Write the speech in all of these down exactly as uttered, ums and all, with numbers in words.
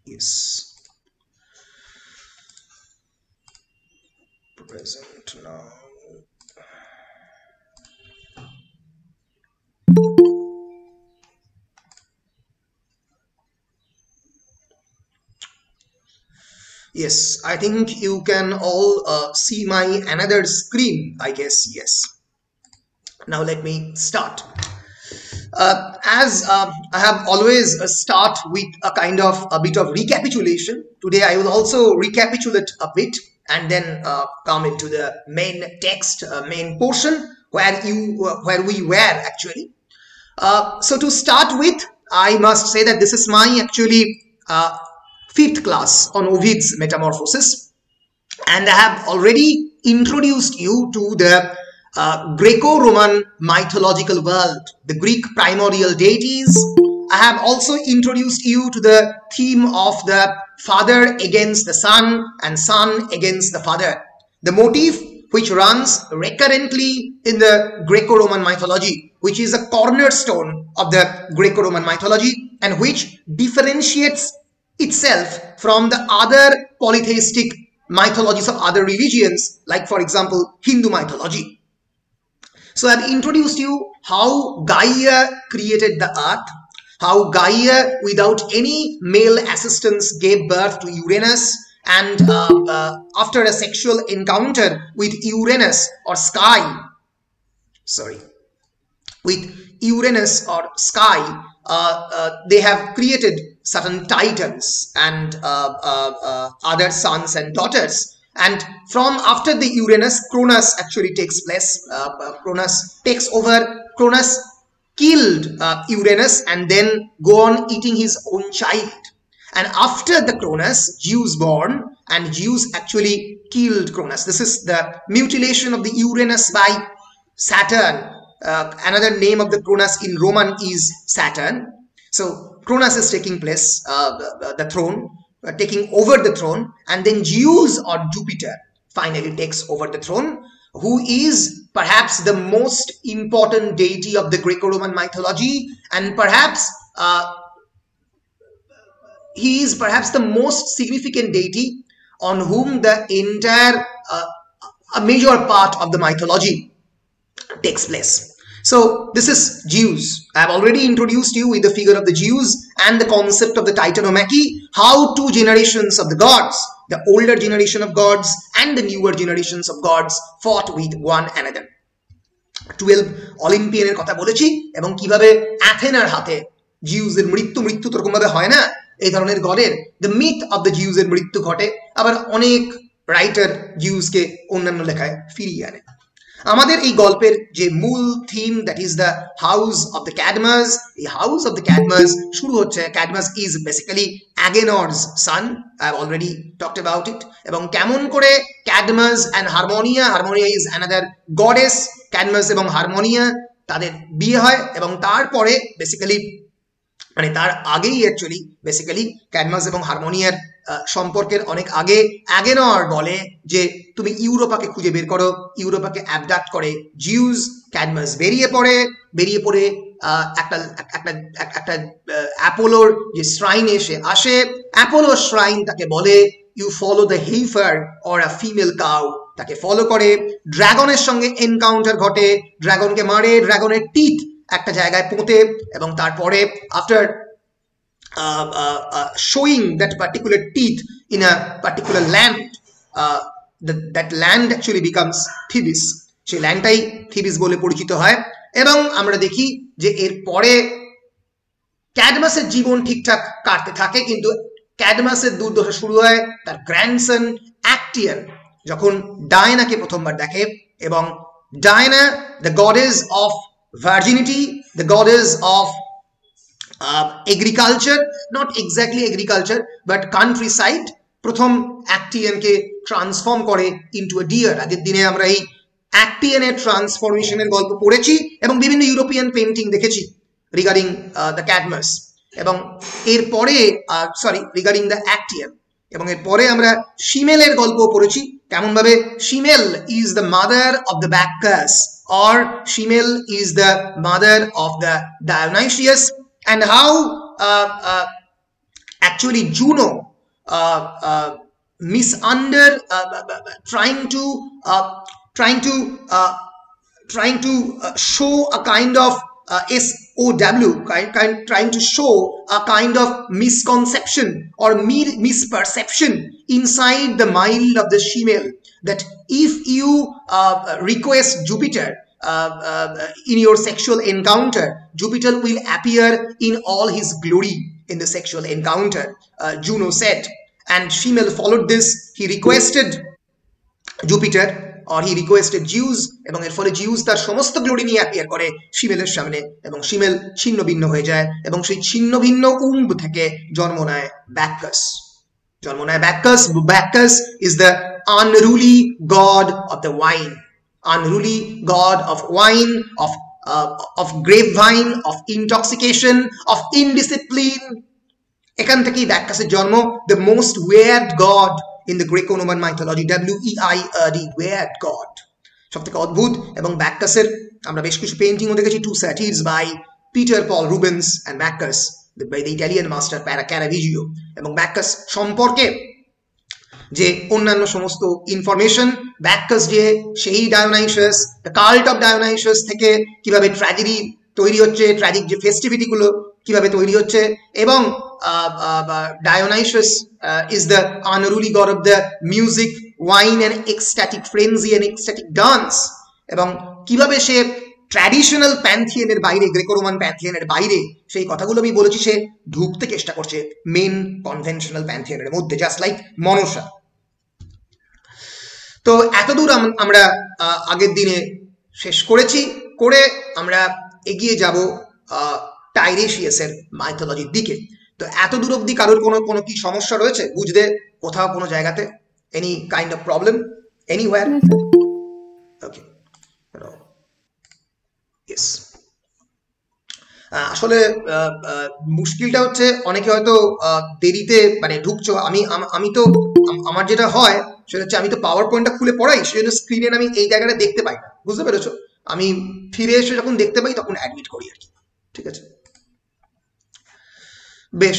Yes. Present now. Yes, I think you can all uh, see my another screen, I guess. Yes. Now let me start. Uh, as uh, I have always uh, start with a kind of a bit of recapitulation. Today I will also recapitulate a bit and then uh, come into the main text, uh, main portion where you uh, where we were actually. Uh, so to start with, I must say that this is my actually uh, fifth class on Ovid's Metamorphosis, and I have already introduced you to the uh, Greco-Roman mythological world, the Greek primordial deities. I have also introduced you to the theme of the father against the son and son against the father, the motif which runs recurrently in the Greco-Roman mythology, which is a cornerstone of the Greco-Roman mythology and which differentiates itself from the other polytheistic mythologies of other religions, like for example Hindu mythology. So I have introduced you how Gaia created the earth, how Gaia without any male assistance gave birth to Uranus, and uh, uh, after a sexual encounter with Uranus or Sky, sorry, with Uranus or Sky, uh, uh, they have created certain titans and uh, uh, uh, other sons and daughters. And from after the Uranus, Cronus actually takes place. Uh, uh, Cronus takes over. Cronus killed uh, Uranus and then go on eating his own child. And after the Cronus, Zeus born, and Zeus actually killed Cronus. This is the mutilation of the Uranus by Saturn. Uh, another name of the Cronus in Roman is Saturn. So Cronus is taking place, uh, the, the throne, uh, taking over the throne, and then Zeus or Jupiter finally takes over the throne, who is perhaps the most important deity of the Greco-Roman mythology, and perhaps uh, he is perhaps the most significant deity on whom the entire, uh, a major part of the mythology takes place. So this is Zeus. I have already introduced you with the figure of the Zeus and the concept of the Titanomachy, how two generations of the gods, the older generation of gods and the newer generations of gods fought with one another. twelve অলিম্পিয়ানের কথা বলেছি এবং কিভাবে অ্যাথেনার হাতে জিউসের মৃত্যু মৃত্যু তো রকমভাবে হয় না, এই ধরনের গডের দ্য মিথ অফ দ্য জিউসের মৃত্যু ঘটে, আবার অনেক রাইটার জিউসকে অন্যান্য লেখায় ফিরিয়ে আনে। আমাদের এই গল্পের যে মূল theme, that is the house of the Cadmus, এই হাউস অফ দ্য ক্যাডমাস শুরু হচ্ছে, Cadmus is basically Agenor's son, I have already talked about it, এবং কেমন করে Cadmus and Harmonia, Harmonia is another goddess, Cadmus এবং Harmonia তাদের বিয়ে হয়, এবং তারপরে বেসিক্যালি মানে তার আগেই অ্যাকচুয়ালি বেসিক্যালি ক্যাডমাস এবং হারমোনিয়ার সম্পর্কের অনেক আগে অ্যাগেনর বলে যে তুমি ইউরোপাকে খুঁজে বের করো, ইউরোপাকে অ্যাবডাক্ট করে জিউস, ক্যাডমাস বেরিয়ে পড়ে, বেরিয়ে পড়ে একটা একটা একটা অ্যাপোলোর যে শ্রাইনে এসে আসে, অ্যাপোলো শ্রাইন তাকে বলে you follow the heifer or a female cow, তাকে ফলো করে, ড্রাগনের সঙ্গে এনকাউন্টার ঘটে, ড্রাগনকে মারে, ড্রাগনের টিথ একটা জায়গায় পোঁতে, এবং তারপরে after uh, uh, uh, showing that particular teeth in a particular land, uh, the, that land actually becomes Thebes, সেই ল্যান্ডটাই থিবিস বলে পরিচিত হয়। এবং আমরা দেখি যে এর পরে ক্যাডমাসের জীবন ঠিকঠাক কাটতে থাকে, কিন্তু ক্যাডমাসের দুর্দশা শুরু হয় তার গ্র্যান্ডসন অ্যাক্টিয়ান যখন ডায়নাকে প্রথমবার দেখে, এবং Diana the goddess of virginity, the goddess of uh, agriculture, not exactly agriculture but countryside, প্রথম অ্যাক্টিয়ানকে ট্রান্সফর্ম করে ইনটু আ ডিয়ার। আগের দিনে আমরা এই অ্যাক্টিয়ানের ট্রান্সফরমেশনের গল্প পড়েছি এবং বিভিন্ন ইউরোপিয়ান পেন্টিং দেখেছি রিগার্ডিং দ্য ক্যাডমাস, এবং এরপরে সরি রিগার্ডিং দ্য অ্যাক্টিয়ান, এবং এরপরে আমরা শিমেলের গল্প পড়েছি, কেমন ভাবে Semele is the mother of the Bacchus or Shemel is the mother of the Dionysius, and how uh, uh, actually Juno uh, uh, misunder uh, trying to uh, trying to uh, trying to uh, show a kind of uh, S O W, kind, kind, trying to show a kind of misconception or misperception inside the mind of the female, that if you uh, request Jupiter uh, uh, in your sexual encounter, Jupiter will appear in all his glory in the sexual encounter, uh, Juno said. And female followed this. He requested Jupiter, or he requested Zeus, এবং এর ফলে Zeus তার সমস্ত glory নিয়ে appear করে ফিমেলের সামনে, এবং female ছিন্ন ভিন্ন হয়ে যায়, এবং সেই ছিন্ন ভিন্ন উম্ব থেকে জন্ম নেয় ব্যাকাস। জন্ম নেয় Bacchus. Bacchus is the unruly god of the wine, unruly god of wine, of uh, of grapevine, of intoxication, of indiscipline. এখান থেকেই ব্যাকাসের জন্ম, the most weird god in the Greco-Roman mythology, W E I R D, weird god, সবথেকে অদ্ভুত। এবং ব্যাকাসের আমরা বেশ কিছু পেইন্টিংও দেখেছি, two satyrs by Peter Paul Rubens and Bacchus by the Italian master Caravaggio। এবং ব্যাকাস সম্পর্কে যে অন্যান্য সমস্ত ইনফরমেশন, ব্যাকাস যে সেই Dionysus, the cult of Dionysus থেকে কিভাবে ট্র্যাজেডি তৈরি হচ্ছে, ট্র্যাজিক যে ফেস্টিভিটি গুলো কিভাবে তৈরি হচ্ছে, এবং Dionysus uh, is the unruly god of the music, wine and ecstatic frenzy and ecstatic dance, এবং কিভাবে সে ট্র্যাডিশনাল প্যান্থিয়নের বাইরে, গ্রেকো রোমান প্যান্থিয়নের বাইরে সেই কথাগুলো আমি বলেছি সে ঢুকতে চেষ্টা করছে মেন কনভেনশনাল প্যান্থিয়নের মধ্যে, জাস্ট লাইক মনসা। তো এতদূর আমরা আগের দিনে শেষ করেছি, করে আমরা এগিয়ে যাব টাইরেশিয়াসের মাইথোলজির দিকে। তো এত দূর অবধি কারোর কোনো কোনো কি সমস্যা রয়েছে বুঝতে, কোথাও কোনো জায়গাতে any kind of problem anywhere? Okay, yes. আসলে মুশকিলটা হচ্ছে অনেকে হয়তো দেরিতে মানে ঢুকছো, আমি আমি তো আমার যেটা হয় সেটা হচ্ছে আমি তো পাওয়ার পয়েন্টটা খুলে পড়াই, সেজন্য স্ক্রিনে আমি এই জায়গাটা দেখতে পাই না, বুঝতে পেরেছো? আমি ফিরে এসে যখন দেখতে পাই তখন অ্যাডমিট করি আর কি, ঠিক আছে? বেশ,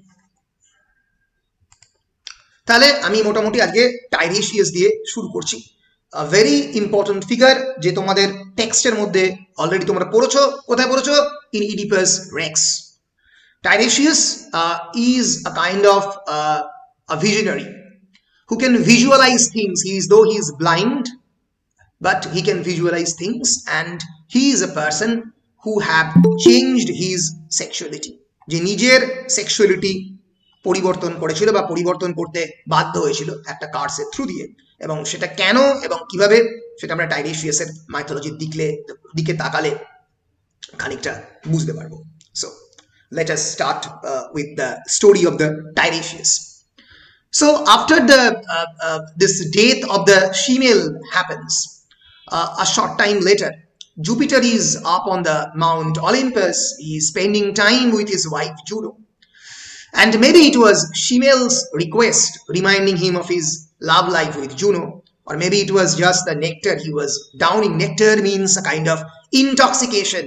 তাহলে আমি মোটামুটি আজকে টাইরেশিয়াস দিয়ে শুরু করছি। ভেরি ইম্পর্টেন্ট ফিগার, যে তোমাদের টেক্সটের মধ্যে অলরেডি তোমরা পড়েছো। কোথায় পড়েছো? In Oedipus Rex. Tiresias is a kind of a visionary who can visualize things. He is, though he is blind, but he can visualize things, and he is a person who have changed his sexuality, যে নিজের sexuality পরিবর্তন করেছিল বা পরিবর্তন করতে বাধ্য হয়েছিল একটা কার্সের থ্রু দিয়ে, এবং সেটা কেন এবং কিভাবে সেটা আমরা টাইরেশিয়াসের মাইথোলজির দিকে দিকে তাকালে খানিকটা বুঝতে পারবো। So let us start with the story of the Tiresias. So after the uh, uh, this death of the female happens, uh, a short time later, Jupiter is up on the Mount Olympus. He is spending time with his wife Juno, and maybe it was Shemale's request reminding him of his love life with Juno, or maybe it was just the nectar he was downing. Nectar means a kind of intoxication,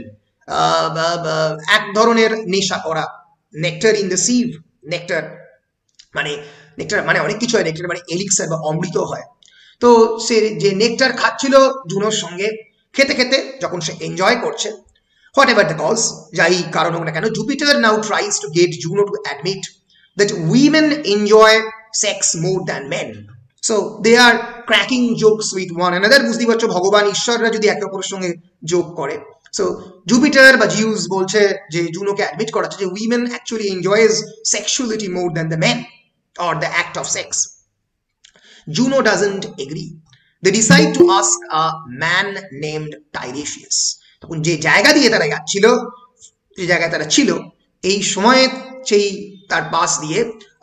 এক ধরনের নেশা করা। Nectar in the sieve, nectar মানে nectar মানে অনেক কিছু হয়, nectar মানে এলিক্সার বা অমৃত হয়। তো সে যে নেকটার খাচ্ছিল জুনোর সঙ্গে, খেতে খেতে যখন সে এনজয় করছে, হোয়াট এভার দ্য কজ, যাই কারণ হোক না কেন, Jupiter now tries to get Juno to admit that women enjoy sex more than men. So they are cracking jokes with one another. বুঝতেই পারছো, ভগবান ঈশ্বররা যদি একে অপরের সঙ্গে জোক করে। সো জুপিটার বা জিউস বলছে যে জুনোকে অ্যাডমিট করাচ্ছে যে women actually enjoys sexuality more than the men, or the act of sex. Juno doesn't agree. They decide to ask a man named Tiresias. তখন যে জায়গা দিয়ে তারা যাচ্ছিল, যে জায়গায় তারা ছিল, এই সময়ে সেই তার পাশ দিয়ে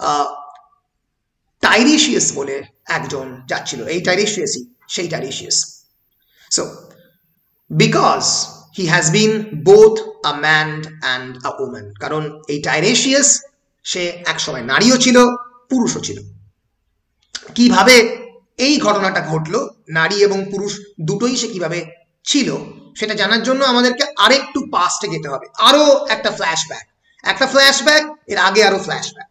টাইরেশিয়াস বলে একজন যাচ্ছিল। এই টাইরেশিয়াসই সেই টাইরেশিয়াস। So because he has been both a man and a woman, কারণ এই টাইরেশিয়াস সে এক সময় নারীও ছিল, পুরুষও ছিল। কিভাবে এই ঘটনাটা ঘটলো, নারী এবং পুরুষ দুটোই সে কিভাবে ছিল, সেটা জানার জন্য আমাদেরকে আরেকটু পাস্টে যেতে হবে, আরো একটা ফ্ল্যাশব্যাক, একটা ফ্ল্যাশব্যাক, এর আগে আরো flashback.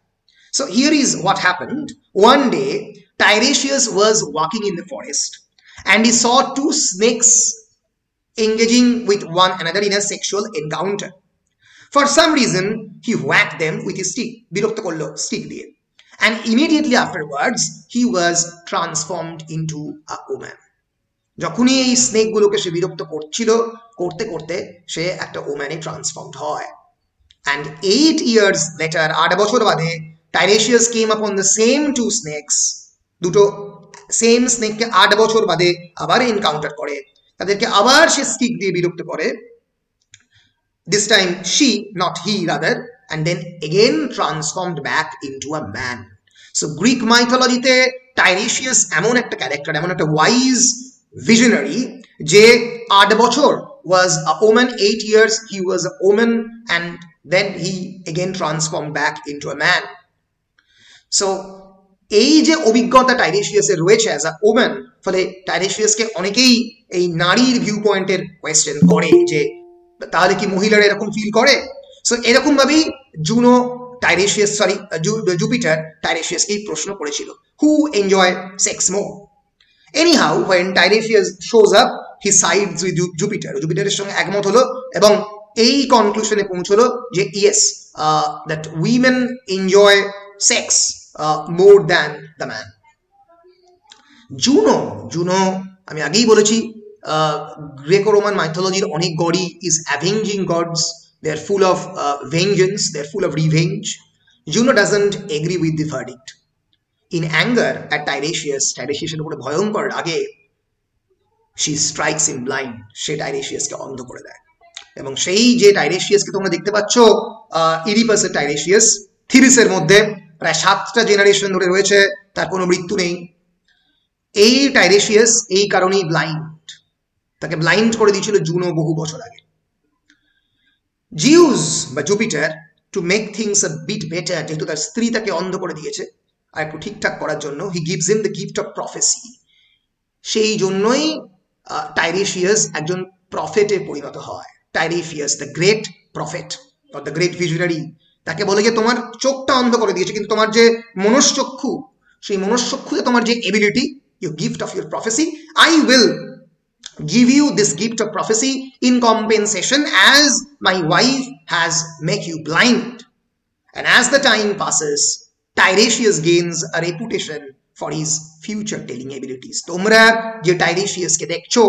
So here is what happened. One day, Tiresias was walking in the forest and he saw two snakes engaging with one another in a sexual encounter. For some reason, he whacked them with his stick, birokto korlo stick diye, and immediately afterwards, he was transformed into a woman. যখনই এই স্নেকগুলোকে সে বিরক্ত করছিল, করতে করতে সে একটা ওম্যানে transformed হয়। And eight years later, আট বছর বাদে, Tiresias came upon the same two snakes. দুটো সেম স্নেককে আট বছর বাদে আবার এনকাউন্টার করে, তাদেরকে আবার সে স্টিক দিয়ে বিরক্ত করে। This time she, not he rather, and then again transformed back into a man. So Greek mythology te Tiresias এমন একটা ক্যারেক্টার, এমন একটা wise visionary যে আট বছর was a woman, eight years he was a woman, and then he again transformed back into a man. So এই যে অভিজ্ঞতা টাইরেশিয়াসের রয়েছে অ্যাজ আ ওম্যান, ফলে টাইরেশিয়াসকে অনেকেই এই নারীর ভিউ পয়েন্টের কোয়েশ্চেন করে যে তাহলে কি মহিলারা এরকম ফিল করে। সো এরকম ভাবেই জুনো টাইরেশিয়াস সরি জুপিটার টাইরেশিয়াসকে প্রশ্ন করেছিল, who enjoy sex more. Anyhow when Tiresias shows up, he sides with Jupiter. জুপিটারের সঙ্গে একমত হলো এবং এই কনক্লুশনে পৌঁছলো যে yes, that women enjoy sex more than the man. Juno Juno আমি আগেই বলেছি, গ্রেকো রোমান মাইথোলজির অনেক গডই is avenging gods, they are full of vengeance, they are full of revenge. Juno doesn't agree with the verdict. In anger at Tiresias, টাইরেশিয়াসের উপরে ভয়ঙ্কর রাগে, শি স্ট্রাইকস ইন ব্লাইন্ড, সে টাইরেশিয়াসকে অন্ধ করে দেয়। এবং সেই যে টাইরেশিয়াসকে তোমরা দেখতে পাচ্ছ, ইডিপাসের টাইরেশিয়াস থিবিসের মধ্যে প্রায় সাতটা জেনারেশন ধরে রয়েছে, তার কোনো মৃত্যু নেই। এই টাইরেশিয়াস এই কারণেই ব্লাইন্ড, তাকে ব্লাইন্ড করে দিয়েছিল জুনো বহু বছর আগে। জিউস বা Jupiter, to make things a bit better, যেহেতু তার স্ত্রী তাকে অন্ধ করে দিয়েছে, আর একটু ঠিকঠাক করার জন্য he gives him the gift of prophecy. সেই জন্যই টাইরেশিয়াস একজন প্রফেটে পরিণত হয়। Tiresias the great prophet or the great visionary, তাকে বলে যে তোমার চোখটা অন্ধ করে দিয়েছে, কিন্তু তোমার যে মনশ্চক্ষু, সেই মনশ্চক্ষুতে তোমার যে ability, you gift of your prophecy, I will give you this gift of prophecy in compensation as my wife has make you blind. And as the time passes, Tiresias gains a reputation for his future telling abilities. তোমরা যে টাইরেশিয়াসকে দেখছো,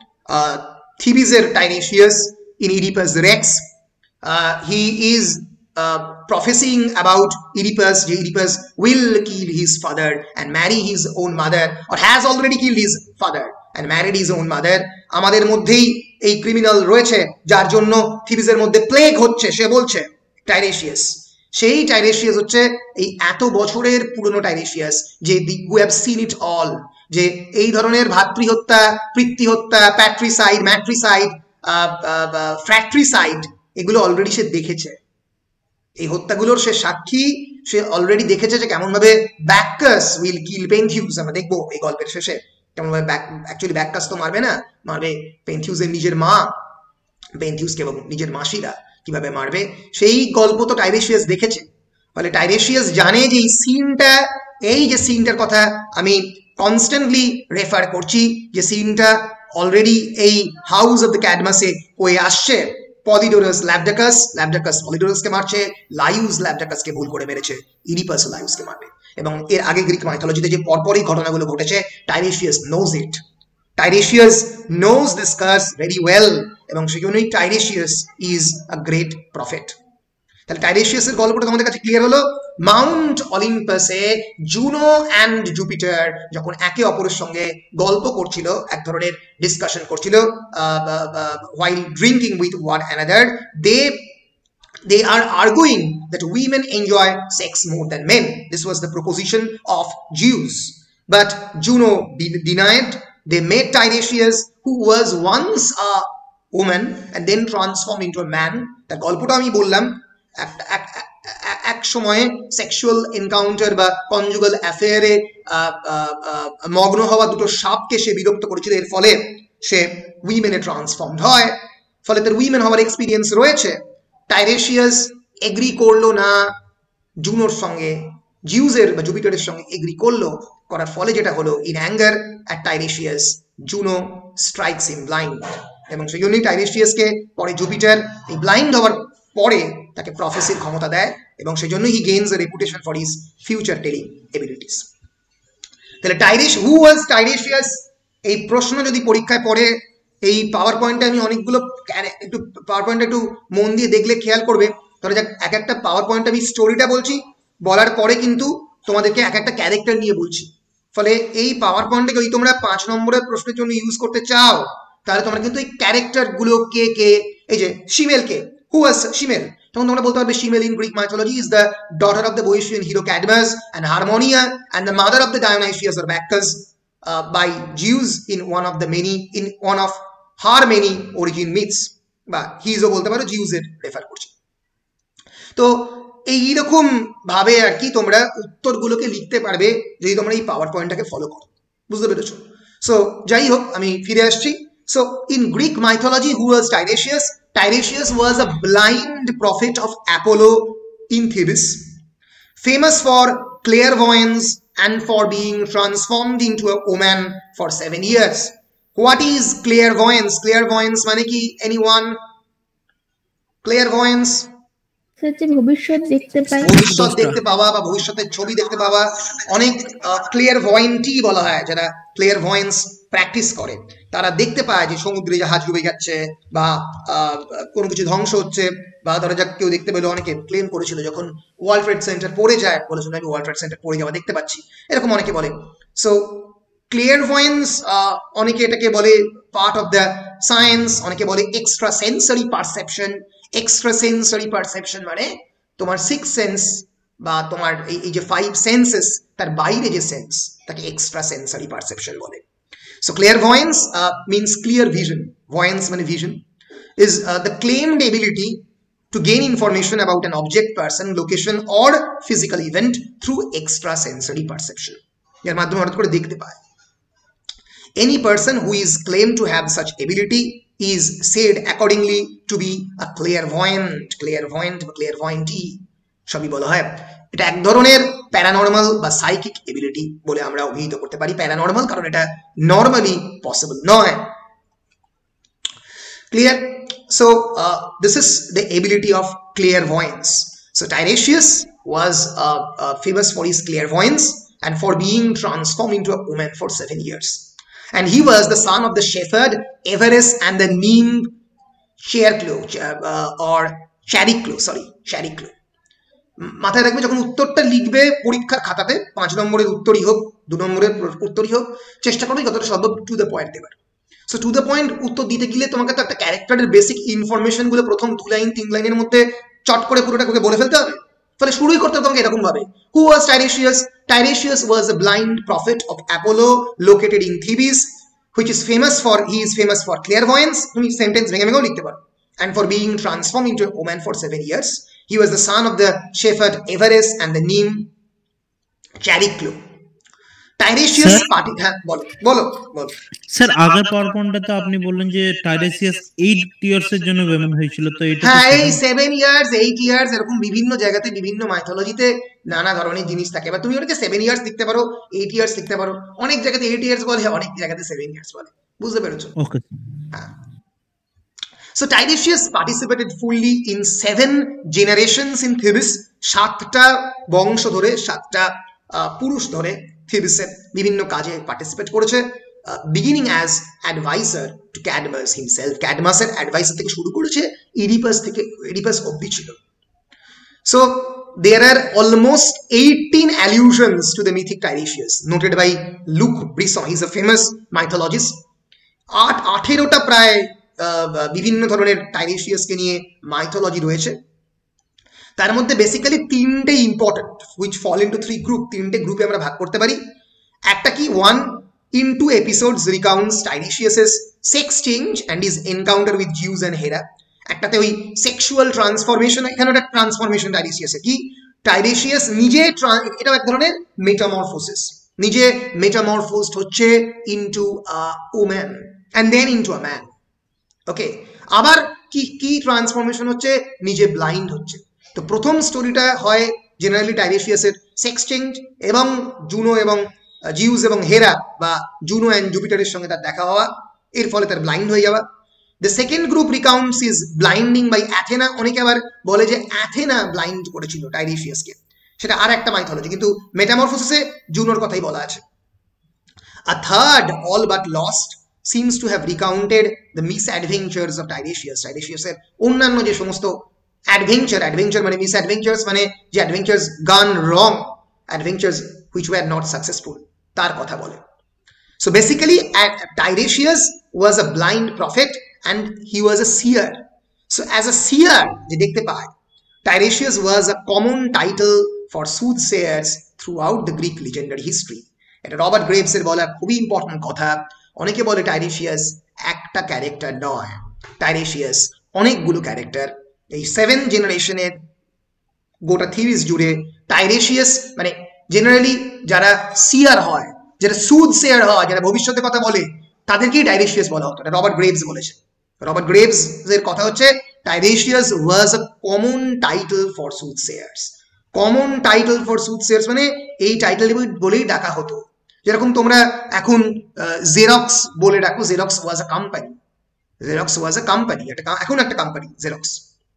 থিবিসের টাইরেশিয়াস in Oedipus Rex, uh, he is Uh, prophesying about Oedipus. Oedipus will kill his father and marry his own mother, or has already killed his father and married his own mother. আমাদের মধ্যেই এই criminal রয়েছে যার জন্য থিবিসের মধ্যে plague হচ্ছে, সে বলছে টাইরেশিয়াস। সেই টাইরেশিয়াস হচ্ছে এই এত বছরের পুরনো টাইরেশিয়াস যে who have seen it all, যে এই ধরনের ভাতৃহত্যা, পিতৃহত্যা, প্যাট্রিসাইড, ম্যাট্রিসাইড, ফ্র্যাট্রিসাইড, এগুলো অলরেডি সে দেখেছে। এই হত্যাগুলোর সে সাক্ষী, সে অলরেডি দেখেছে যে কেমন ভাবে ব্যাকাস উইল কিল পেন্থিউস। আমরা দেখবো এই গল্পের শেষে কেমন ভাবে অ্যাকচুয়ালি ব্যাকাস তো মারবে না, মারবে পেন্থিউসের নিজের মা, পেন্থিউসকে এবং নিজের মাসিরা কিভাবে মারবে, সেই গল্প তো টাইরেশিয়াস দেখেছে। ফলে টাইরেশিয়াস জানে যে এই সিনটা, এই যে সিনটার কথা আমি কনস্ট্যান্টলি রেফার করছি, যে সিনটা অলরেডি এই হাউস অফ দ্য ক্যাডমাসে হয়ে আসছে। পলিডোরাস ল্যাবডাকাস, ল্যাবডাকাস পলিডোরাসকে মারছে, লাইউস ল্যাবডাকাসকে ভুল করে মেরেছে, ইডিপাস লাইউসকে মারবে। এবং এর আগে গ্রিক মাইথোলজিতে যে পরপরই ঘটনাগুলো ঘটেছে, Tiresias knows it, Tiresias knows this curse very well, এবং সেজন্যই Tiresias is a great prophet. তাহলে টাইরেশিয়াসের গল্পটা তোমাদের কাছে ক্লিয়ার হলো। মাউন্ট অলিম্পাসে জুনো অ্যান্ড জুপিটার যখন একে অপরের সঙ্গে গল্প করছিল, এক ধরনের ডিসকাশন করছিল, while drinking with one another, they they are arguing that women enjoy sex more than men. This was the proposition of Zeus, but Juno denied. They met Tiresias, who was once a woman and then transformed into a man. তার গল্পটা আমি বললাম, এক সময়ে sexual encounter বা conjugal অ্যাফেয়ারে মগ্ন হওয়া দুটো সাপকে সে বিরক্ত করেছিল, এর ফলে সে উইমেনে ট্রান্সফর্মড হয়, ফলে তার উইমেন হওয়ার এক্সপিরিয়েন্স রয়েছে। টাইরেশিয়াস এগ্রি করলো না জুনোর সঙ্গে, জিউসের বা জুপিটারের সঙ্গে এগ্রি করলো, করার ফলে যেটা হলো, in anger at Tiresias Juno strikes in blind, এবং সেই জন্যই টাইরেশিয়াসকে পরে জুপিটার এই ব্লাইন্ড হওয়ার পরে তাকে প্রফেসির ক্ষমতা দেয়, এবং সেই জন্য he gains a reputation for his future telling abilities. তাহলে টাইরেশ হু ওয়াজ টাইরেশিয়াস, এই প্রশ্ন যদি পরীক্ষায় পড়ে, এই পাওয়ার পয়েন্টে আমি অনেকগুলো একটু পাওয়ার পয়েন্টটা একটু মন দিয়ে দেখলে খেয়াল করবে, ধরো যাক এক একটা পাওয়ার পয়েন্ট আমি স্টোরিটা বলছি, বলার পরে কিন্তু তোমাদেরকে এক একটা ক্যারেক্টার নিয়ে বলছি, ফলে এই পাওয়ার পয়েন্টটাকে যদি তোমরা পাঁচ নম্বরের প্রশ্নের জন্য ইউজ করতে চাও, তাহলে তোমরা কিন্তু এই ক্যারেক্টার গুলো কে কে, এই যে শিমেল কে, হু ওয়াজ শিমেল, তখন তোমরা বলতে পারবে Semele in Greek mythology is the daughter of the Boeotian hero Cadmus and Harmonia and the mother of the Dionysus or Bacchus by Zeus in one of the many in one of her many origin myths, বা হিজও বলতে পারো, জিউসের refer করছে। তো এইরকম ভাবে আর কি তোমরা উত্তরগুলোকে লিখতে পারবে যদি তোমরা এই পাওয়ার পয়েন্টটাকে ফলো করো, বুঝতে পেরেছো? সো যাই হোক, আমি ফিরে আসছি। So in Greek mythology who was Tiresias? Tiresias was a blind prophet of Apollo in Thebes, famous for clairvoyance and for being transformed into a woman for seven years. What is clairvoyance? Clairvoyance মানে কি? Anyone? Clairvoyance? ভবিষ্যৎ দেখতে পাই, ভবিষ্যৎ দেখতে পাওয়া বা ভবিষ্যতের ছবি দেখতে পাওয়া। অনেক ক্লিয়ারভয়েন্টই বলা হয়, যারা ক্লিয়ারভয়েন্স প্র্যাকটিস করে তারা দেখতে পায় যে সমুদ্রে জাহাজ ডুবে যাচ্ছে বা কোনো কিছু ধ্বংস হচ্ছে, বা ধরো যাক কেউ দেখতে পেলো, অনেকে ক্লেম করেছিল যখন ওয়ার্ল্ড ট্রেড সেন্টার পড়ে যায়, বলেছিল আমি ওয়ার্ল্ড ট্রেড সেন্টার পড়ে যাওয়া দেখতে পাচ্ছি, এরকম অনেকে বলে। সো ক্লিয়ারভয়েন্স, অনেকে এটাকে বলে পার্ট অফ দ্য সায়েন্স, অনেকে বলে extra sensory perception. Extra sensory perception মানে তোমার সিক্স সেন্স বা তোমার এই যে ফাইভ সেন্সেস তার বাইরে যে সেন্স, তাকে এক্সট্রা সেন্সরি পারসেপশন বলে। So clairvoyance uh, means clear vision. Voyance means vision is uh, the claimed ability to gain information about an object, person, location or physical event through extrasensory perception. এর মাধ্যমে হঠাৎ করে দেখতে পায়। Any person who is claimed to have such ability is said accordingly to be a clairvoyant. Clairvoyant বা clairvoyantee সবই বলা হয়। এটা এক ধরনের প্যারানর্মাল বা সাইকিক এবিলিটি বলে আমরা অভিহিত করতে পারি। প্যারানর্মাল কারণ এটা নর্মালি পসিবল নয়। Clear? So this is the ability of clairvoyance. So Tiresias was uh, uh, famous for his clairvoyance and for being transformed into a woman for seven years. And he was the son of the shepherd Everes and the nymph Chariclo uh, or Chariclo, sorry, Chariclo. মাথায় রাখবে, যখন উত্তরটা লিখবে পরীক্ষার খাতাতে, পাঁচ নম্বরের উত্তরই হোক, দু নম্বরের উত্তরই হোক, চেষ্টা করবে যতটা সম্ভব টু দ্য পয়েন্ট দেবার। সো টু দ্য পয়েন্ট উত্তর দিতে গেলে তোমাকে তো একটা ক্যারেক্টারের বেসিক ইনফরমেশন গুলো প্রথম দু লাইন তিন লাইনের মধ্যে চট করে পুরোটা ওকে বলে ফেলতে হবে। ফলে শুরুই করতে হবে তোমাকে এরকম ভাবে, who was Tiresias? Tiresias was a blind prophet of Apollo located in Thebes, which is famous for, he is famous for clairvoyance, তুমি সেন্টেন্স ভেঙে ভেঙেও লিখতে পারো, and for being transformed into a woman for seven years. He was the son of the shepherd Everes and the nymph Chariclo. Tiresias party, হ্যাঁ বলো বলো বলো sir. আগের পাওয়ার পয়েন্টে তো আপনি বললেন যে টাইরেসিয়াস এইট ইয়ার্স এর জন্য ওমেন হয়েছিল, তো এটা হ্যাঁ এই সেভেন ইয়ার্স এইট ইয়ার্স এরকম বিভিন্ন জায়গাতে বিভিন্ন মাইথোলজিতে নানা ধরনের জিনিস থাকে। এবার তুমি ওটাকে সেভেন ইয়ার্স লিখতে পারো, এইট ইয়ার্স লিখতে পারো, অনেক জায়গাতে এইট ইয়ার্স বলে, অনেক জায়গাতে সেভেন ইয়ার্স বলে, বুঝতে পেরেছো? ওকে, হ্যাঁ। So Tiresias participated fully in seven generations in Thebes. সাতটা বংশ ধরে, সাতটা পুরুষ ধরে থিবিসের বিভিন্ন কাজে পার্টিসিপেট করেছে, beginning as adviser to Cadmus himself. ক্যাডমাসের অ্যাডভাইসার থেকে শুরু করেছে, ইডিপাস থেকে ইডিপাস অবধি ছিল। So there are almost eighteen allusions to the mythic Tiresias noted by Luc Brisson. He is a famous mythologist. আট আঠেরোটা প্রায় বিভিন্ন ধরনের টাইরেশিয়াসকে নিয়ে মাইথোলজি রয়েছে। তার মধ্যে বেসিক্যালি তিনটে important, which fall into three group, তিনটে গ্রুপে আমরা ভাগ করতে পারি। একটা কি, one in two episodes recounts Tiresias's sex change and his encounter with Zeus and Hera. একটাতে ওই সেক্সুয়াল ট্রান্সফরমেশন, এখানে একটা ট্রান্সফরমেশন টাইরেশিয়াসে কি, টাইরেশিয়াস নিজে, এটাও এক ধরনের মেটামরফোসিস, নিজে মেটামরফোসড হচ্ছে into a woman and then into a man. Okay, আবার কি কি ট্রান্সফরমেশন হচ্ছে, নিজে ব্লাইন্ড হচ্ছে। তো প্রথম স্টোরিটা হয় জেনারেলি টাইরেশিয়াসের সেক্স চেঞ্জ এবং জুনো এবং জিউস এবং হেরা বা জুনো অ্যান্ড জুপিটারের সঙ্গে তার দেখা হওয়া, এর ফলে তার ব্লাইন্ড হয়ে যাওয়া। The second group recounts is blinding by Athena. অনেকে আবার বলে যে অ্যাথেনা ব্লাইন্ড করেছিল টাইরেশিয়াসকে, সেটা আর একটা মাইথোলজি, কিন্তু মেটামরফোসিসে জুনোর কথাই বলা আছে। A third, all but lost, seems to have recounted the misadventures of Tiresias. Tiresias এর অন্যান্য যে সমস্ত অ্যাডভেঞ্চার, অ্যাডভেঞ্চার মানে মিসঅ্যাডভেঞ্চার্স মানে যে adventures gone wrong, adventures which were not successful, তার কথা বলে। So basically Tiresias was a blind prophet and he was a seer. So as a seer যে দেখতে পায়, Tiresias was a common title for soothsayers throughout the Greek legendary history. এটা Robert Graves এর বলা খুবই ইম্পর্টেন্ট কথা। অনেকে বলে টাইরেশিয়াস একটা ক্যারেক্টার নয়, টাইরেশিয়াস অনেকগুলো ক্যারেক্টার। এই সেভেন জেনারেশনের গোটা থিরিস জুড়ে টাইরেশিয়াস মানে জেনারেলি যারা সিয়ার হয়, যারা সুদ সেয়ার হয়, যারা ভবিষ্যতের কথা বলে, তাদেরকেই টাইরেশিয়াস বলা হতো। এটা রবার্ট গ্রেভস বলেছে। রবার্ট গ্রেভস এর কথা হচ্ছে Tiresias was a common title for soothsayers. Common title for সুদ সেয়ার্স মানে এই টাইটেল বলেই ডাকা হতো। যেরকম তোমরা এখন জেরক্স বলে ডাকো, Xerox was a company, Xerox was a company, এটা এখন একটা কোম্পানি জেরক্স,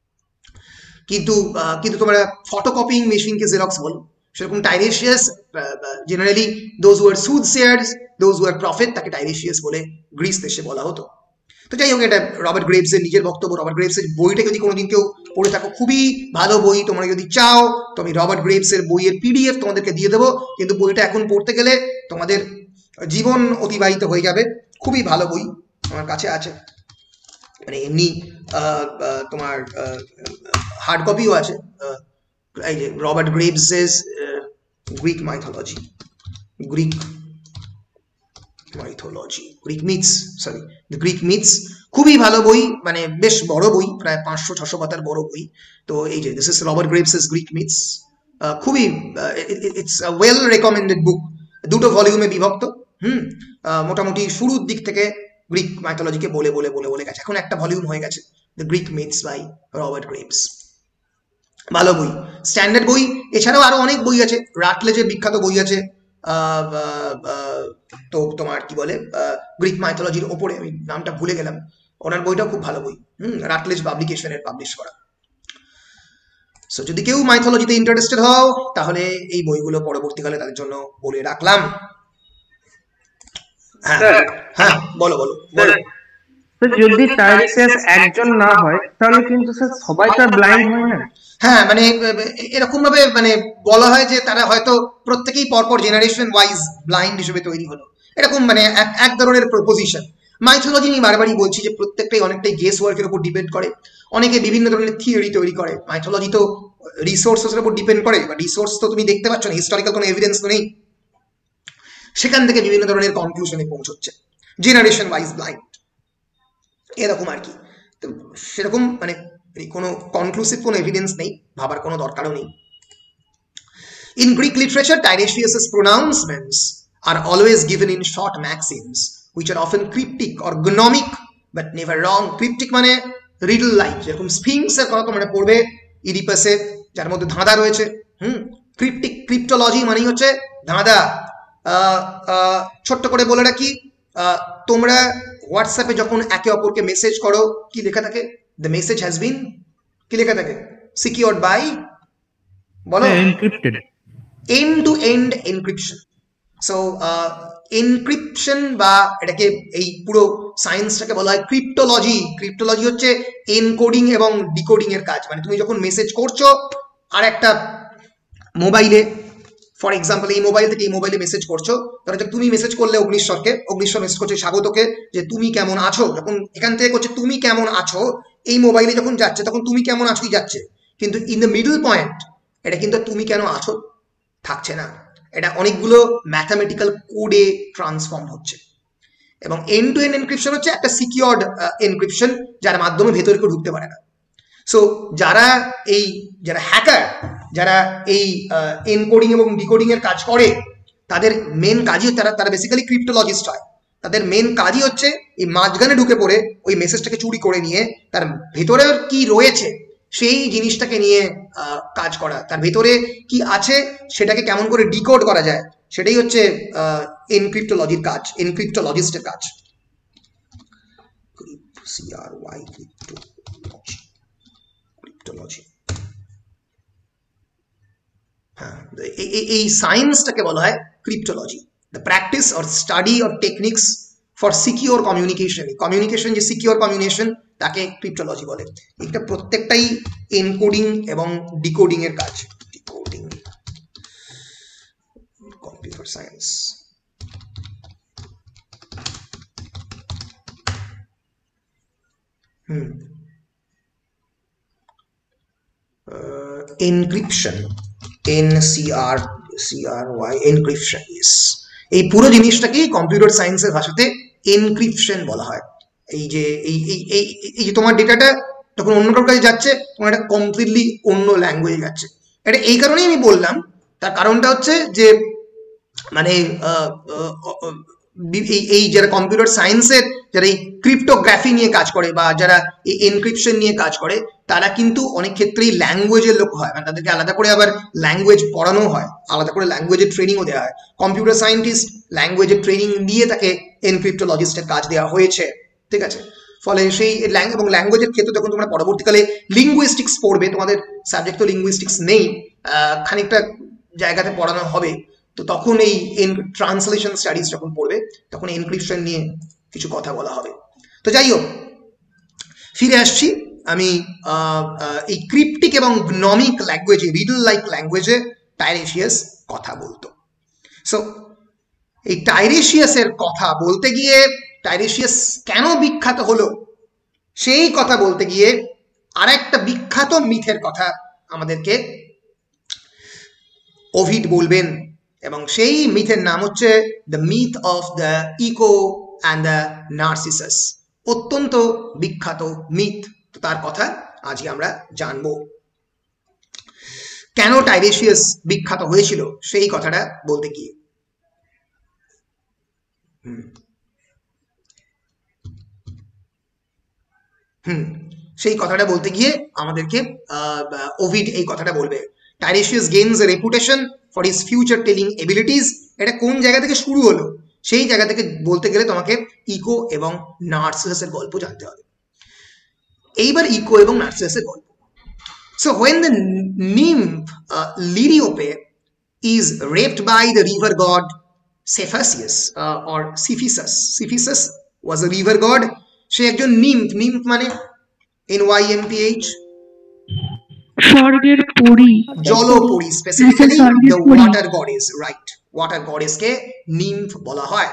কিন্তু কিন্তু তোমরা ফটোকপিং মেশিনকে জেরক্স বলো। সেরকম Tiresias generally those who are soothsayers, those who are prophet, তাকে টাইরেশিয়াস বলে গ্রিস দেশে বলা হতো। তো যাই হোক, এটা রবার্ট গ্রেভস এর নিজের বক্তব্য। রবার্ট গ্রেভস এর বইটা যদি কোনোদিন কেউ পড়ে থাকো, খুবই ভালো বই। তোমরা যদি চাও তো আমি রবার্ট গ্রেভস এর বইয়ের পিডিএফ তোমাদেরকে দিয়ে দেবো, কিন্তু বইটা এখন পড়তে গেলে তোমাদের জীবন অতিবাহিত হয়ে যাবে। খুবই ভালো বই, আমার কাছে আছে, মানে এমনি তোমার হার্ড কপিও আছে। এই যে রবার্ট গ্রেভস এর Greek mythology, Greek mythology Greek myths sorry the Greek myths, খুবই ভালো বই, মানে বেশ বড় বই, প্রায় পাঁচশো ছশো পাতার বড় বই। তো এই যে দিস ইজ রবার্ট গ্রেভস এর গ্রিক মিথস, খুবই it's a well recommended book. দুটো ভলিউমে বিভক্ত। হুম মোটামুটি শুরুর দিক থেকে গ্রিক মাইথোলজিকে বলে বলে বলে বলে গেছে। এখন একটা ভলিউম হয়ে গেছে, the Greek myths by Robert Graves. ভালো বই, স্ট্যান্ডার্ড বই। এছাড়াও আরো অনেক বই আছে। রাটলেজের বিখ্যাত বই আছে, তো তোমার কি বলে গ্রিক মাইথোলজির ওপরে, আমি নামটা ভুলে গেলাম, ওনার বইটাও খুব ভালো বই। হুম রাটলেজ পাবলিকেশনের পাবলিশ করা। সো যদি কেউ মাইথোলজিতে ইন্টারেস্টেড হও, তাহলে এই বইগুলো পরবর্তীকালে তাদের জন্য বলে রাখলাম। হ্যাঁ হ্যাঁ বলো বলো বলো। যদি টাইরেশিয়াস একজন না হয়, তাহলে কিন্তু স্যার সবাই তো ব্লাইন্ড হয় না? হ্যাঁ, মানে এরকম ভাবে মানে বলা হয় যে তারা হয়তো প্রত্যেকেই পরপর জেনারেশন ওয়াইজ ব্লাইন্ড হিসেবে তৈরি হলো, এরকম মানে এক ধরনের প্রপোজিশন। মাইথোলজি আমি বারবারই বলছি যে প্রত্যেকটাই অনেকটাই গেস ওয়ার্কের উপর ডিপেন্ড করে। অনেকে বিভিন্ন ধরনের থিওরি তৈরি করে। মাইথোলজি তো রিসোর্সের উপর ডিপেন্ড করে, বা রিসোর্স তো তুমি দেখতে পাচ্ছ না, হিস্টোরিক্যাল কোনো এভিডেন্স তো নেই, সেখান থেকে বিভিন্ন ধরনের কনক্লুশনে পৌঁছচ্ছে, জেনারেশন ওয়াইজ ব্লাইন্ড, এরকম আর কি। তো সেরকম মানে কোনো কনক্লুসিভ কোনো এভিডেন্স নেই, ভাবার কোনো দরকারও নেই। In Greek literature, Tiresias's pronouncements are always given in short maxims, which are often cryptic or gnomic, but never wrong. Cryptic মানে riddle like, যেরকম স্ফিংস এর কথা তোমরা পড়বে ইডিপাসে, যার মধ্যে ধাঁধা রয়েছে। হুম ক্রিপ্টিক, ক্রিপ্টোলজি মানেই হচ্ছে ধাঁধা। ছোট্ট করে বলে রাখি, তোমরা হোয়াটসঅ্যাপে যখন একে অপরকে মেসেজ করো, কি লেখা থাকে? The message has been, কি লেখা থাকে? Secured by, বলো, encrypted, end to end encryption. So uh, encryption বা এটাকে এই পুরো সায়েন্সটাকে বলা হয় ক্রিপ্টোলজি। ক্রিপ্টোলজি হচ্ছে এনকোডিং এবং ডিকোডিং এর কাজ। মানে তুমি যখন মেসেজ করছো আর একটা মোবাইলে, ফর এক্সাম্পল এই মোবাইল থেকে এই মোবাইলে মেসেজ করছো, ধরো তুমি মেসেজ করলে অগ্নিশ্বরকে, অগ্নিশ্বর মেসেজ করছে স্বাগতকে যে তুমি কেমন আছো, যখন এখান থেকে করছে তুমি কেমন আছো, এই মোবাইলে যখন যাচ্ছে তখন তুমি কেমন আছোই যাচ্ছে, কিন্তু ইন দ্য মিডল পয়েন্ট এটা কিন্তু তুমি কেন আছো থাকছে না, এটা অনেকগুলো ম্যাথামেটিক্যাল কোডে ট্রান্সফর্ম হচ্ছে। এবং এন্ড টু এন্ড এনক্রিপশন হচ্ছে একটা সিকিউরড এনক্রিপশন, যার মাধ্যমে ভেতরে কেউ ঢুকতে পারে না। সো যারা এই যারা হ্যাকার, যারা এই এনকোডিং এবং ডিকোডিং এর কাজ করে, তাদের মেন কাজই তারা তারা বেসিক্যালি ক্রিপ্টোলজিস্ট হয়। তাদের মেন কাজই হচ্ছে এই মাঝখানে ঢুকে পড়ে ওই মেসেজটাকে চুরি করে নিয়ে তার ভেতরে কি রয়েছে সেই জিনিসটাকে নিয়ে কাজ করা, তার ভেতরে কি আছে সেটাকে কেমন করে ডিকোড করা যায়, সেটাই হচ্ছে এনক্রিপ্টোলজির কাজ, এনক্রিপ্টোলজিস্টের কাজ। ক্রিপ্টোলজি, হ্যাঁ, এই সায়েন্সটাকে বলা হয় cryptology, the practice or study or techniques for secure communication. Communication যে সিকিউর কমিউনিকেশন তাকে ক্রিপ্টোলজি বলে। এটা প্রত্যেকটাই এনকোডিং এবং ডিকোডিং এর কাজ। Decoding, computer science. Hmm encryption, N C R C R Y, encryption, yes. এই পুরো জিনিসটাকেই কম্পিউটার সায়েন্সের ভাষাতে এনক্রিপশন বলা হয়। এই যে এই এই এই যে তোমার ডেটাটা তখন অন্য কারোর কাছে যাচ্ছে, তোমার একটা কমপ্লিটলি অন্য ল্যাঙ্গুয়েজে যাচ্ছে। এটা এই কারণেই আমি বললাম, তার কারণটা হচ্ছে যে মানে এই যারা কম্পিউটার সায়েন্সের যারা এই ক্রিপ্টোগ্রাফি নিয়ে কাজ করে বা যারা এই এনক্রিপশন নিয়ে কাজ করে, তারা কিন্তু অনেক ক্ষেত্রেই ল্যাঙ্গুয়েজের লোক হয়, মানে তাদেরকে আলাদা করে আবার ল্যাঙ্গুয়েজ পড়ানো হয়, আলাদা করে ল্যাঙ্গুয়েজের ট্রেনিংও দেওয়া হয়। কম্পিউটার সায়েন্টিস্ট ল্যাঙ্গুয়েজের ট্রেনিং দিয়ে তাকে এনক্রিপ্টোলজিস্টের কাজ দেওয়া হয়েছে, ঠিক আছে। ফলে সেই এবং ল্যাঙ্গুয়েজের ক্ষেত্রে যখন তোমরা পরবর্তীকালে লিঙ্গুইস্টিক্স পড়বে, তোমাদের সাবজেক্ট তো লিঙ্গুইস্টিক্স নেই, খানিকটা জায়গাতে পড়ানো হবে, তো তখন এই ট্রান্সলেশন স্টাডিজ যখন পড়বে তখন এনক্রিপশন নিয়ে কিছু কথা বলা হবে। তো যাই হোক, ফিরে আসছি আমি এই ক্রিপ্টিক এবং গ্নমিক ল্যাঙ্গুয়েজে, রিডল লাইক ল্যাঙ্গুয়েজে টাইরেশিয়াস কথা বলতো। সো এই টাইরেশিয়াসের কথা বলতে গিয়ে, টাইরেশিয়াস কেন বিখ্যাত হলো সেই কথা বলতে গিয়ে আর একটা বিখ্যাত মিথের কথা আমাদেরকে ওভিড বলবেন, এবং সেই মিথের নাম হচ্ছে the myth of the Echo and the Narcissus. অত্যন্ত বিখ্যাত মিথ, তো তার কথা আজকে আমরা জানবো। কেন টাইরেশিয়াস বিখ্যাত হয়েছিল সেই কথাটা বলতে গিয়ে। হুম হুম সেই কথাটা বলতে গিয়ে আমাদেরকে ওভিড এই কথাটা বলবে, Tiresias gains a reputation for his future telling abilities. এটা কোন জায়গা থেকে শুরু হলো সেই জায়গা থেকে বলতে গেলে তোমাকে ইকো এবং নার্সিসাসের গল্প জানতে হবে। এইবার ইকো এবং নার্সিসাসের গল্প। So when the nymph uh, Liriope is raped by the river god Cephasus uh, or Cephissus. Cephissus was a river god. সে একজন nymph, nymph মানে N Y M P H, স্বর্গের পরী, জলপরী, specifically the water goddess, right? water goddess কে nymph বলা হয়।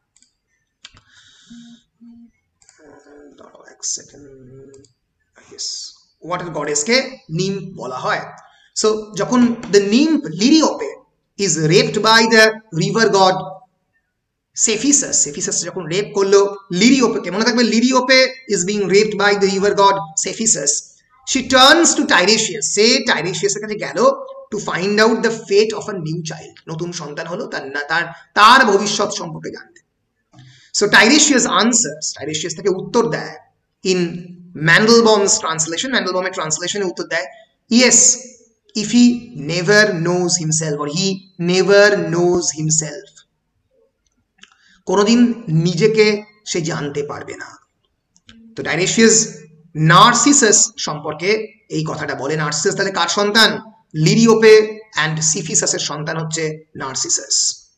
এক সেকেন্ড, yes, water goddess কে nymph বলা হয়। সো যখন the nymph Liriope is raped by the river god Cephissus, Cephissus যখন রেপ করলো লিরিওপেকে, মনে থাকবে লিরিওপে is being raped by the river god Cephissus, she turns to Tiresias, সে টাইরেশিয়াসের কাছে গেল to find out the fate of a new child, নতুন সন্তান হলো, তার তার তার ভবিষ্যৎ সম্পর্কে জানতে। So Tiresias answers, Tiresias তাকে উত্তর দেয় in Mandelbaum's translation, Mandelbaum's translation উত্তর দেয়, yes, if he never knows himself or he never knows himself, কোনোদিন নিজেকে সে জানতে পারবে না। তো টাইরেশিয়াস নার্সিসাস সম্পর্কে এই কথাটা বলে। নার্সিসাস তাহলে কার সন্তান? লিরিওপে অ্যান্ড সিফিসাসের সন্তান হচ্ছে নার্সিসাস।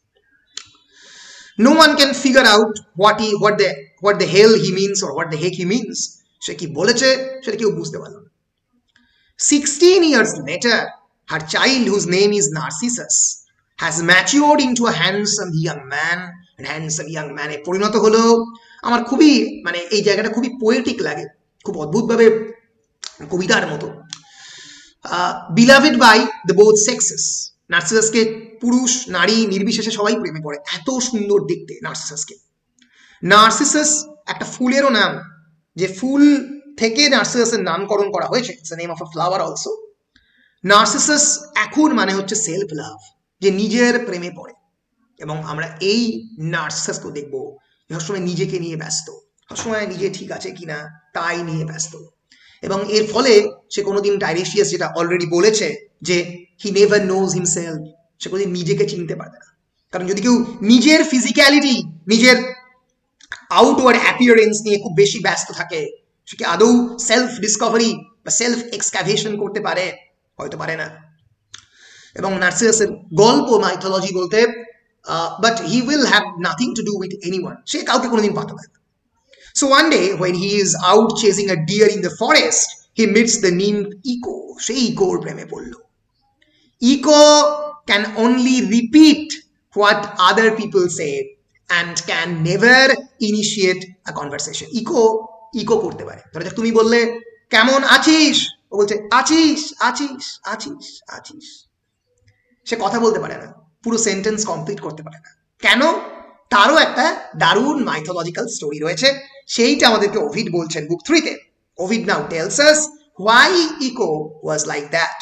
No one can figure out what he what the what the hell he means or what the heck he means. সে কি বলেছে সেটা কেউ বুঝতে পারল না। sixteen years later, her child, whose name is Narcissus, has matured into a handsome young man, and handsome young man এ পরিণত হলো। আমার খুবই মানে এই জায়গাটা খুবই পোয়েটিক লাগে, খুব অদ্ভুতভাবে কবিতার মতো। beloved by the both sexes, নার্সিসাসকে পুরুষ নারী নির্বিশেষে সবাই প্রেমে পড়ে, এত সুন্দর দেখতে নার্সিসাসকে। নার্সিসাস একটা ফুলেরও নাম, যে ফুল থেকে নার্সিসাসের নামকরণ করা হয়েছে, it's the name of a flower also. Narcissus এখন মানে হচ্ছে সেলফ লাভ, যে নিজের প্রেমে পড়ে। এবং আমরা এই নার্সিসাসকে দেখবো সবসময় নিজেকে নিয়ে ব্যস্ত, সবসময় নিজে ঠিক আছে কিনা তাই নিয়ে ব্যস্ত। এবং এর ফলে সে কোনোদিন টাইরেশিয়াস যেটা অলরেডি বলেছে যে হি নেভার নোজ হিমসেলফ, সে কোনোদিন নিজেকে চিনতে পারবে না। কারণ যদি কেউ নিজের ফিজিক্যালিটি, নিজের আউটওয়ার্ড অ্যাপিয়ারেন্স নিয়ে খুব বেশি ব্যস্ত থাকে, সে কি আদৌ সেলফ ডিসকভারি বা সেলফ এক্সকাভেশন করতে পারে? হয়তো পারে না। এবং নার্সিসাসের গল্প মাইথোলজি বলতে, but he will have nothing to do with anyone, সে কাউকে কোনোদিন পাঠাবে না। So one day when he is out chasing a deer in the forest, he meets the nymph Echo. She Echo preme pollo. Echo can only repeat what other people say and can never initiate a conversation. Echo Echo করতে পারে। ধরো তুমি বললে কেমন আছিস, ও বলছে আছিস আছিস আছিস আছিস। সে কথা বলতে পারে না, পুরো সেন্টেন্স কমপ্লিট করতে পারে না। কেন? তারও একটা দারুণ মাইথোলজিক্যাল স্টোরি রয়েছে, সেইটা আমাদেরকে ওভিড বলছেন বুক থ্রিতে। Ovid now tells us why Echo was like that.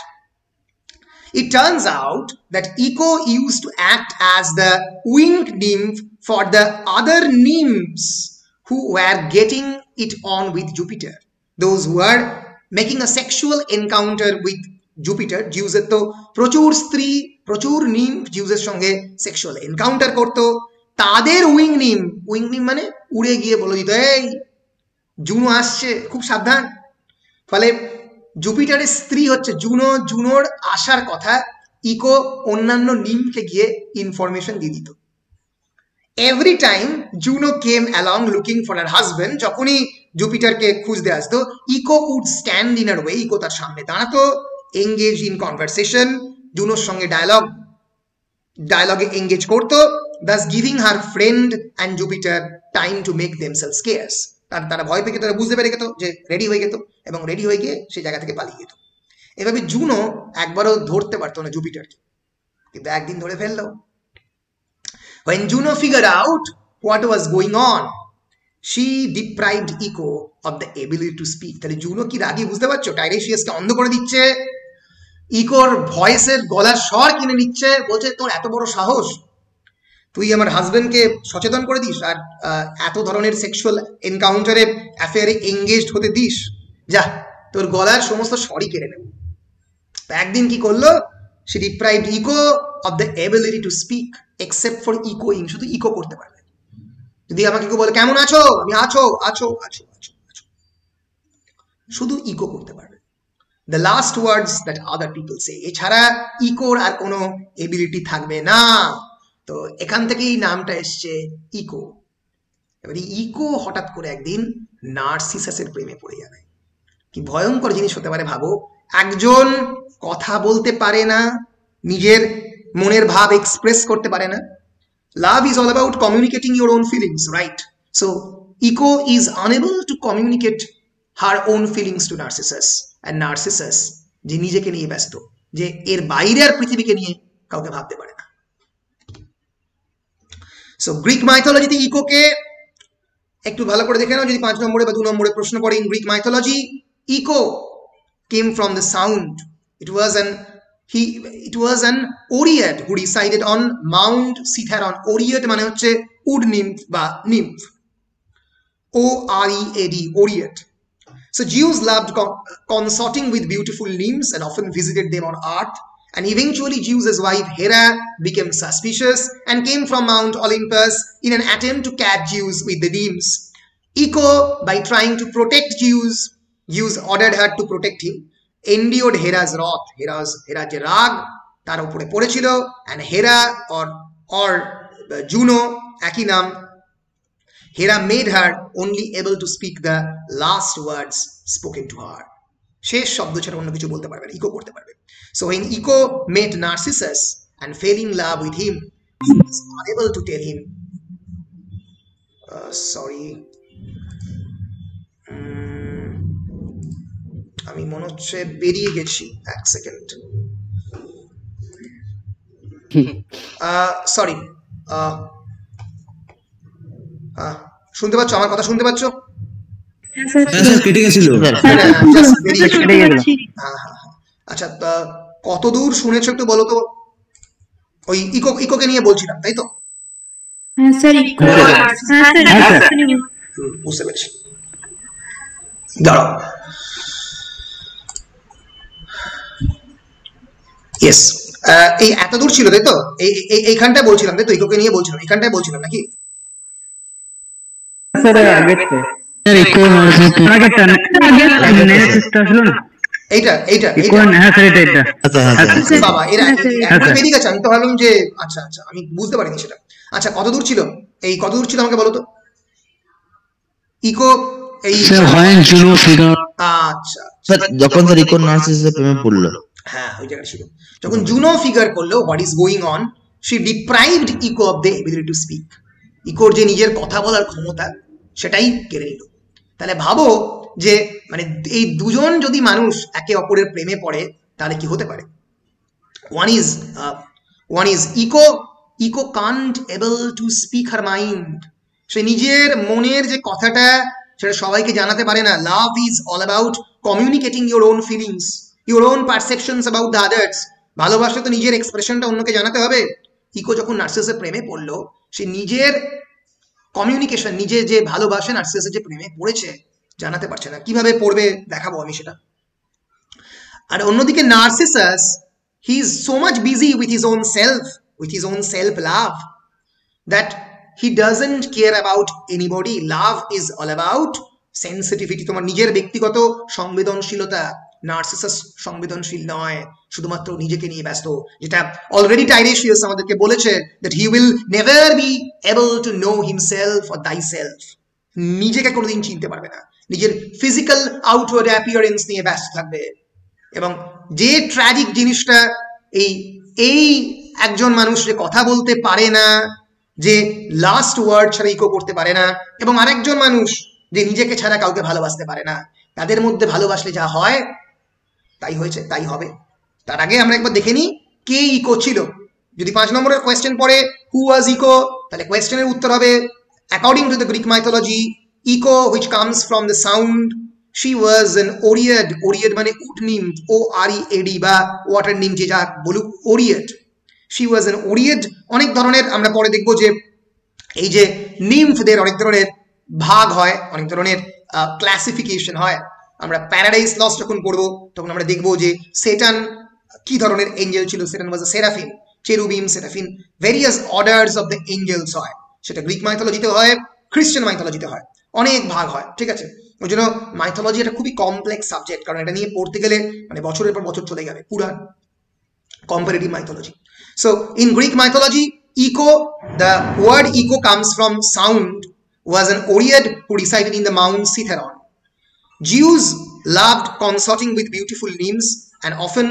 It turns out that Echo used to act as the winged nymph for the other nymphs who were getting it on with Jupiter. Those who were making a sexual encounter with Jupiter, জিউসের তো প্রচুর স্ত্রী, প্রচুর nymph জিউসের সঙ্গে sexual encounter করতো, তাদের wing নিম, wing নিম মানে উড়ে গিয়ে বলে দিত এই জুনো আসছে, খুব সাবধান। ফলে জুপিটারের স্ত্রী হচ্ছে জুনো, জুনোর আসার কথা ইকো অন্যান্য নিমকে গিয়ে ইনফরমেশন দিয়ে দিত। Every time Juno came along looking for her husband, যখনই জুপিটারকে খুঁজতে আসতো, Echo would stand in her way, ইকো তার সামনে দাঁড়াতো, এঙ্গেজ ইন কনভারসেশন, জুনোর সঙ্গে ডায়ালগ ডায়ালগে এঙ্গেজ করতো, thus giving her friend and Jupiter time to make themselves scarce. তার তারা ভয় পেয়ে তারা বুঝতে পেরে গেত যে রেডি হয়ে যেত এবং রেডি হয়ে গিয়ে সেই জায়গা থেকে পালিয়ে যেত। এভাবে জুনো একবারও ধরতে পারতো না জুপিটারকে, কিন্তু একদিন ধরে ফেললো। When Juno figured out what was going on, she deprived Echo of the ability to speak. তাহলে জুনো কি রাগি বুঝতে পারছো? টাইরেশিয়াসকে অন্ধ করে দিচ্ছে, ইকোর ভয়েসের গলার স্বর কিনে নিচ্ছে, বলছে তোর এত বড় সাহস, তুই আমার হাজবেন্ডকে সচেতন করে দিস আর এত ধরনের সেক্সুয়াল এনকাউন্টারে অ্যাফেয়ারে এঙ্গেজড হতে দিস, যা তোর গলার সমস্ত স্বরই কেড়ে নেব। একদিন কি করলো? সে deprived Echo of the ability to speak except for ইকোইং, শুধু ইকো করতে পারবে। যদি আমাকে কেউ বলে কেমন আছো, আমি আছো আছো আছো আছো আছো, শুধু ইকো করতে পারবে। The last words that other people say, এছাড়া ইকোর আর কোনো এবিলিটি থাকবে না। তো এখান থেকেই নামটা এসছে ইকো। এবার ইকো হঠাৎ করে একদিন নার্সিসাসের প্রেমে পড়ে যাবে। কি ভয়ঙ্কর জিনিস হতে পারে ভাবো, একজন কথা বলতে পারে না, নিজের মনের ভাব এক্সপ্রেস করতে পারে না। Love is all about communicating your own feelings, right? So Echo is unable to communicate her own feelings to Narcissus, and Narcissus যে নিজেকে নিয়ে ব্যস্ত, যে এর বাইরের পৃথিবীকে নিয়ে কাউকে ভাবতে পারে না। সো গ্রিক মাইথোলজিতে ইকোকে একটু ভালো করে দেখে নাও, যদি পাঁচ নম্বরে বা দু নম্বরে প্রশ্ন পড়ে। In Greek mythology Echo came from the sound, it was an he it was an Oread who decided on mount Cithaeron. Oread মানে হচ্ছে উড নিম্ফ বা nymph, O R E A D, Oread. So Jews loved consorting with beautiful nymphs and often visited them on earth. And eventually Zeus's wife Hera became suspicious and came from Mount Olympus in an attempt to catch Zeus with the nymphs. Echo, by trying to protect Zeus, Zeus ordered her to protect him, endured Hera's wrath. Hera's Hera je rag tar upore porechilo, and Hera or or Juno, একই নাম, Hera made her only able to speak the last words spoken to her. শেষ শব্দ ছাড়া অন্য কিছু বলতে পারবে না, ইকো করতে পারবে। So when Echo met Narcissus and fell in love with him, he was unable to tell him, uh, sorry, আমি মনে হচ্ছে বেরিয়ে গেছি, এক সেকেন্ড, সরি, শুনতে পাচ্ছ আমার কথা? শুনতে পাচ্ছ? আচ্ছা, কত দূর শুনেছো একটু বলো তো? ওই ইকো ইকোকে নিয়ে বলছিলাম, তাই তো? বুঝতে পেরেছি, দাঁড়াও। ইয়েস, এই এত দূর ছিল তাই তো, এইখানটায় বলছিলাম তাই তো, ইকোকে নিয়ে বলছিলাম, এইখানটায় বলছিলাম নাকি? স্যার আগেরটা স্যার ইকো আগেরটা নেক্সটটা আসলো না, এইটা এইটা ইকো হ্যাঁ স্যার এটা এটা আচ্ছা বাবা এরা এখন বেরিয়ে গেছে, আমি তো ভাবলাম যে আচ্ছা আচ্ছা আমি বুঝতে পারিনি সেটা। আচ্ছা কত দূর ছিল, এই কত দূর ছিল আমাকে বলো তো ইকো? এই স্যার হোয়েন জুনো ফিগার, আচ্ছা স্যার যখন স্যার ইকো নার্সিসিসের প্রেমে পড়লো, হ্যাঁ ওই জায়গা ছিল যখন জুনো ফিগার করলো what is going on, she deprived Echo of the ability to speak. ইকোর যে নিজের কথা বলার ক্ষমতা সেটাই কেড়ে নিল। তাহলে ভাবো যে মানে এই দুজন যদি মানুষ একে অপরের প্রেমে পড়ে তাহলে কি হতে পারে। One is one is Echo Echo can't able to speak her mind, সে নিজের মনের যে কথাটা সেটা সবাইকে জানাতে পারে না। Love is all about communicating your own feelings, your own perceptions about the others. ভালোবাসা তো নিজের এক্সপ্রেশনটা অন্যকে জানাতে হবে। ইকো যখন নার্সিসের প্রেমে পড়লো সে নিজের কমিউনিকেশন, নিজে যে ভালোবাসে নার্সিসের যে প্রেমে পড়েছে জানাতে পারছে না। কিভাবে পড়বে দেখাবো আমি সেটা। আর অন্যদিকে Narcissus, he is so much busy with his own self, with his own self love, that he doesn't care about anybody. Love is all about sensitivity, তোমার নিজের ব্যক্তিগত সংবেদনশীলতা। নার্সিসাস সংবেদনশীল নয়, শুধুমাত্র নিজেকে নিয়ে ব্যস্ত, যেটা অলরেডি টাইরেশিয়াস আমাদেরকে বলেছে that he will never be able to know himself or thyself। নিজেকে কোনোদিন চিনতে পারবে না, নিজের ফিজিক্যাল আউটওয়ার্ড অ্যাপিয়ারেন্স নিয়ে ব্যস্ত থাকবে। এবং যে ট্র্যাজিক জিনিসটা, এই এই একজন মানুষ যে কথা বলতে পারে না, যে লাস্ট ওয়ার্ড ছাড়া ইকো করতে পারে না, এবং আরেকজন মানুষ যে নিজেকে ছাড়া কাউকে ভালোবাসতে পারে না, তাদের মধ্যে ভালোবাসলে যা হয় তাই হয়েছে, তাই হবে। তার আগে আমরা একবার দেখে নিই কে ইকো ছিল। যদি পাঁচ নম্বরের কোয়েশ্চেন পড়ে হু ওয়াজ ইকো, তাহলে কোয়েশ্চেনের উত্তর হবে according to the Greek mythology, Echo which comes from the sound, she was an Oread. Oread মানে উড নিম্ফ, ও আর ই এডি, বা ওয়াটার নিম্ফ যে যা বলুক, ওরিয়েড। She was an ওরিয়েড। অনেক ধরনের আমরা পরে দেখবো যে এই যে নিম্ফদের অনেক ধরনের ভাগ হয়, অনেক ধরনের ক্লাসিফিকেশন হয়। আমরা প্যারাডাইস লস্ট যখন পড়বো তখন আমরা দেখবো যে সেটান কি ধরনের এঞ্জেল ছিল। Satan was a seraphim, cherubim, seraphim, various orders of the angels হয়। সেটা গ্রিক মাইথোলজিতে হয়, খ্রিস্টান মাইথোলজিতে হয়, অনেক ভাগ হয়, ঠিক আছে। ওই জন্য মাইথোলজি এটা খুবই কমপ্লেক্স সাবজেক্ট, কারণ এটা নিয়ে পড়তে গেলে মানে বছরের পর বছর চলে যাবে, পুরান comparative mythology. So in Greek mythology, echo, the word echo comes from sound, was an Oread who resided in the Mount Cithaeron. Jews loved consorting with beautiful nymphs and often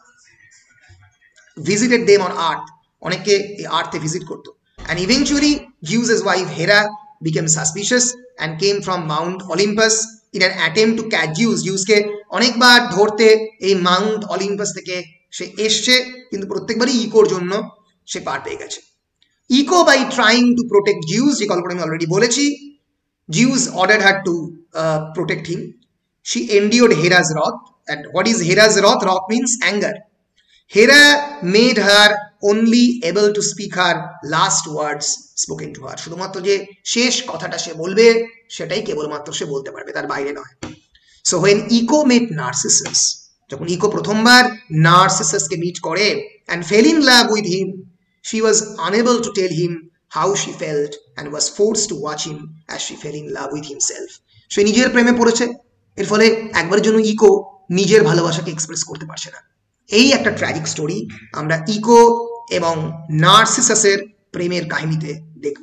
visited them on earth. অনেকে এই আর্থে visit করতো। And eventually Zeus's wife Hera became suspicious and came from Mount Olympus in an attempt to catch Zeus. Zeusকে অনেকবার ধরতে এই Mount Olympus থেকে সে এসছে, কিন্তু প্রত্যেকবারই ইকোর জন্য সে পার পেয়ে গেছে। Echo by trying to protect Zeus, যে গল্পটা আমি অলরেডি বলেছি, Zeus ordered her to protect him. She endured Hera's wrath. and what is Hera's wrath? Wrath means anger. Hera made her only able to speak her last words spoken to her. শুধুমাত্র যে শেষ কথাটা সে বলবে সেটাই কেবলমাত্র সে বলতে পারবে, তার বাইরে নয়। So when Echo met Narcissus, যখন ইকো প্রথমবার নার্সিসাসকে মিট করে and fell in love with him, she was unable to tell him how she felt and was forced to watch him as she fell in love with himself. সে নিজের প্রেমে পড়েছে, এর ফলে একবারের জন্য ইকো নিজের ভালোবাসাকে এক্সপ্রেস করতে পারছে না। এই একটা ট্র্যাজিক স্টোরি আমরা ইকো এবং নার্সিসাসের প্রেমের কাহিনীতে দেখব।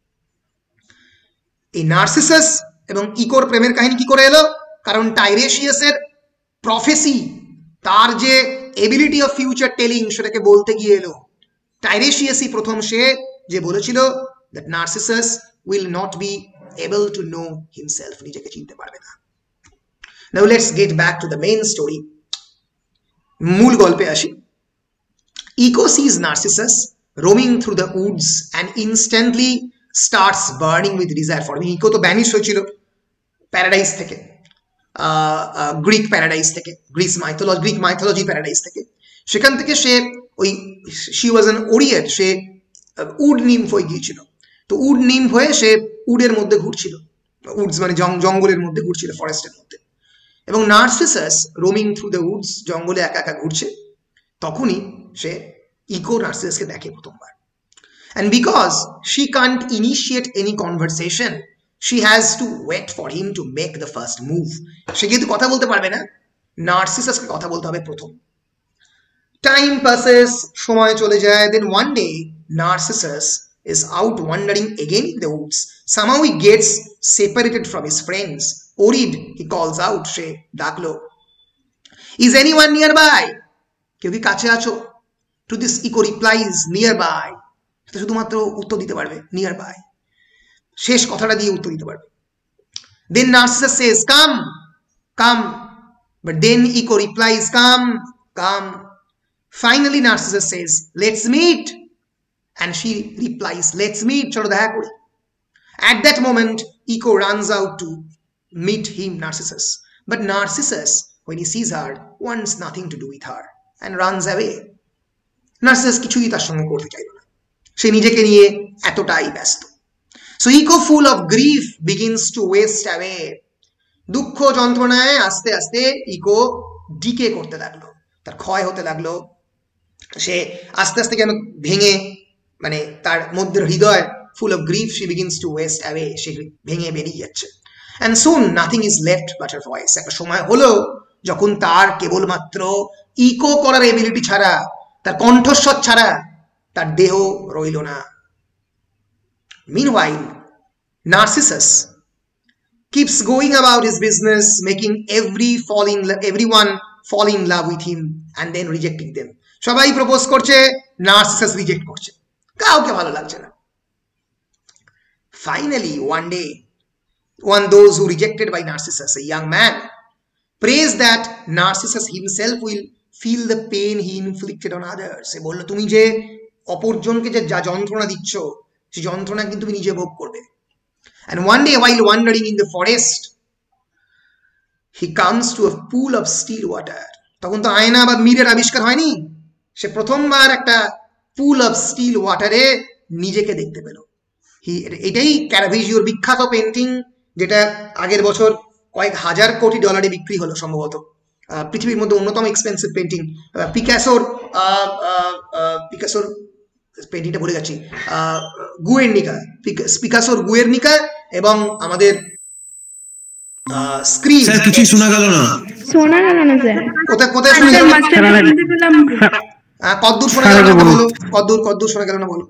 এই নার্সিসাস এবং ইকোর প্রেমের কাহিনী কি করে এলো? কারণ টাইরেশিয়াসের প্রফেসি, তার যে এবিলিটি অফ ফিউচার টেলিং, সেটাকে বলতে গিয়ে এলো। টাইরেশিয়াসই প্রথম সে যে বলেছিল that Narcissus will not be able to know himself, নিজেকে চিনতে পারবে না। Now let's get back to the main story, মূল গল্পে আসি। Echo sees Narcissus roaming through the woods and instantly starts burning with desire for him. Echo তো banish হয়েছিল paradise থেকে, গ্রিক প্যারাডাইস থেকে, Greek mythology Greek mythology paradise থেকে। সেখান থেকে সে ওই শি ওয়াজ অ্যান ওরিয়েড, সে উড নিম্ফ হয়ে গিয়েছিল। তো উড নিম্ফ হয়ে সে উডের মধ্যে ঘুরছিল, উডস মানে জঙ্গলের মধ্যে ঘুরছিল, ফরেস্টের মধ্যে। এবং Narcissus roaming through the woods, জঙ্গলে একা একা ঘুরছে। তখনই সে ইকো নার্সিসাসকে দেখে প্রথমবার। And because she can't initiate any conversation, she has to wait for him to make the first move. সে কিন্তু কথা বলতে পারবে না, নার্সিসাসকে কথা বলতে হবে প্রথম। টাইম passes, সময় চলে যায়। Then one day Narcissus is out wandering again in the woods. Somehow he gets separated from his friends. Worried, he calls out, সে ডাকলো, is anyone nearby? কেউ কি কাছে আছো? To this echo replies, nearby. শুধুমাত্র উত্তর দিতে পারবে নিয়ারবাই, শেষ কথাটা দিয়ে উত্তর দিতে পারবে। Then Narcissus says, come, come, but then echo replies, come, come. Finally Narcissus says, let's meet, and she replies, let's meet, চলো দেখা করি। At that moment echo runs out to meet him, Narcissus, but Narcissus, when he sees her, wants nothing to do with her and runs away. Narcissus কিছুই তার সঙ্গে করতে চাইল না, সে নিজেকে নিয়ে এতটাই ব্যস্ত। So echo, full of grief, begins to waste away. দুঃখ যন্ত্রণায় আস্তে আস্তে ইকো ডিকে করতে লাগলো, তার ক্ষয় হতে লাগলো। সে আস্তে আস্তে কেন ভেঙে, মানে তার মধ্যে হৃদয়, full of grief, she begins to waste away, সে ভেঙে বেরিয়ে যাচ্ছে। And soon nothing is left but her voice. একটা সময় হলো যখন তার কেবলমাত্র ইকো করার এবিলিটি ছাড়া, তার কণ্ঠস্বর ছাড়া তার দেহ রইল না। Meanwhile, Narcissus keeps going about his business, making every fall in everyone fall in love with him and then rejecting them. সবাই প্রপোজ করছে, Narcissus রিজেক্ট করছে, কাউকে ভালো লাগছে না। Finally, one day, one those who rejected by Narcissus, a young man, prays that Narcissus himself will feel the pain he inflicted on others. সে বলল, তুমি যে অপরজনকে যে যা যন্ত্রণা দিচ্ছ, সেই যন্ত্রণা কিন্তু তুমি নিজে ভোগ করবে। And one day while wandering in the forest, he comes to a pool of still water. তখন তো আয়না বা মিরর আবিষ্কার হয়নি, সে প্রথমবার একটা পুল অফ স্টিল ওয়াটারে নিজেকে দেখতে পেল। এটাই ক্যারাভেজিওর বিখ্যাত পেন্টিং, যেটা আগের বছর কয়েক হাজার কোটি ডলারে বিক্রি হলো সম্ভবত। পৃথিবীর মধ্যে অন্যতম এক্সপেন্সিভ পেন্টিং। পিকাসোর পিকাসোর পেন্টিংটা ভুলে যাচ্ছি, গুয়ের্নিকা, পিকাসোর গুয়ের্নিকা এবং আমাদের স্ক্রিন। স্যার কিছু শোনা গেল না। শোনা গেল না স্যার। কোথায় কোথায় শোনা গেল না? কদ্দূর শোনা গেল না বলো, কদ্দূর কদ্দূর শোনা গেল না বলো।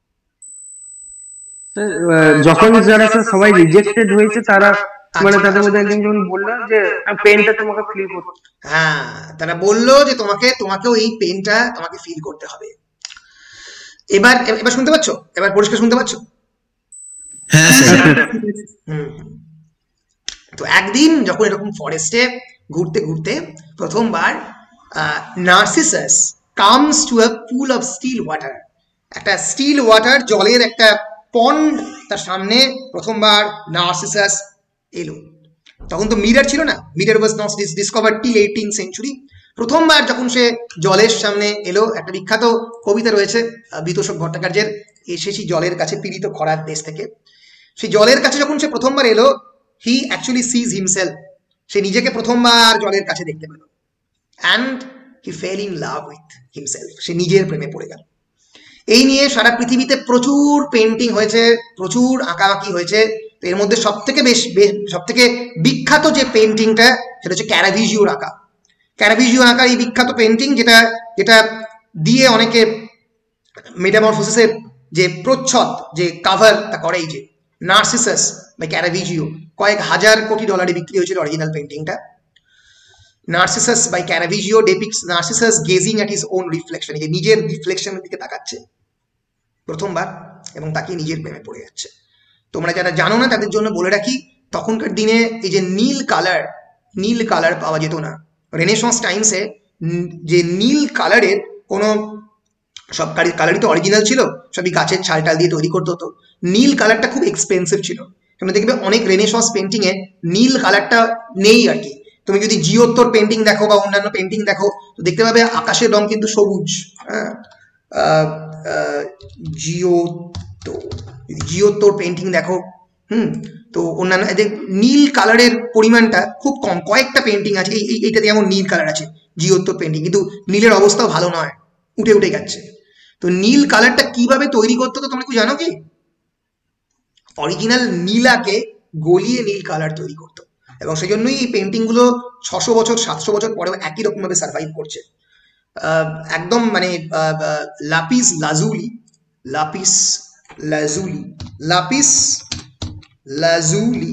যখন যারা সবাই রিজেক্টেড হয়েছে তারা, মানে তাদের মধ্যে একজন বলল যে পেনটা তোমাকে ফিল করতে, হ্যাঁ তারা বললো যে তোমাকে তোমাকেও এই পেনটা তোমাকে ফিল করতে হবে। এবার এবার শুনতে পাচ্ছ? এবার পরিষ্কার শুনতে পাচ্ছ? হ্যাঁ স্যার। হুম। তো একদিন যখন এরকম ফরেস্টে ঘুরতে ঘুরতে প্রথমবার Narcissus comes to a pool of still water, একটা স্টিল ওয়াটার জলের একটা পন্ড তার সামনে প্রথমবার নার্সিসাস এলো। তখন তো মিরর ছিল না, mirror was not discovered till eighteen century. প্রথমবার যখন সে জলের সামনে এলো, একটা বিখ্যাত কবিতা রয়েছে বিতোষক ভট্টাচার্যের, এসেছি জলের কাছে পীড়িত খরার দেশ থেকে। সেই জলের কাছে যখন সে প্রথমবার এলো, হি অ্যাকচুয়ালি সিজ হিমসেলফ, সে নিজেকে প্রথমবার জলের কাছে দেখতে পেল। And he fell in love with himself, সে নিজের প্রেমে পড়ে গেল। এই নিয়ে সারা পৃথিবীতে প্রচুর পেন্টিং হয়েছে, প্রচুর আঁকাআঁকি হয়েছে। এর মধ্যে সব থেকে বেশ সব থেকে বিখ্যাত যে পেন্টিংটা, সেটা হচ্ছে ক্যারাভিজিওর আঁকা। ক্যারাভিজিও আঁকা এই বিখ্যাত পেন্টিং, যেটা যেটা দিয়ে অনেকে মেটামরফোসিসের যে প্রচ্ছদ, যে কাভারটা করে, এই যে নার্সিসাস বাই ক্যারাভিজিও, কয়েক হাজার কোটি ডলারে বিক্রি হয়েছিল অরিজিনাল পেন্টিংটা। Narcissus by Caravaggio depicts Narcissus gazing at his own reflection, এই যে নিজের রিফ্লেকশনের দিকে তাকাচ্ছে প্রথমবার এবং তাকে নিজের প্রেমে পড়ে যাচ্ছে। তোমরা যারা জানো না তাদের জন্য বলে রাখি, তখনকার দিনে এই যে নীল কালার, নীল কালার পাওয়া যেত না। রেনেসন্স টাইমসে যে নীল কালারের কোনো, সব কালারই তো অরিজিনাল ছিল, সবই গাছের ছাল টাল দিয়ে তৈরি করতে হতো। নীল কালারটা খুব এক্সপেন্সিভ ছিল। তোমরা দেখবে অনেক রেনেসন্স পেন্টিংয়ে নীল কালারটা নেই আর কি। তুমি যদি জিওত্তর পেন্টিং দেখো বা অন্যান্য পেন্টিং দেখো, তো দেখতে পাবে আকাশের রং কিন্তু সবুজ। হ্যাঁ, জিওত্তর জিওত্তর পেন্টিং দেখো, হুম, তো অন্যান্য নীল কালারের পরিমাণটা খুব কম। কয়েকটা পেন্টিং আছে, এই এইটাতে যেমন নীল কালার আছে, জিওর তো পেন্টিং, কিন্তু নীলের অবস্থাও ভালো নয়, উঠে উঠে যাচ্ছে। তো নীল কালারটা কিভাবে তৈরি করতে তো তোমরা কি জানো কি? অরিজিনাল নীলাকে গলিয়ে নীল কালার তৈরি করতো, এবং সেই জন্যই এই পেন্টিং গুলো ছশো বছর সাতশো বছর পরেও একই রকম ভাবে সার্ভাইভ করছে। একদম মানে lapis lazuli lapis lazuli lapis lazuli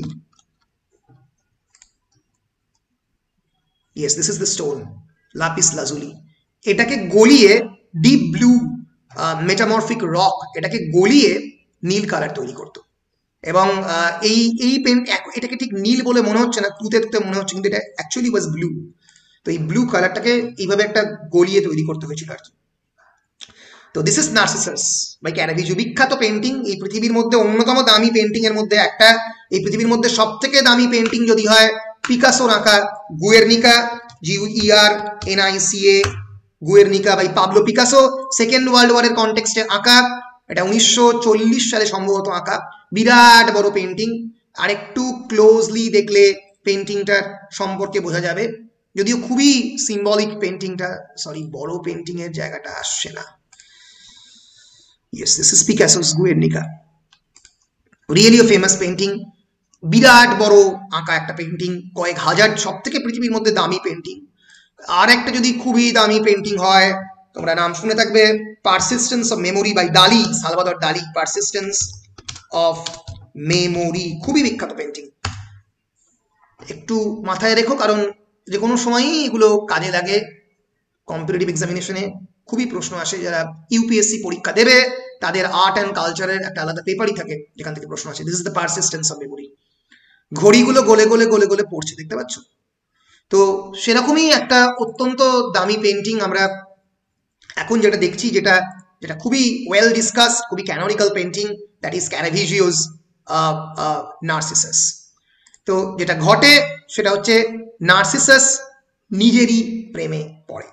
yes, this is the stone, lapis lazuli. এটাকে গলিয়ে ডিপ ব্লু মেটামরফিক রক, এটাকে গলিয়ে নীল কালার তৈরি করতো। এবং এই এই পেন্ট এটাকে ঠিক নীল বলে মনে হচ্ছে না, তুতে তুতে মনে হচ্ছে, কিন্তু এটা অ্যাকচুয়ালি ওয়াজ ব্লু। তো এই ব্লু কালারটাকে এইভাবে একটা গলিয়ে তৈরি করতে হয়েছিল আর কি। তো this is Narcissus by Caravaggio, বিখ্যাত পেন্টিং, এই পৃথিবীর মধ্যে অন্যতম দামি পেন্টিং এর মধ্যে একটা। এই পৃথিবীর মধ্যে সব থেকে দামি পেন্টিং যদি হয় পিকাসোর আঁকা Guernica, G U E R N I C A, Guernica by Pablo Picasso, second world ওয়ারের কনটেক্সটে আঁকা। এটা উনিশশো চল্লিশ সালে সম্ভবত আঁকা, বিরাট বড় পেন্টিং। আর একটু ক্লোজলি দেখলে পেন্টিংটার সম্পর্কে বোঝা যাবে, যদিও খুবই সিম্বলিক পেন্টিংটা, সরি বড় পেন্টিং এর জায়গাটা আসছে না। Yes, this is Picasso's Guernica, really a famous painting, বিরাট বড় আঁকা একটা পেন্টিং, কয়েক হাজার, সব থেকে পৃথিবীর মধ্যে দামি পেন্টিং। আর একটা যদি খুবই দামি পেন্টিং হয়, তোমরা নাম শুনে থাকবে, persistence of memory by Dali, Salvador Dali, persistence of memory, খুবই বিখ্যাত পেন্টিং। একটু মাথায় রেখো, কারণ যে কোনো সময়ই এগুলো কাজে লাগে, কম্পিটিটিভ এক্সামিনেশনে খুবই প্রশ্ন আসে। যারা ইউপিএসসি পরীক্ষা দেবে তাদের আর্ট অ্যান্ড কালচারের একটা আলাদা পেপারই থাকে যেখান থেকে প্রশ্ন আসে। This is the persistence of memory. ঘড়িগুলো গলে গলে গলে গলে পড়ছে, দেখতে পাচ্ছ? তো সেরকমই একটা অত্যন্ত দামি পেন্টিং আমরা এখন যেটা দেখছি, যেটা যেটা খুবই ওয়েল ডিসকাস, খুবই canonical painting, that is Caravaggio's Narcissus. তো যেটা ঘটে সেটা হচ্ছে নার্সিসাস নিজেরই প্রেমে পড়ে।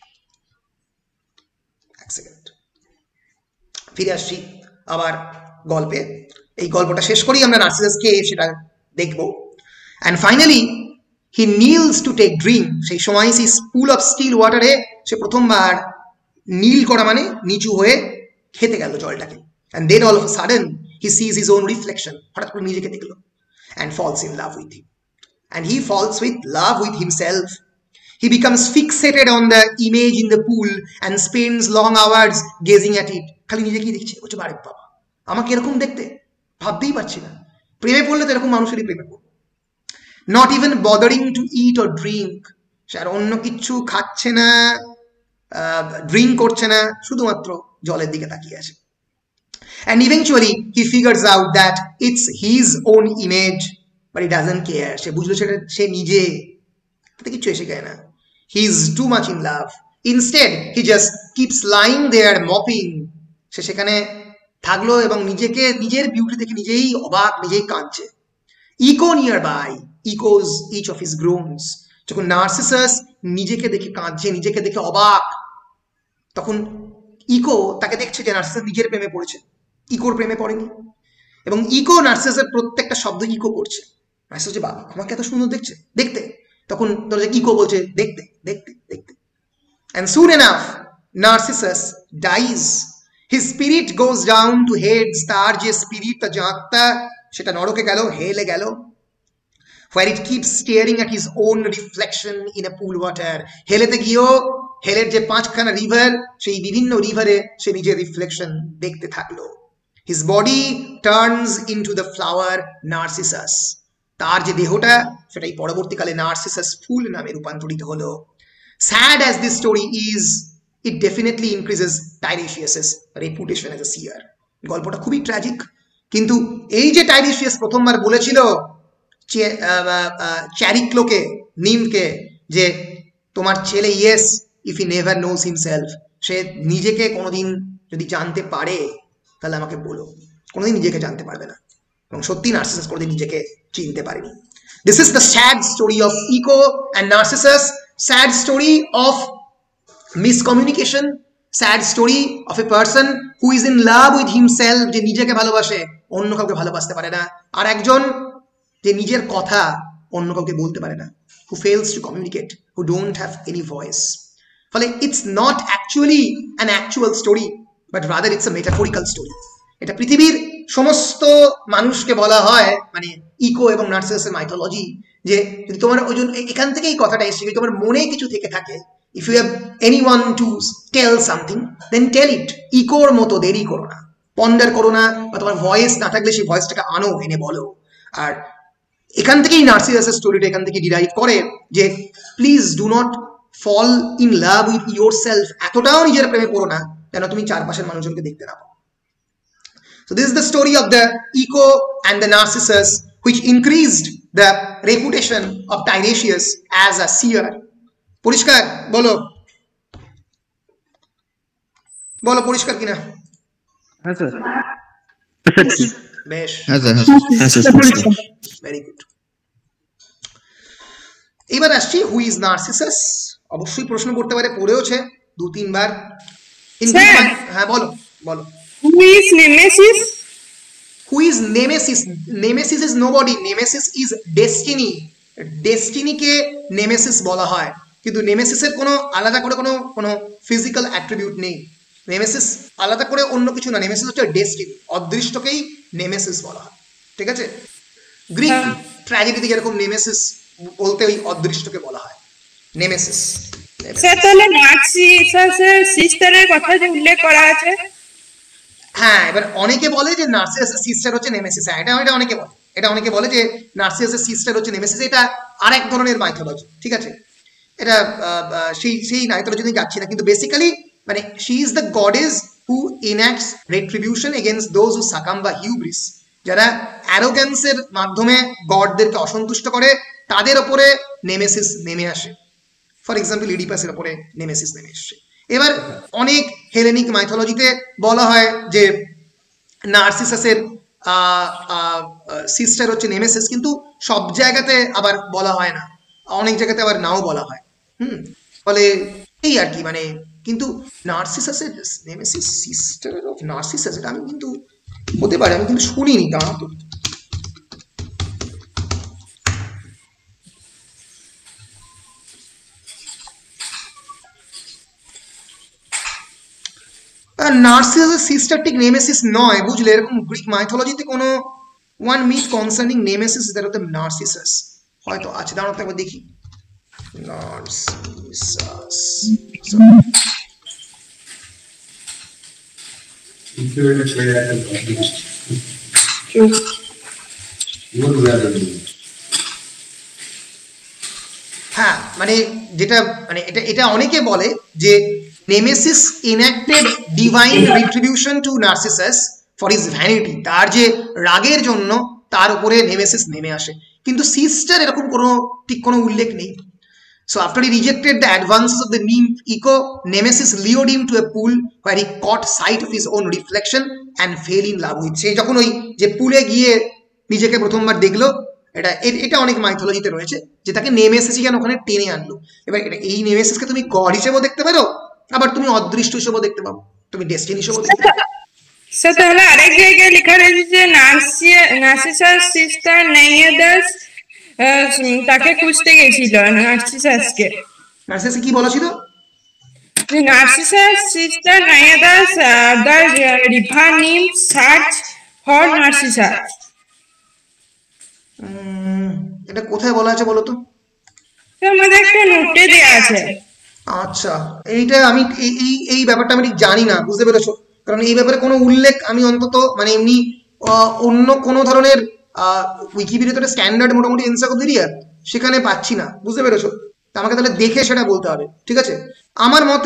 এক সেকেন্ড, ফিরে আসছি আবার গল্পে। এই গল্পটা শেষ করি আমরা, নার্সিসাস কে সেটা দেখবো। And finally he kneels to take drink. সেই সময় সেই পুল অফ স্টিল ওয়াটারে সে প্রথমবার নীল করা মানে নিচু হয়ে খেতে গেল জলটাকে। And then all of a sudden he sees his own reflection, হঠাৎ করে নিজেকে দেখলো, and falls in love with him. And he falls with love with himself. He becomes fixated on the image in the pool and spends long hours gazing at it. খালি নিজেকেই দেখছে, বলছে বারে বাবা আমাকে এরকম দেখতে, ভাবতেই পারছি না। প্রেমে পড়লে তো এরকম মানুষেরই প্রেমে পড়বো। Not even bothering to eat or drink, সে আর অন্য কিছু খাচ্ছে না, ড্রিঙ্ক করছে না, শুধুমাত্র জলের দিকে তাকিয়ে আছে। And eventually he figures out that it's his own image, but he doesn't care. সে বুঝলো সেটা সে নিজে, তাতে কিছু এসে যায় না। He is too much in love. Instead he just keeps lying there mopping. সে সেখানে থাকলো এবং নিজেকে, নিজের বিউটি দেখে নিজেই অবাক, নিজেই কাঁদছে। Echo nearby echoes each of his groans. যখন নার্সিসাস নিজেকে দেখে কাঁদছে, নিজেকে দেখে অবাক, তখন ইকো তাকে দেখছে যে নার্সিসাস নিজের প্রেমে পড়েছে, ইকোর প্রেমে পড়েনি। এবং ইকো নার্সিসাসের প্রত্যেকটা শব্দ ইকো করছে। নার্সিসাস বলছে বাবা আমাকে এত সুন্দর দেখছে দেখতে, তখন তোর ইকো বলছে দেখতে দেখতে দেখতে। And soon enough Narcissus dies. His spirit goes down to Hades. তার যে স্পিরিট, তার যে আত্মা, সেটা নরকে গেল, হেলে গেল, where it keeps staring at his own reflection in a pool water. হেলেতে গিয়েও হেলের যে পাঁচখানা রিভার, সেই বিভিন্ন রিভারে সে নিজের রিফ্লেকশন দেখতে থাকলো। His body turns into the flower Narcissus. তার যে দেহটা সেটাই পরবর্তীকালে নার্সিসাস ফুল নামে রূপান্তরিত হলো। Sad as this story is, it definitely increases Tiresias's reputation as a seer. গল্পটা খুবই ট্র্যাজিক, কিন্তু এই যে টাইরেসিয়াস প্রথমবার বলেছিল চ্যারিক্লোকে, নিমকে, যে তোমার ছেলে yes if he never knows himself, সে নিজেকে কোনোদিন যদি জানতে পারে তাহলে আমাকে বলো, কোনোদিন নিজেকে জানতে পারবে না। এবং সত্যি নার্সিসাস কোনোদিন নিজেকে চিনতে পারেনি। This is the sad story of Echo and Narcissus, sad story of miscommunication, sad story of a person who is in love with himself, যে নিজেকে ভালোবাসে, অন্য কাউকে ভালোবাসতে পারে না, আর একজন যে নিজের কথা অন্য কাউকে বলতে পারে না। who fails to communicate, who don't have any voice. ফলে it's not actually an actual story, but rather it's a metaphorical story. এটা পৃথিবীর সমস্ত মানুষকে বলা হয় মানে ইকো এবং নার্সিসাসের মাইথোলজি, যে যদি তোমার ওই জন্য এখান থেকে এই কথাটা এসেছে, যদি তোমার মনে কিছু থেকে থাকে, if you have anyone to tell something, then tell it. ইকোর মতো দেরি করো না, পন্ডার করো না, বা তোমার ভয়েস না থাকলে সেই ভয়েসটাকে আনো, এনে বলো। আর এখান থেকেই নার্সিসাসের স্টোরিটা এখান থেকে ডিরাইভ করে যে please do not fall in love with yourself, এতটাও নিজের প্রেমে পড়ো না যেন তুমি চারপাশের মানুষজনকে দেখতে না পাও। So this is the story of the Eco and the Narcissus, which increased the reputation of Tiresias as a seer. পরিষ্কার বলো, বলো পরিষ্কার কিনা? হ্যাঁ স্যার, বেশ, হ্যাঁ স্যার, হ্যাঁ স্যার, ভেরি গুড। এবার আসছি হু ইজ নার্সিসাস। অবশ্যই প্রশ্ন করতে পারে, পড়েওছে দু তিনবার। হ্যাঁ বলো বলো। Who is Nemesis? Who is Nemesis? Nemesis is nobody. Nemesis is destiny. Destiny K Nemesis বলা হয়, কিন্তু নেমেসিসের কোনো আলাদা করে কোনো কোনো ফিজিক্যাল অ্যাট্রিবিউট নেই। নেমেসিস আলাদা করে অন্য কিছু না, নেমেসিস হচ্ছে ডেস্টিনি, অদৃষ্টকেই নেমেসিস বলা হয়। ঠিক আছে, গ্রিক ট্র্যাজেডিতে যেরকম নেমেসিস বলতে ওই অদৃষ্টকে বলা হয় নেমেসিস। স্যার তাহলে নার্সিসাসের সিস্টারের কথা যে উল্লেখ করা আছে, হ্যাঁ এবার অনেকে বলে যে নার্সিসাসের সিস্টার হচ্ছে নেমেসিস। হ্যাঁ এটা এটা অনেকে বলে, এটা অনেকে বলে যে নার্সিসাসের সিস্টার হচ্ছে নেমেসিস। এটা আরেক ধরনের মাইথোলজি, ঠিক আছে, এটা সেই সেই মাইথোলজিতে যাচ্ছি না, কিন্তু বেসিক্যালি মানে she is the goddess who enacts retribution against those who succumb বা হিউব্রিস, যারা অ্যারোগ্যান্সের মাধ্যমে গডদেরকে অসন্তুষ্ট করে তাদের ওপরে নেমেসিস নেমে আসে। ফর এক্সাম্পল ইডিপাসের ওপরে নেমেসিস নেমে আসছে। এবার অনেক হেলেনিক মাইথোলজিতে বলা হয় যে নার্সিসাসের সিস্টার হচ্ছে নেমেসিস, কিন্তু সব জায়গাতে আবার বলা হয় না, অনেক জায়গাতে আবার নাও বলা হয়। হুম, ফলে এই আর কি, মানে কিন্তু নার্সিসাসের নেমেসিস সিস্টার অফ নার্সিসাস এটা আমি কিন্তু হতে পারে, আমি কিন্তু শুনিনি। তা তো নার্সিসাসের সিস্টার ঠিক নেমেসিস নয়, বুঝলে, এরকম গ্রিক মাইথোলজিতে কোনো one myth concerning Nemesis that of the Narcissus হয়তো আছে। দাঁড়াতে একবার দেখি। নার্সিসাস হ্যাঁ মানে যেটা মানে এটা এটা অনেকে বলে যে Nemesis enacted divine retribution to Narcissus for his vanity, তার যে রাগের জন্য তার উপরে নেমেসিস নেমে আসে, কিন্তু সিস্টার এরকম কোনো ঠিক কোনো উল্লেখ নেই। So after he rejected the advances of the nymph Eco, Nemesis lured him to a pool where he caught sight of his own reflection and fell in love with. সে যখন ওই যে পুলে গিয়ে নিজেকে প্রথমবার দেখলো, এটা এটা অনেক মাইথোলজিতে রয়েছে যে তাকে নেমেসিস যেন ওখানে টেনে আনলো। এবার এটা এই নেমেসিসকে তুমি গড হিসেবেও দেখতে পারো, আবার তুমি অদৃষ্ট হিসেবেও দেখতে পাবো, তুমি ডেস্টিনি হিসেবেও দেখতে পাবো। স্যার তাহলে আরেক জায়গায় লেখা রয়েছে যে নার্সিসাস সিস্টার নাইয়াদাস তাকে খুঁজতে গেছিল নার্সিসাসকে। নার্সিসাস কি বলা ছিল? Narcissus sister Naiads the river nymph search for Narcissus. এটা কোথায় বলা আছে বলো তো? আমাদের একটা নোটে দেয়া আছে। আচ্ছা, এইটা আমি এই এই ব্যাপারটা আমি ঠিক জানি না, বুঝতে পেরেছো? কারণ এই ব্যাপারে কোনো উল্লেখ আমি অন্তত মানে এমনি অন্য কোনো ধরনের উইকিপিডিয়াতে স্ট্যান্ডার্ড মোটামুটি এনসাইক্লোপিডিয়া সেখানে পাচ্ছি না, বুঝতে পেরেছো? তা আমাকে তাহলে দেখে সেটা বলতে হবে, ঠিক আছে? আমার মতে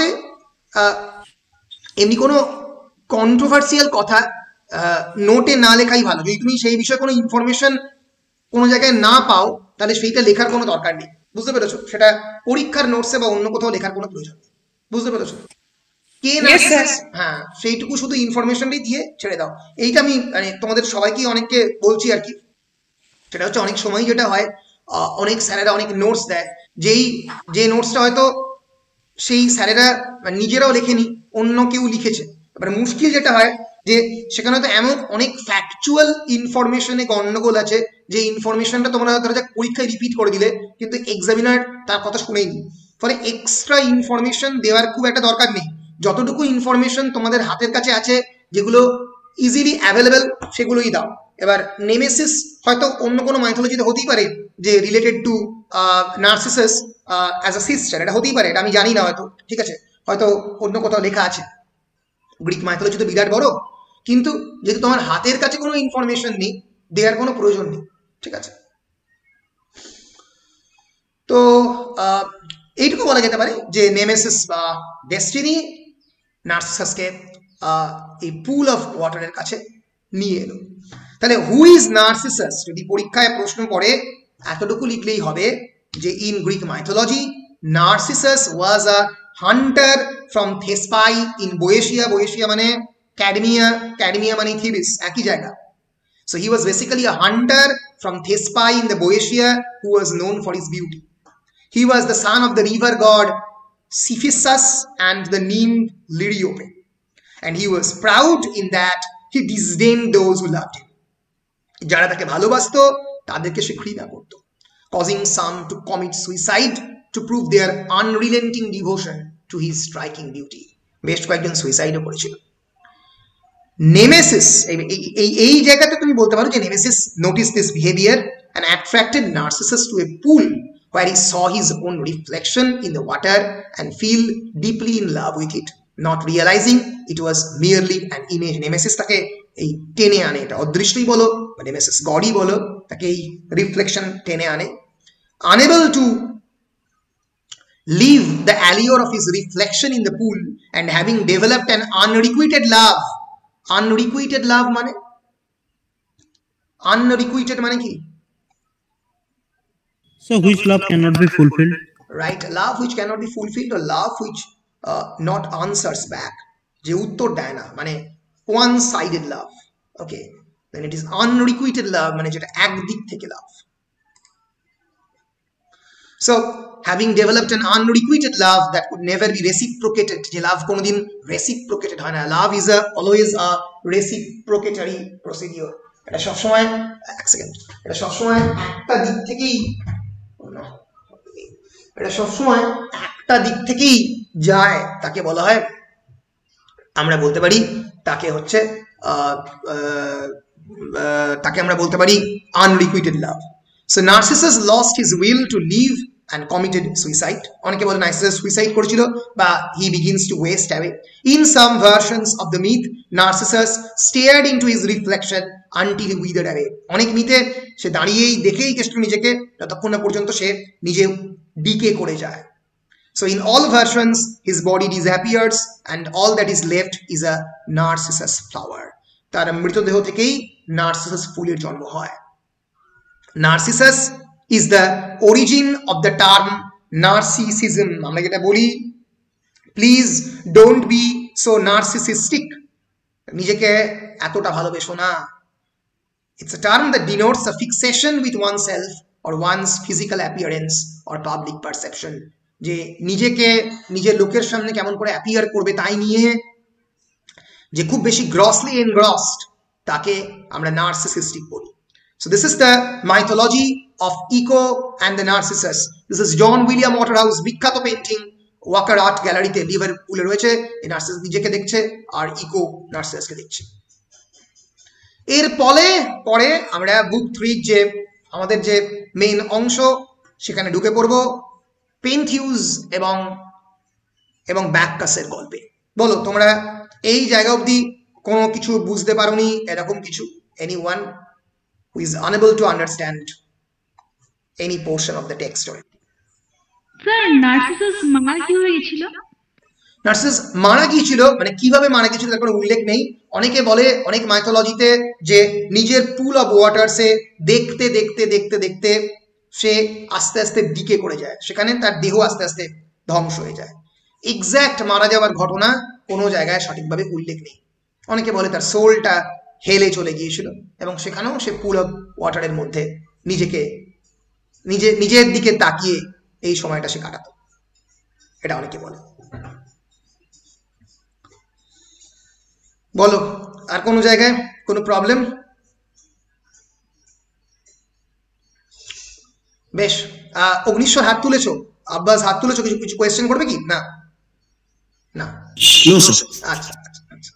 এমনি কোনো কন্ট্রোভার্সিয়াল কথা নোটে না লেখাই ভালো। যদি তুমি সেই বিষয়ে কোনো ইনফরমেশন কোনো জায়গায় না পাও তাহলে সেইটা লেখার কোনো দরকার নেই, বুঝতে পেরেছো? সেটা পরীক্ষার নোটসে বা অন্য কোথাও লেখার কোনো প্রয়োজন নেই, বুঝতে পেরেছো? কে নার্সিসাস, হ্যাঁ সেইটুকু শুধু ইনফরমেশনটাই দিয়ে ছেড়ে দাও। এইটা আমি মানে তোমাদের সবাইকে অনেককে বলছি আর কি। সেটা হচ্ছে অনেক সময় যেটা হয় অনেক স্যারেরা অনেক নোটস দেয়, যেই যে নোটসটা হয়তো সেই স্যারেরা নিজেরাও লেখেনি, অন্য কেউ লিখেছে। এবার মুশকিল যেটা হয় যে সেখানে তো এমন অনেক ফ্যাকচুয়াল ইনফরমেশনে গন্ডগোল আছে যে ইনফরমেশনটা তোমরা ধরো যাক পরীক্ষায় রিপিট করে দিলে কিন্তু এক্সামিনার তার কথা শুনেই নি, ফলে এক্সট্রা ইনফরমেশন দেওয়ার খুব একটা দরকার নেই। যতটুকু ইনফরমেশন তোমাদের হাতের কাছে আছে যেগুলো ইজিলি অ্যাভেলেবেল সেগুলোই দাও। এবার নেমেসিস হয়তো অন্য কোনো মাইথোলজিতে হতেই পারে যে related to Narcissus as a sister, এটা হতেই পারে, এটা আমি জানি না হয়তো, ঠিক আছে, হয়তো অন্য কোথাও লেখা আছে। গ্রিক মাইথোলজি তো বিরাট বড়, কিন্তু যেহেতু তোমার হাতের কাছে কোনো ইনফরমেশন নেই দেওয়ার কোনো প্রয়োজন নেই, ঠিক আছে। তো এইটুকু বলা যেতে পারে যে নেমেসিস বা ডেস্টিনি নার্সিসাসকে এই পুল অফ ওয়াটারের কাছে নিয়ে এলো। তাহলে হু ইজ নার্সিসাস যদি পরীক্ষায় প্রশ্ন করে এতটুকু লিখলেই হবে যে in Greek mythology Narcissus was a hunter from Thespiae in Boeotia, Boeotia মানে ক্যাডমিয়া, ক্যাডমিয়া মানে থিবিস, একই জায়গা। So he was basically a hunter from Thespai in the Boeotia who was known for his beauty. He was the son of the river god Cephissus and the nymph Liriope, and he was proud in that he disdained those who loved him. যারা তাকে ভালোবাসতো তাদেরকে সে ঘৃণা করত, causing some to commit suicide to prove their unrelenting devotion to his striking beauty. বেশ কয়েকজন সুইসাইডও করেছিল। Nemesis এই এই জায়গাতে তুমি বলতে পারো যে Nemesis notice this behaviour and attracted Narcissus to a pool where he saw his own reflection in the water and feel deeply in love with it, not realizing it was merely an image. Nemesis তাকে এই টেনে আনে, এটা অদৃষ্টই বলো বা Nemesis গডই বলো, তাকে এই রিফ্লেকশন টেনে আনে। unable to leave the allure of his reflection in the pool and having developed an unrequited love. unrequited love মানে unrequited মানে কি? So which love cannot be fulfilled? Right, love which cannot be fulfilled or love which uh, not answers back, যে উত্তর দেয় না, মানে one sided love. Okay, then it is unrequited love মানে যেটা একদিক থেকে লাভ। So having developed an unrequited love that could never be reciprocated, যে লাভ কোনোদিন reciprocated হয় না, love is a always a reciprocatory procedure, এটা সবসময় এক সেকেন্ড এটা সবসময় একটা দিক থেকেই এটা সবসময় একটা দিক থেকেই যায়, তাকে বলা হয়, আমরা বলতে পারি তাকে হচ্ছে তাকে আমরা বলতে পারি unrequited love. So Narcissus lost his will to live and committed suicide. অনেকে বলে Narcissus suicide করেছিল বা he begins to waste away. In some versions of the myth, Narcissus stared into his reflection until he withered away. অনেক মিথে সে দাঁড়িয়েই দেখেই কেষ্ট নিজেকে যতক্ষণ না পর্যন্ত সে নিজে ডিকে করে যায়। So in all versions his body disappears and all that is left is a Narcissus flower. তার মৃতদেহ থেকেই Narcissus ফুলের জন্ম হয়। Narcissus is the origin of the term narcissism. আমরা যেটা বলি please don't be so narcissistic, নিজেকে এতটা ভালোবেসো না। It's a term that denotes a fixation with oneself or one's physical appearance or public perception, যে নিজেকে নিজের লোকের সামনে কেমন করে অ্যাপিয়ার করবে তাই নিয়ে যে খুব বেশি গ্রসলি এনগ্রসড তাকে আমরা নার্সিসিস্টিক বলি। So this is the mythology of Eco and the Narcissus. This is John William Waterhouse বিখ্যাত পেইন্টিং ওয়াকার আর্ট গ্যালারিতে লিভারপুলে রয়েছে। এই নার্সিসাস নিজেকে দেখছে আর ইকো নার্সিসাসকে দেখছে। এর পরে পরে আমরা বুক থ্রি যে আমাদের যে মেইন অংশ সেখানে ঢুকে পড়ব পেন্থিউস এবং এবং ব্যাককাসের গল্পে। বলো তোমরা এই জায়গা অবধি কোনো কিছু বুঝতে পারোনি এরকম কিছু? Anyone who is unable to understand any portion of the text or anything? Sir Narcissus মারা কি হয়ে গিয়েছিল? নার্সিসাস মারা গিয়েছিল মানে কিভাবে মারা গিয়েছিল তার কোনো উল্লেখ নেই। অনেকে বলে অনেক মাইথোলজিতে যে নিজের পুল অফ ওয়াটারসে দেখতে দেখতে দেখতে দেখতে সে আস্তে আস্তে ডিকে করে যায়, সেখানে তার দেহ আস্তে আস্তে ধ্বংস হয়ে যায়। এক্স্যাক্ট মারা যাওয়ার ঘটনা কোনো জায়গায় সঠিকভাবে উল্লেখ নেই। অনেকে বলে তার সোলটা হেলে চলে গিয়েছিল এবং সেখানেও সে পুল অফ ওয়াটারের মধ্যে নিজেকে নিজে নিজের দিকে তাকিয়ে এই সময়টা সে কাটাতো, এটা অনেকে বলে। বলো আর কোনো জায়গায় কোনো প্রবলেম? বেশ, অগ্নিশ্বর হাত তুলেছো, আব্বাস হাত তুলেছো, কিছু কিছু কোয়েশ্চেন করবে কি? না না আচ্ছা আচ্ছা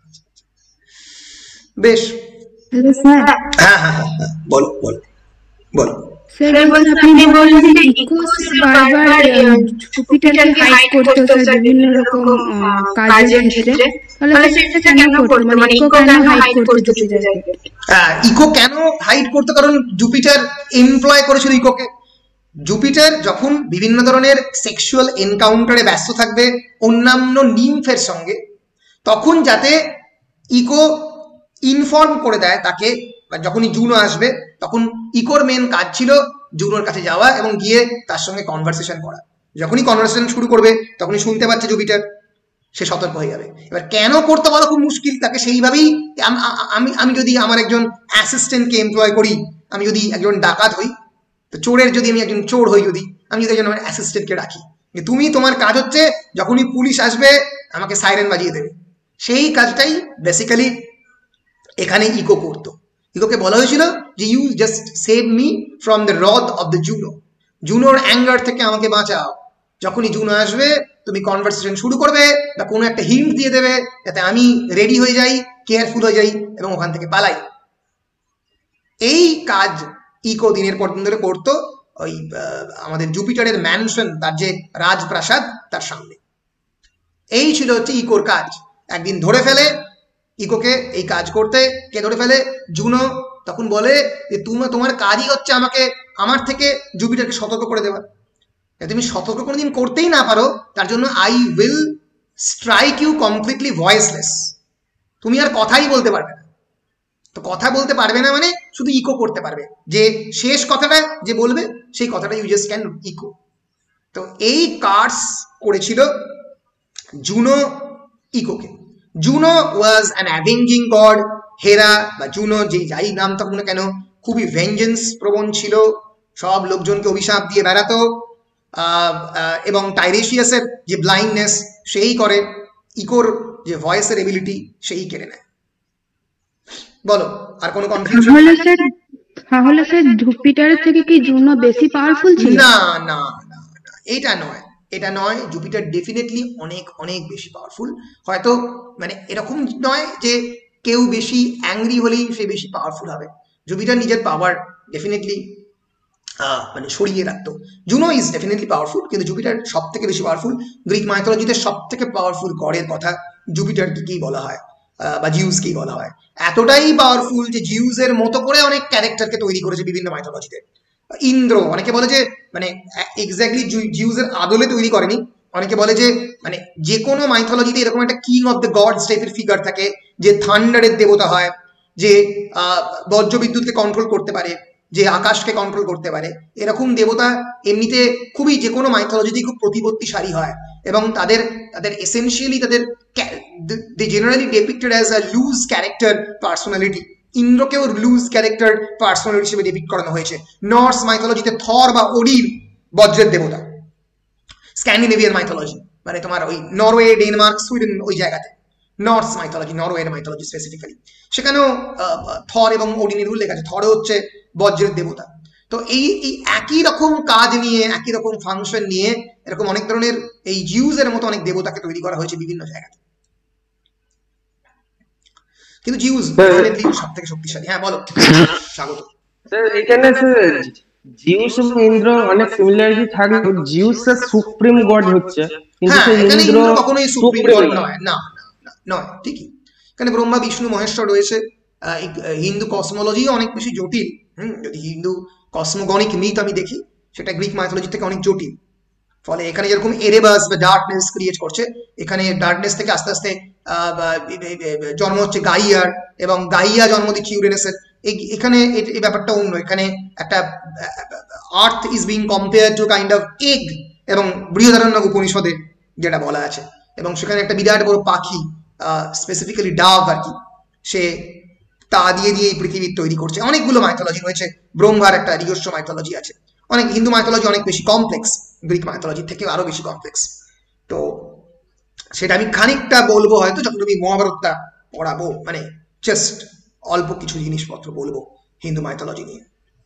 বেশ, হ্যাঁ হ্যাঁ হ্যাঁ বলো বলো বলো। স্যার আপনি বললেন যে ইকোস বারবার জুপিটারকে হাইড করতে স্যার বিভিন্ন রকম কাজের ক্ষেত্রে, তাহলে সেটা কেন করতে, মানে ইকো কেন হাইড করতে জুপিটারকে? হ্যাঁ, ইকো কেন হাইড করতে? কারণ জুপিটার এমপ্লয় করেছিল ইকোকে। জুপিটার যখন বিভিন্ন ধরনের সেক্সুয়াল এনকাউন্টারে ব্যস্ত থাকবে অন্যান্য নিমফের সঙ্গে, তখন যাতে ইকো ইনফর্ম করে দেয় তাকে, যখনই জুনো আসবে তখন ইকোর মেন কাজ ছিল জুনোর কাছে যাওয়া এবং গিয়ে তার সঙ্গে কনভারসেশন করা। যখনই কনভারসেশন শুরু করবে তখনই শুনতে পাচ্ছে জুপিটার, সে সতর্ক হয়ে যাবে। এবার কেন করতে বলা খুব মুশকিল, তাকে সেইভাবেই আমি আমি যদি আমার একজন অ্যাসিস্ট্যান্টকে এমপ্লয় করি, আমি যদি একজন ডাকাত হই, তো চোরের যদি আমি একজন চোর হই, যদি আমি যদি একজন আমার অ্যাসিস্ট্যান্টকে রাখি, তুমি তোমার কাজ হচ্ছে যখনই পুলিশ আসবে আমাকে সাইরেন বাজিয়ে দেবে, সেই কাজটাই বেসিক্যালি এখানে ইকো করতো। ইকোকে বলা হয়েছিল যে you just save me from the wrath of the Juno, জুনোর অ্যাঙ্গার থেকে আমাকে বাঁচাও। যখনই জুনো আসবে তুমি কনভারসেশন শুরু করবে বা কোনো একটা হিন্ট দিয়ে দেবে যাতে আমি রেডি হয়ে যাই, কেয়ারফুল হয়ে যাই এবং ওখান থেকে পালাই। এই কাজ ইকো দিনের পর দিন ধরে করতো ওই আমাদের জুপিটারের ম্যানশন, তার যে রাজপ্রাসাদ তার সামনে। এই ছিল হচ্ছে ইকোর কাজ। একদিন ধরে ফেলে ইকোকে এই কাজ করতে। কে ধরে ফেলে? জুনো। তখন বলে যে তুমি, তোমার কাজই হচ্ছে আমাকে আমার থেকে জুপিটারকে সতর্ক করে দেওয়া। তুমি সতর্ক কোনোদিন করতেই না পারো, তার জন্য I will strike you completely voiceless. তুমি আর কথাই বলতে পারবে না। তো কথা বলতে পারবে না মানে শুধু ইকো করতে পারবে, যে শেষ কথাটা যে বলবে সেই কথাটা ইউ জাস্ট ক্যান ইকো। তো এই কার্স করেছিল জুনো ইকোকে। Juno was an avenging god. Hera বা জুনো, যে যাই নাম থাকুক না কেন, খুবই ভেঞ্জেন্স প্রবণ ছিল, সব লোকজনকে অভিশাপ দিয়ে বেড়াতো এবং টাইরেশিয়াসের যে ব্লাইন্ডনেস সেই করে, ইকোর যে ভয়েসের এবিলিটি সেই কেড়ে নেয়। বলো, আর কোনো কনফিউশন? তাহলে স্যার তাহলে স্যার জুপিটারের থেকে কি জুনো বেশি পাওয়ারফুল ছিল? না না না, এটা নয়, এটা নয়। জুপিটার ডেফিনেটলি অনেক অনেক বেশি পাওয়ারফুল। হয়তো মানে এরকম নয় যে কেউ বেশি অ্যাংরি হলেই সে বেশি পাওয়ারফুল হবে। জুপিটার নিজের পাওয়ার ডেফিনেটলি মানে সরিয়ে রাখতো। জুনো ইজ ডেফিনেটলি পাওয়ারফুল, কিন্তু জুপিটার সব থেকে বেশি পাওয়ারফুল। গ্রিক মাইথোলজিতে সব থেকে পাওয়ারফুল গডের কথা জুপিটারকে কি বলা হয় বা জিউসকেই বলা হয়। এতটাই পাওয়ারফুল যে জিউসের মতো করে অনেক ক্যারেক্টারকে তৈরি করেছে বিভিন্ন মাইথোলজিতে। ইন্দ্র, অনেকে বলে যে মানে এক্স্যাক্টলি জিউসের আদলে তৈরি করেনি। অনেকে বলে যে মানে যে কোনো মাইথোলজিতে এরকম একটা কিং অফ দ্য গডস টাইপের ফিগার থাকে, যে থান্ডারের দেবতা হয়, যে বজ্রবিদ্যুৎকে কন্ট্রোল করতে পারে, যে আকাশকে কন্ট্রোল করতে পারে। এরকম দেবতা এমনিতে খুবই যে কোনো মাইথোলজিতেই খুব প্রতিপত্তিশালী হয় এবং তাদের তাদের এসেনশিয়ালি তাদের they generally depicted as a loose character personality. ইন্দ্রকেও লুজ ক্যারেক্টার পার্সোনালিটি হিসেবে ডেপিক্ট করানো হয়েছে। নর্স মাইথোলজিতে থর বা ওডিন বজ্রের দেবতা। স্ক্যান্ডিনেভিয়ান মাইথোলজি মানে তোমার ওই নরওয়ে, ডেনমার্ক, সুইডেন ওই জায়গাতে নর্স মাইথোলজি, নরওয়ের মাইথোলজি স্পেসিফিক্যালি, সেখানেও থর এবং ওডিনের উল্লেখ আছে। থরও হচ্ছে বজ্রের দেবতা। তো এই এই একই রকম কাজ নিয়ে, একই রকম ফাংশন নিয়ে এরকম অনেক ধরনের এই জিউসের মতো অনেক দেবতাকে তৈরি করা হয়েছে বিভিন্ন জায়গাতে। কিন্তু জিউস ডেফিনেটলি সবথেকে শক্তিশালী। হ্যাঁ বলো, স্বাগত। স্যার এখানে স্যার জিউস এবং ইন্দ্র অনেক সিমিলারিটি থাকলেও জিউস এর সুপ্রিম গড হচ্ছে, কিন্তু হ্যাঁ, এখানে ইন্দ্র ইন্দ্র কখনোই সুপ্রিম গড নয়। না না নয়, ঠিকই। এখানে ব্রহ্মা, বিষ্ণু, মহেশ্বর রয়েছে। হিন্দু কসমোলজি অনেক বেশি জটিল। হুম, যদি হিন্দু কসমোগনিক মিথ আমি দেখি, সেটা গ্রিক মাইথোলজি থেকে অনেক জটিল। ফলে এখানে যেরকম এরেবাস বা ডার্কনেস ক্রিয়েট করছে, এখানে ডার্কনেস থেকে আস্তে আস্তে জন্ম হচ্ছে গাইয়ার, এবং গাইয়া জন্ম দিচ্ছে ইউরেনাসের। এখানে এই ব্যাপারটা অন্য। এখানে একটা earth is being compare to kind of egg, এবং বৃহদারণ্যক উপনিষদে যেটা বলা আছে, এবং সেখানে একটা বিরাট বড় পাখি, স্পেসিফিক্যালি ডাভ আর কি, সে তা দিয়ে দিয়ে এই পৃথিবীর তৈরি করছে। অনেকগুলো মাইথোলজি রয়েছে। ব্রহ্মার একটা নিজস্ব মাইথোলজি আছে। অনেক হিন্দু মাইথোলজি অনেক বেশি কমপ্লেক্স, গ্রিক মাইথোলজির থেকে আরো বেশি কমপ্লেক্স। তো সেটা আমি খানিকটা বলবো হয়তো যখন আমি মহাভারতটা পড়াবো, মানে জাস্ট অল্প কিছু জিনিসপত্র বলবো হিন্দু মাইথোলজি নিয়ে।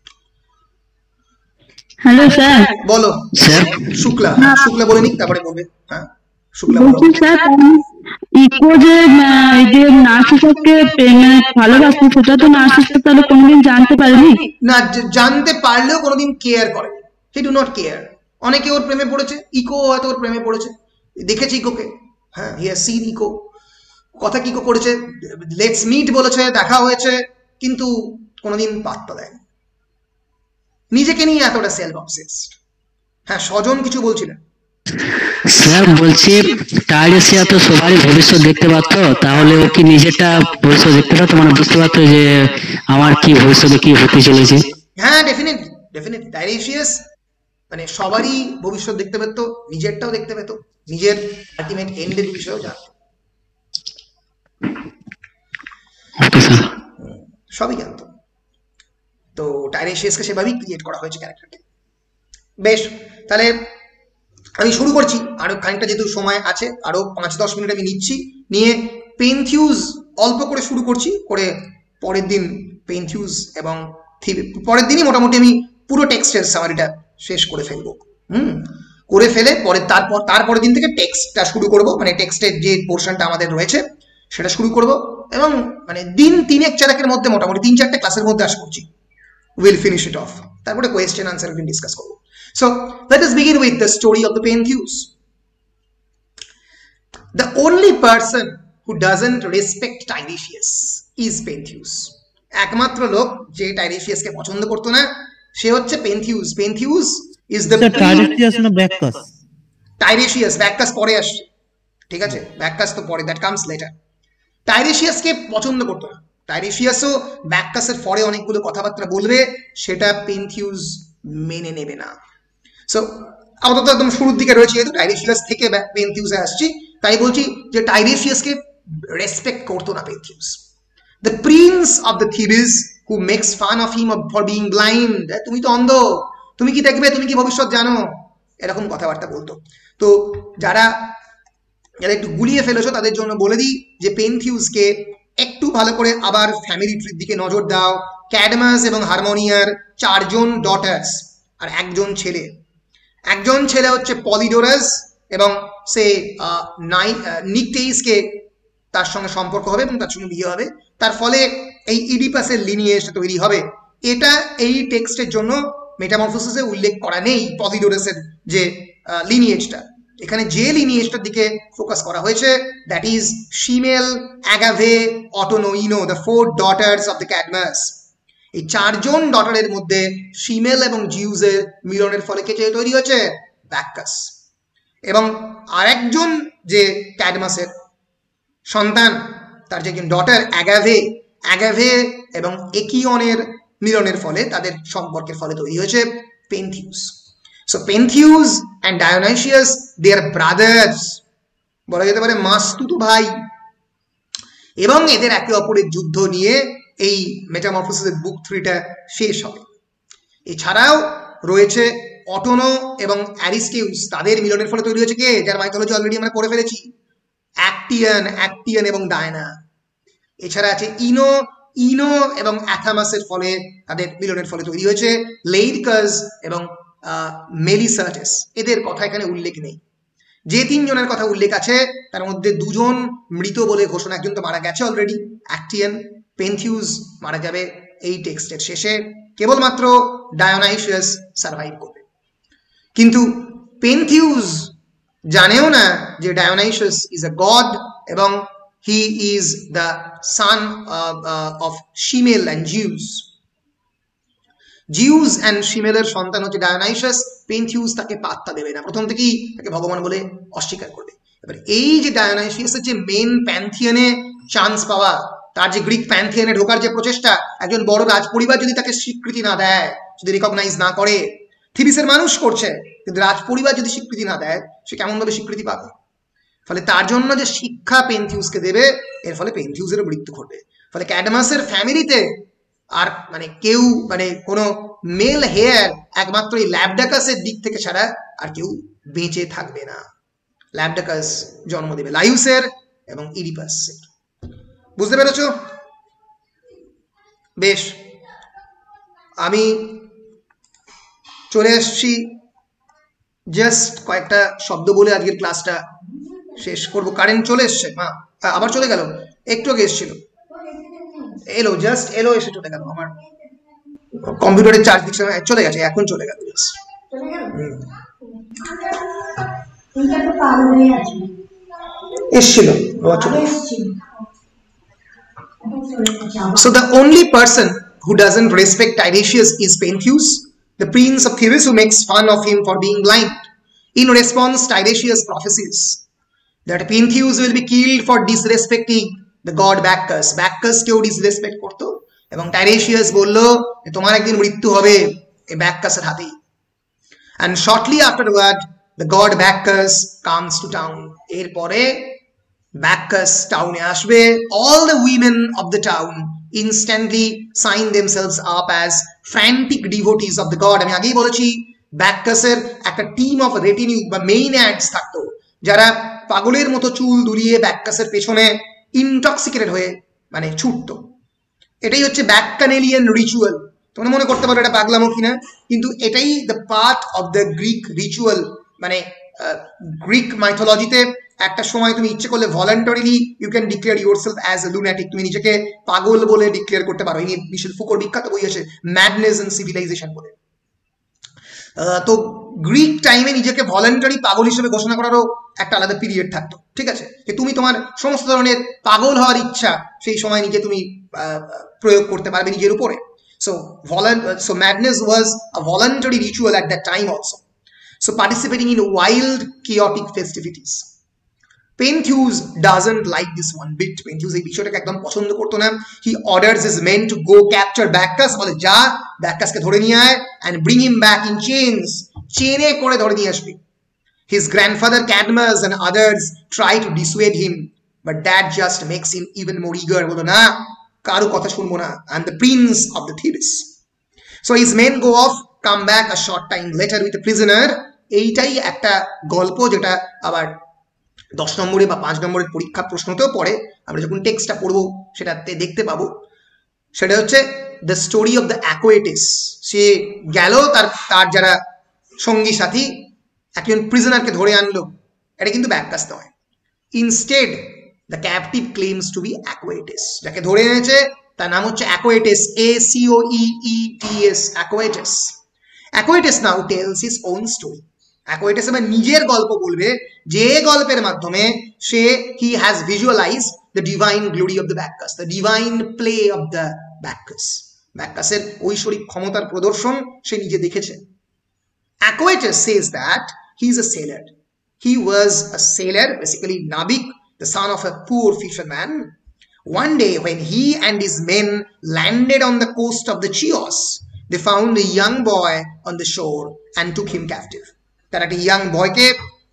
Hello sir. বলো স্যার। শুক্লা, শুক্লা বলে নিক তারপরে বলবে। হ্যাঁ শুক্লা বলো। স্যার ইকো যে এই যে নার্সিসকে ভালোবাসে সেটা তো নার্সিস তাহলে কোনোদিন জানতে পারেনি না, জানতে পারলেও কোনোদিন কেয়ার করেনি। He do not care. অনেকে ওর প্রেমে পড়েছে, ইকো হয়তো ওর প্রেমে পড়েছে, দেখেছে ইকোকে, হ্যাঁ হি হ্যাজ সিন ইকো, কথা কি করেছে, লেটস মিট বলেছে, দেখা হয়েছে, কিন্তু কোনোদিন পাত্তা দেয়নি। নিজেকে নিয়ে এতটা সেলফ অবসেসড। হ্যাঁ স্বজন কিছু বলছিলেন। স্যার বলছি টাইরেসিয়া তো সবারই ভবিষ্যৎ দেখতে পারতো, তাহলে ও কি নিজেরটা ভবিষ্যৎ দেখতে পারতো, মানে বুঝতে পারতো যে আমার কি ভবিষ্যতে কি হতে চলেছে? হ্যাঁ ডেফিনেটলি ডেফিনেটলি টাইরেসিয়াস মানে সবারই ভবিষ্যৎ দেখতে পেত, নিজেরটাও দেখতে পেত, নিজের আলটিমেট এন্ডের বিষয়েও জানতো, সবই জানতো। তো টাইরেসিয়াসকে সেভাবেই ক্রিয়েট করা হয়েছে ক্যারেক্টারকে। বেশ, তাহলে আমি শুরু করছি। আরো খানিকটা যেহেতু সময় আছে, আরো পাঁচ দশ মিনিট আমি নিচ্ছি, নিয়ে পেনথিউস অল্প করে শুরু করছি, করে পরের দিন পেনথিউস এবং পরের দিনই মোটামুটি আমি পুরো টেক্সটের সামারিটা শেষ করে ফেলবো। হুম করে ফেলে পরে তারপর তারপরের দিন থেকে টেক্সটটা শুরু করব, মানে টেক্সটের যে পোর্শনটা আমাদের রয়েছে সেটা শুরু করব, এবং মানে দিন তিনেক চারেকের মধ্যে মোটামুটি তিন চারটে ক্লাসের মধ্যে আশা করছি উইল ফিনিশ ইট অফ। তারপরে কোয়েশ্চেন আনসার একদিন ডিসকাস করবো। So let us begin with the story of the Pentheus. The only person who doesn't respect Tiresias is Pentheus. একমাত্র লোক যে টাইরেসিয়াসকে পছন্দ করতো না সে হচ্ছে পেনথিউস। পেনথিউস is the টাইরেসিয়াস না ব্যাককাস? টাইরেসিয়াস, ব্যাককাস পরে আসছে, ঠিক আছে, ব্যাককাস তো পরে, দ্যাট কামস লেটার। টাইরেসিয়াসকে পছন্দ করতো না। টাইরেসিয়াসও ব্যাককাসের পরে অনেকগুলো কথাবার্তা বলবে, সেটা পেনথিউস মেনে নেবে না। সো আপাতত একদম শুরুর দিকে রয়েছে, যেহেতু টাইরেসিয়াস থেকে পেনথিউসে আসছি, তাই বলছি যে টাইরেসিয়াসকে রেসপেক্ট করতো না Pentheus. The prince of the Thebes who makes fun of him for being blind, তুমি তো অন্ধ, তুমি কি দেখবে, তুমি কি ভবিষ্যৎ জানো, এরকম কথাবার্তা বলতো। তো যারা যারা একটু গুলিয়ে ফেলেছো তাদের জন্য বলে দিই যে পেনথিউসকে একটু ভালো করে আবার ফ্যামিলি ট্রির দিকে নজর দাও। ক্যাডমাস এবং হারমোনিয়ার চারজন ডটার্স আর একজন ছেলে। একজন ছেলে হচ্ছে পলিডোরাস, এবং সে নিকটেইসকে তার সঙ্গে সম্পর্ক হবে এবং তার সঙ্গে বিয়ে হবে, তার ফলে এই ইডিপাসের লিনিয়েজটা তৈরি হবে। এটা এই টেক্সটের জন্য মেটামরফোসিসে উল্লেখ করা নেই পলিডোরাসের যে লিনিয়েজটা। এখানে যে লিনিয়েজটার দিকে ফোকাস করা হয়েছে that is Semele, Agave, Autonoe Ino, the four daughters of the Cadmus. এই চারজন ডটারের মধ্যে শিমেল এবং জিউসের মিলনের ফলে কে তৈরি হয়েছে? ব্যাককাস। এবং আরেকজন যে ক্যাডমাসের সন্তান, তার যে একজন ডটার অ্যাগাভে, অ্যাগাভে এবং একিয়নের মিলনের ফলে, তাদের সম্পর্কের ফলে তৈরি হয়েছে Pentheus. So Pentheus and Dionysus they are brothers, বলা যেতে পারে মাস্তুতো ভাই, এবং এদের একে অপরের যুদ্ধ নিয়ে এই মেটামরফোসিসের বুক থ্রিটা শেষ হবে। এছাড়াও রয়েছে অটোনো এবং অ্যারিস্টিউস, তাদের মিলনের ফলে তৈরি হয়েছে কে, যার মাইথোলজি অলরেডি আমরা পড়ে ফেলেছি, অ্যাক্টিয়ান, অ্যাক্টিয়ান এবং ডায়না। এছাড়া আছে ইনো, ইনো এবং অ্যাথামাসের ফলে, তাদের মিলনের ফলে তৈরি হয়েছে লেইডকাস এবং মেলিসার্টেস। এদের কথা এখানে উল্লেখ নেই। যে তিনজনের কথা উল্লেখ আছে তার মধ্যে দুজন মৃত বলে ঘোষণা, একজন তো মারা গেছে অলরেডি, অ্যাক্টিয়ান। পেনথিউস মারা যাবে এই টেক্সটের শেষে, কেবলমাত্র ডায়োনাইসিয়াস সার্ভাইভ করবে। কিন্তু পেনথিউস জানেও না যে ডায়োনাইসিয়াস ইজ আ গড, এবং he is the son of Semele and Zeus. Zeus and শিমেলের সন্তান হচ্ছে ডায়োনাইসিয়াস। পেনথিউস তাকে পাত্তা দেবে না, প্রথম থেকেই তাকে ভগবান বলে অস্বীকার করবে। এবার এই যে ডায়োনাইসিয়াসের যে মেন প্যান্থিয়নে চান্স পাওয়া, তার যে গ্রিক প্যান্থিয়নে ঢোকার যে প্রচেষ্টা, একজন বড় রাজ পরিবার যদি তাকে স্বীকৃতি না দেয়, যদি রিকগনাইজ না করে, থিবিসের মানুষ করছে কিন্তু রাজ পরিবার যদি স্বীকৃতি না দেয়, সে কেমন ভাবে স্বীকৃতি পাবে? ফলে তার জন্য যে শিক্ষা পেনথিউসকে দেবে, এর ফলে পেনথিউসের মৃত্যু ঘটবে। ফলে ক্যাডমাসের ফ্যামিলিতে আর মানে কেউ, মানে কোনো মেল হেয়ার একমাত্র এই ল্যাবডাকাসের দিক থেকে ছাড়া আর কেউ বেঁচে থাকবে না। ল্যাবডাকাস জন্ম দেবে লাইউসের এবং ইডিপাসের। বুঝতে পেরেছো? বেশ, আমি চলে এসেছি জাস্ট কয়েকটা শব্দ বলে আজকের ক্লাসটা শেষ করব। কারেন্ট চলে এসছে, মা আবার চলে গেল, একটু আগে এসেছিল, এলো জাস্ট এলো, এসে চলে গেল। আমার কম্পিউটারের চার্জ দিচ্ছে, চলে গেছে, এখন চলে গেল। এসেছিল। So the only person who doesn't respect Tiresias is Pentheus, the prince of Thebes, who makes fun of him for being blind. In response, Tiresias prophesies that Pentheus will be killed for disrespecting the god Bacchus. Bacchus কেউ disrespect করতো এবং Tiresias বললো তোমার একদিন মৃত্যু হবে এই Bacchus এর হাতেই। And shortly afterward, the god Bacchus comes to town. এরপরে Bacchus টাউনে আসবে। All the women of the town instantly sign themselves up as frantic devotees of the god. আমি আগেই বলেছি Bacchus এর একটা টিম অফ রেটিনিউ বা মেইন অ্যাডস থাকতো যারা পাগলের মতো চুল দুলিয়ে Bacchus এর পেছনে ইনটক্সিকেটেড হয়ে মানে ছুটতো। এটাই হচ্ছে ব্যাককানেলিয়ান রিচুয়াল। তোমরা মনে করতে পারো এটা পাগলামো কিনা, কিন্তু এটাই the part of the Greek ritual. মানে গ্রিক মাইথোলজিতে একটা সময় তুমি ইচ্ছে করলে voluntarily you can declare yourself as a lunatic, তুমি নিজেকে পাগল বলে ডিক্লেয়ার করতে পারো। এই মিশেল ফুকোর বিখ্যাত বই আছে ম্যাডনেস এন্ড সিভিলাইজেশন বলে। তো গ্রিক টাইমে নিজেকে ভলান্টারি পাগল হিসেবে ঘোষণা করারও একটা আলাদা পিরিয়ড থাকতো, ঠিক আছে, যে তুমি তোমার সমস্ত ধরনের পাগল হওয়ার ইচ্ছা সেই সময় নিজে তুমি প্রয়োগ করতে পারবে নিজের উপরে। So volun so madness was a voluntary ritual at that time also. So participating in wild chaotic festivities. Pentheus doesn't like this one bit. Pentheus এই বিষয়টাকে একদম পছন্দ করতো না। He orders his men to go capture Bacchus. বলে যা Bacchus কে ধরে নিয়ে আয় and bring him back in chains. চেনে করে ধরে নিয়ে আসবি। His grandfather Cadmus and others try to dissuade him, but that just makes him even more eager. বলো না, কারো কথা শুনবো না, I'm the prince of the Thebes. So his men go off, come back a short time later with a prisoner. এইটাই একটা গল্প যেটা আবার দশ নম্বরে বা পাঁচ নম্বরের পরীক্ষা প্রশ্নতেও পড়ে। আমরা যখন টেক্সটটা পড়বো সেটাতে দেখতে পাবো। সেটা হচ্ছে the story of the Acoetes. সে গেল, তার তার যারা সঙ্গী সাথী একজন প্রিজনারকে ধরে আনলো। এটা কিন্তু ব্যাককাস নয়। Instead the captive claims to be Acoetes. যাকে ধরে এনেছে তার নাম হচ্ছে Acoetes, A C O E E T S, Acoetes. Acoetes now tells his own story. Acoetes এবার নিজের গল্প বলবে, যে গল্পের মাধ্যমে সে he has visualised the divine glory of the Bacchus, the divine play of the Bacchus. ব্যাককাসের ঐশ্বরিক ক্ষমতার প্রদর্শন সে নিজে দেখেছে। Aquatus says that he is a sailor. He was a sailor, basically Nabik, the son of a poor fisherman. One day when he and his men landed on the coast of the Chios, they found a young boy on the shore and took him captive. তারা একটা young বয়কে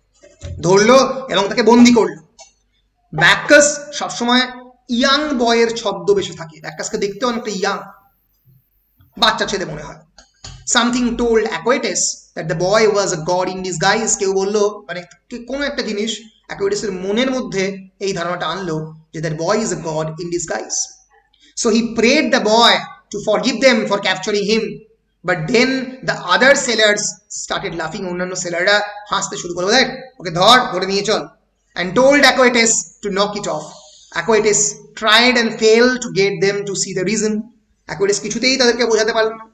ধরলো এবং তাকে বন্দি করলো। ব্যাককাস সবসময় young বয়ের ছদ্মবেশে থাকে। ব্যাককাসকে দেখতে অনেকটা ইয়াং, বাচ্চা ছেলে মনে হয়। Something told Aquatus that the boy was a god in disguise. কেউ বললো, মানে কোনো একটা জিনিস Aquatusের মনের মধ্যে এই ধারণাটা আনলো যে that boy is a god in disguise. So he prayed the boy to forgive them for capturing him. But then the other sailors started laughing. অন্যান্য সেলাররা হাসতে শুরু করলো, দেখ ওকে ধর, ধরে নিয়ে চল, and told Aquatus to knock it off. Aquatus tried and failed to get them to see the reason. Aquatus কিছুতেই তাদেরকে বোঝাতে পারল না।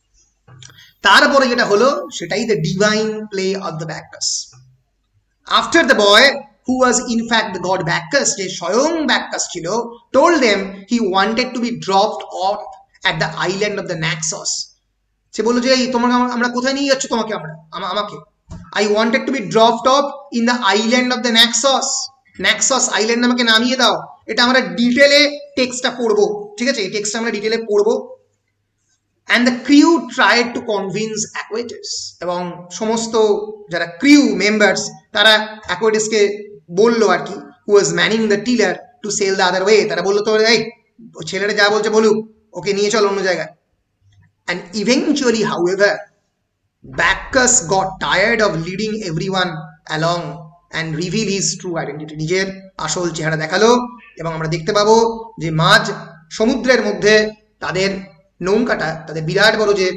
তারপরে যেটা হলো সেটাই the divine play of the Bacchus. After the boy, who was in fact the god Bacchus, যে স্বয়ং ব্যাককাস ছিল, told them he wanted to be dropped off at the island of the Naxos. সে বললো যে তোমরা আমরা কোথায় নিয়ে যাচ্ছ তোমাকে, আমরা আমাকে I wanted to be dropped off in the island of the Naxos. Naxos island আমাকে নামিয়ে দাও। এটা আমরা ডিটেলে টেক্সটটা পড়বো, ঠিক আছে, এই টেক্সটটা আমরা ডিটেলে পড়বো। And the crew tried to convince Aquatus, এবং সমস্ত যারা ক্রিউ মেম্বার্স তারা অ্যাকোয়েটাসকে বললো আর কি, who was manning the tiller to sail the other way, তারা বললো তো এই ছেলেটা যা বলছে বলুক, ওকে নিয়ে চল অন্য জায়গায়। And eventually, however, Bacchus got tired of leading everyone along and reveal his true identity. নিজের আসল চেহারা দেখালো এবং আমরা দেখতে পাবো যে মাঝ সমুদ্রের মধ্যে তাদের নৌকাটা, তাদের বিরাট বড় যে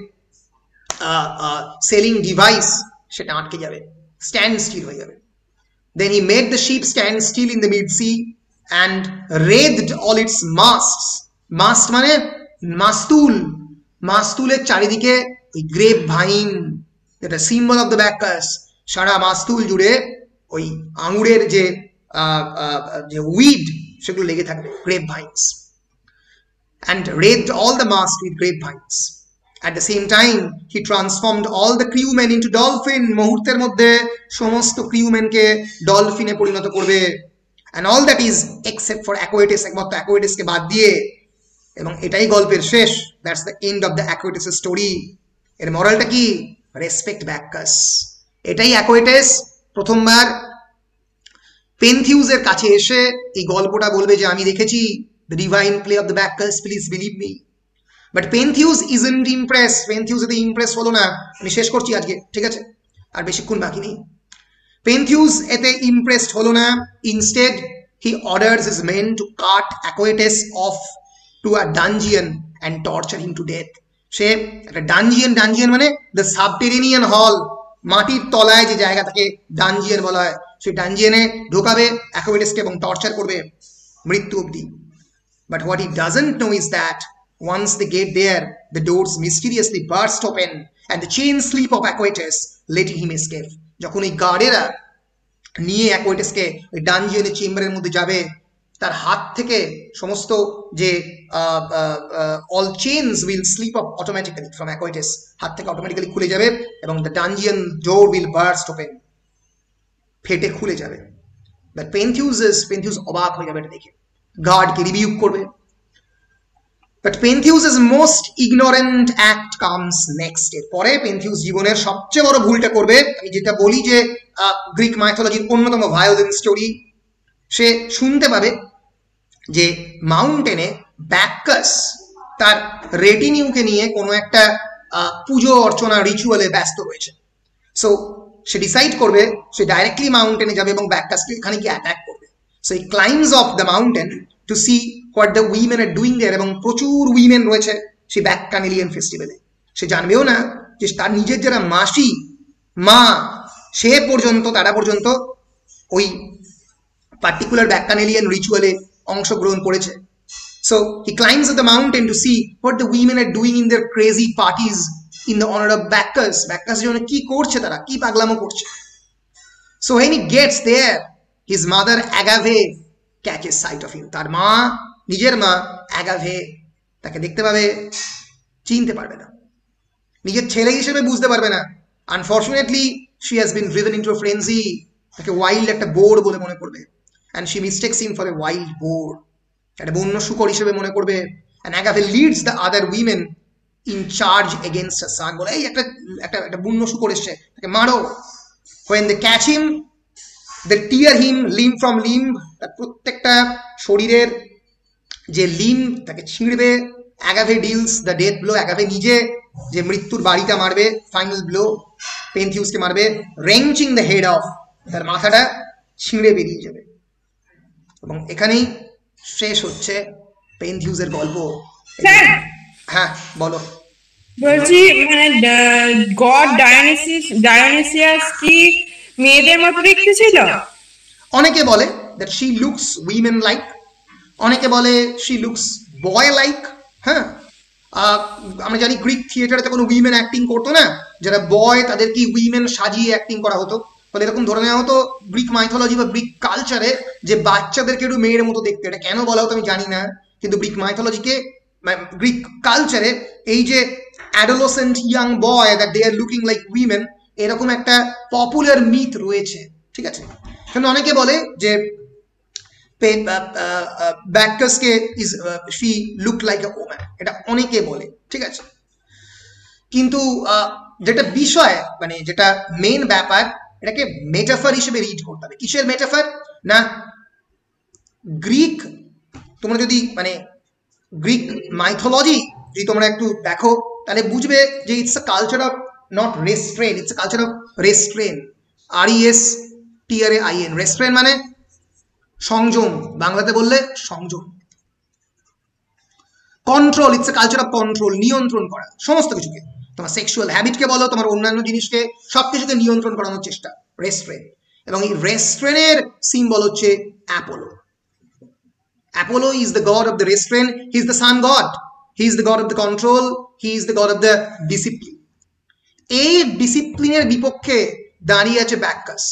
সেলিং ডিভাইস, সেটা আটকে যাবে, স্ট্যান্ড স্টিল হয়ে যাবে। Then he made the ship stand still in the mid-sea and wreathed all its masts. Mast মানে মাস্তুল, মাস্তুলের চারিদিকে ওই গ্রেপ ভাইন, যেটা সিম্বল অফ দ্য ব্যাকাস, সারা মাস্তুল জুড়ে ওই আঙুরের যে যে উইড সেগুলো লেগে থাকবে, grape vines, and wreathed all the mast with grape vines. At the same time, he transformed all the crewmen into dolphin. মুহূর্তের মধ্যে সমস্ত crewmenকে ডলফিনে পরিণত করবে, and all that is except for Aquatis, একমাত্র Aquatisকে বাদ দিয়ে। এবং এটাই গল্পের শেষ, that's the end of the Aquatis story. এর মরালটা কি? Respect Bacchus. এটাই Aquatis প্রথমবার পেনথিউসের কাছে এসে এই গল্পটা বলবে যে আমি দেখেছি the divine play of the Bacchus, please believe me. But Pentheus isn't impressed. Pentheus এতে ইমপ্রেস হলো না। আমি শেষ করছি আজকে, ঠিক আছে, আর বেশিক্ষণ বাকি নেই। Pentheus এতে ইমপ্রেসড হলো না। Instead, he orders his men to cart Aquatis off to a dungeon and torture him to death. সে একটা ডানজিয়ান, ডানজিয়ান মানে the subterranean hall, মাটির তলায় যে জায়গাটাকে ডানজিয়ান বলা হয়, সেই ডানজিয়ানে ঢোকাবে Aquatisকে এবং টর্চার করবে মৃত্যু অবধি। But what he doesn't know is that once they get there, the doors mysteriously burst open and the chain sleep of Aquatis, letting him escape. যখন এই গার্ডেরা নিয়ে Aquatisকে ওই ডানজিয়ানের চেম্বারের মধ্যে যাবে, তার হাত থেকে সমস্ত যে all chains will slip off automatically from Aquatis, হাত থেকে অটোমেটিক্যালি খুলে যাবে এবং the dungeon door will burst open, ফেটে খুলে যাবে। But Pentheus is Pentheus অবাক হয়ে যাবে এটা দেখে, গার্ডকে রিবিউক করবে। But Pentheus's most ignorant act comes next. এরপরে পেনথিউস জীবনের সবচেয়ে বড় ভুলটা করবে। আমি যেটা বলি যে গ্রিক মাইথোলজির অন্যতম ভায়োলেন্ট স্টোরি, সে শুনতে পাবে যে মাউন্টেনে ব্যাকাস তার রেটিনিউকে নিয়ে কোনো একটা পুজো অর্চনা রিচুয়ালে ব্যস্ত রয়েছে। সো সে ডিসাইড করবে সে ডাইরেক্টলি মাউন্টেনে যাবে এবং ব্যাকাসকে এখানে গিয়ে অ্যাটাক করবে। So he climbs of the mountain to see what the women are doing there, এবং প্রচুর উইমেন রয়েছে সেই ব্যাককানেলিয়ান ফেস্টিভ্যালে। সে জানবেও না যে তার নিজের যারা মাসি মা, সে পর্যন্ত তারা পর্যন্ত ওই পার্টিকুলার ব্যাককানেলিয়ান রিচুয়ালে অংশগ্রহণ করেছে। So he climbs of the mountain to see what the women are doing in their crazy parties in the honour of Bacchus. ব্যাকাসের জন্য কি করছে তারা, কি পাগলামো করছে। So when he gets there, his mother Agave catches sight of him. তার মা, নিজের মা Agave তাকে দেখতে পাবে, চিনতে পারবে না, নিজের ছেলে হিসেবে বুঝতে পারবে না। Unfortunately she has been driven into a frenzy. তাকে ওয়াইল্ড একটা বোর বলে মনে করবে, and she mistakes him for a wild boar, একটা বন্য শূকর হিসেবে মনে করবে। and Agave leads the other women in charge against her son, বলে এই একটা একটা একটা বন্য শূকর এসছে, তাকে মারো। when they catch him, they tear him limb from limb, তার প্রত্যেকটা শরীরের যে লিম তাকে ছিঁড়বে। Agave deals the death blow. Agave নিজে যে মৃত্যুর বাড়িটা মারবে, ফাইনাল ব্লো, পেনথিউসকে মারবে, wrenching the head off, তার মাথাটা ছিঁড়ে বেরিয়ে যাবে। এবং এখানেই শেষ হচ্ছে পেনথিউসের গল্প। হ্যাঁ বলো। বলছি মানে গড ডায়োনিসিয়াস ডায়োনিসিয়াস কি মেয়েদের মতো দেখতে ছিল? অনেকে বলে that she looks women like, অনেকে বলে she looks boy like। হ্যাঁ, আমরা জানি গ্রিক থিয়েটারে কোনো উইমেন অ্যাক্টিং করতো না, যারা বয় তাদেরকে উইমেন সাজিয়ে অ্যাক্টিং করা হতো। ফলে এরকম ধরে নেওয়া হতো গ্রিক মাইথোলজি বা গ্রিক কালচারে যে বাচ্চাদেরকে একটু মেয়ের মতো দেখতে। এটা কেন বলা হতো আমি জানি না, কিন্তু গ্রিক মাইথোলজিকে গ্রিক কালচারে এই যে adolescent young boy that they are looking like women, এরকম একটা পপুলার মিথ রয়েছে, ঠিক আছে। কিন্তু অনেকে বলে যে ব্যাকাসকে is she look like a woman, এটা অনেকে বলে, ঠিক আছে। কিন্তু যেটা বিষয় মানে যেটা মেন ব্যাপার, এটাকে মেটাফার হিসেবে রিড করতে হবে। কিসের মেটাফার? না গ্রিক, তোমরা যদি মানে গ্রিক মাইথোলজি যদি তোমরা একটু দেখো তাহলে বুঝবে যে it's a culture of not restrain, it's a culture of restrain, R E S T R A I N. Restrain মানে সংযম, বাংলাতে বললে সংযম। Control, it's a culture of control, নিয়ন্ত্রণ করা সমস্ত কিছুকে, তোমার সেক্সুয়াল হ্যাবিটকে বলো, তোমার অন্যান্য জিনিসকে, সবকিছুকে নিয়ন্ত্রণ করানোর চেষ্টা, রেস্ট্রেন। এবং এই রেস্ট্রেনের সিম্বল হচ্ছে Apollo. Apollo is the god of the restrain, he is the sun god, he is the god of the control, he is the god of the discipline. এই ডিসিপ্লিনের বিপক্ষে দাঁড়িয়ে আছে ব্যাক্কাস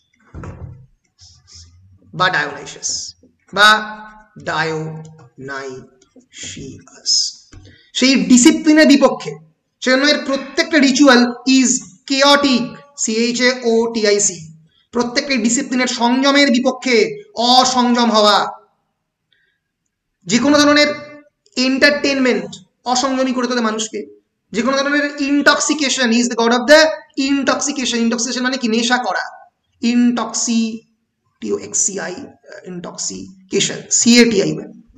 বা ডায়োনাইসাস বা ডায়োনাইসিয়াস, সেই ডিসিপ্লিনের বিপক্ষে। সেজন্য এর প্রত্যেকটা ritual is chaotic, CH A O T I C, প্রত্যেকটা ডিসিপ্লিনের সংযমের বিপক্ষে, অসংযম হওয়া। যে কোনো ধরনের এন্টারটেনমেন্ট অসংযমী করে তোলে মানুষকে, যে কোনো ধরনের intoxication, is the god of the intoxication. Intoxication মানে কি? নেশা করা। Intoxi T O X C I, intoxication, C A T I.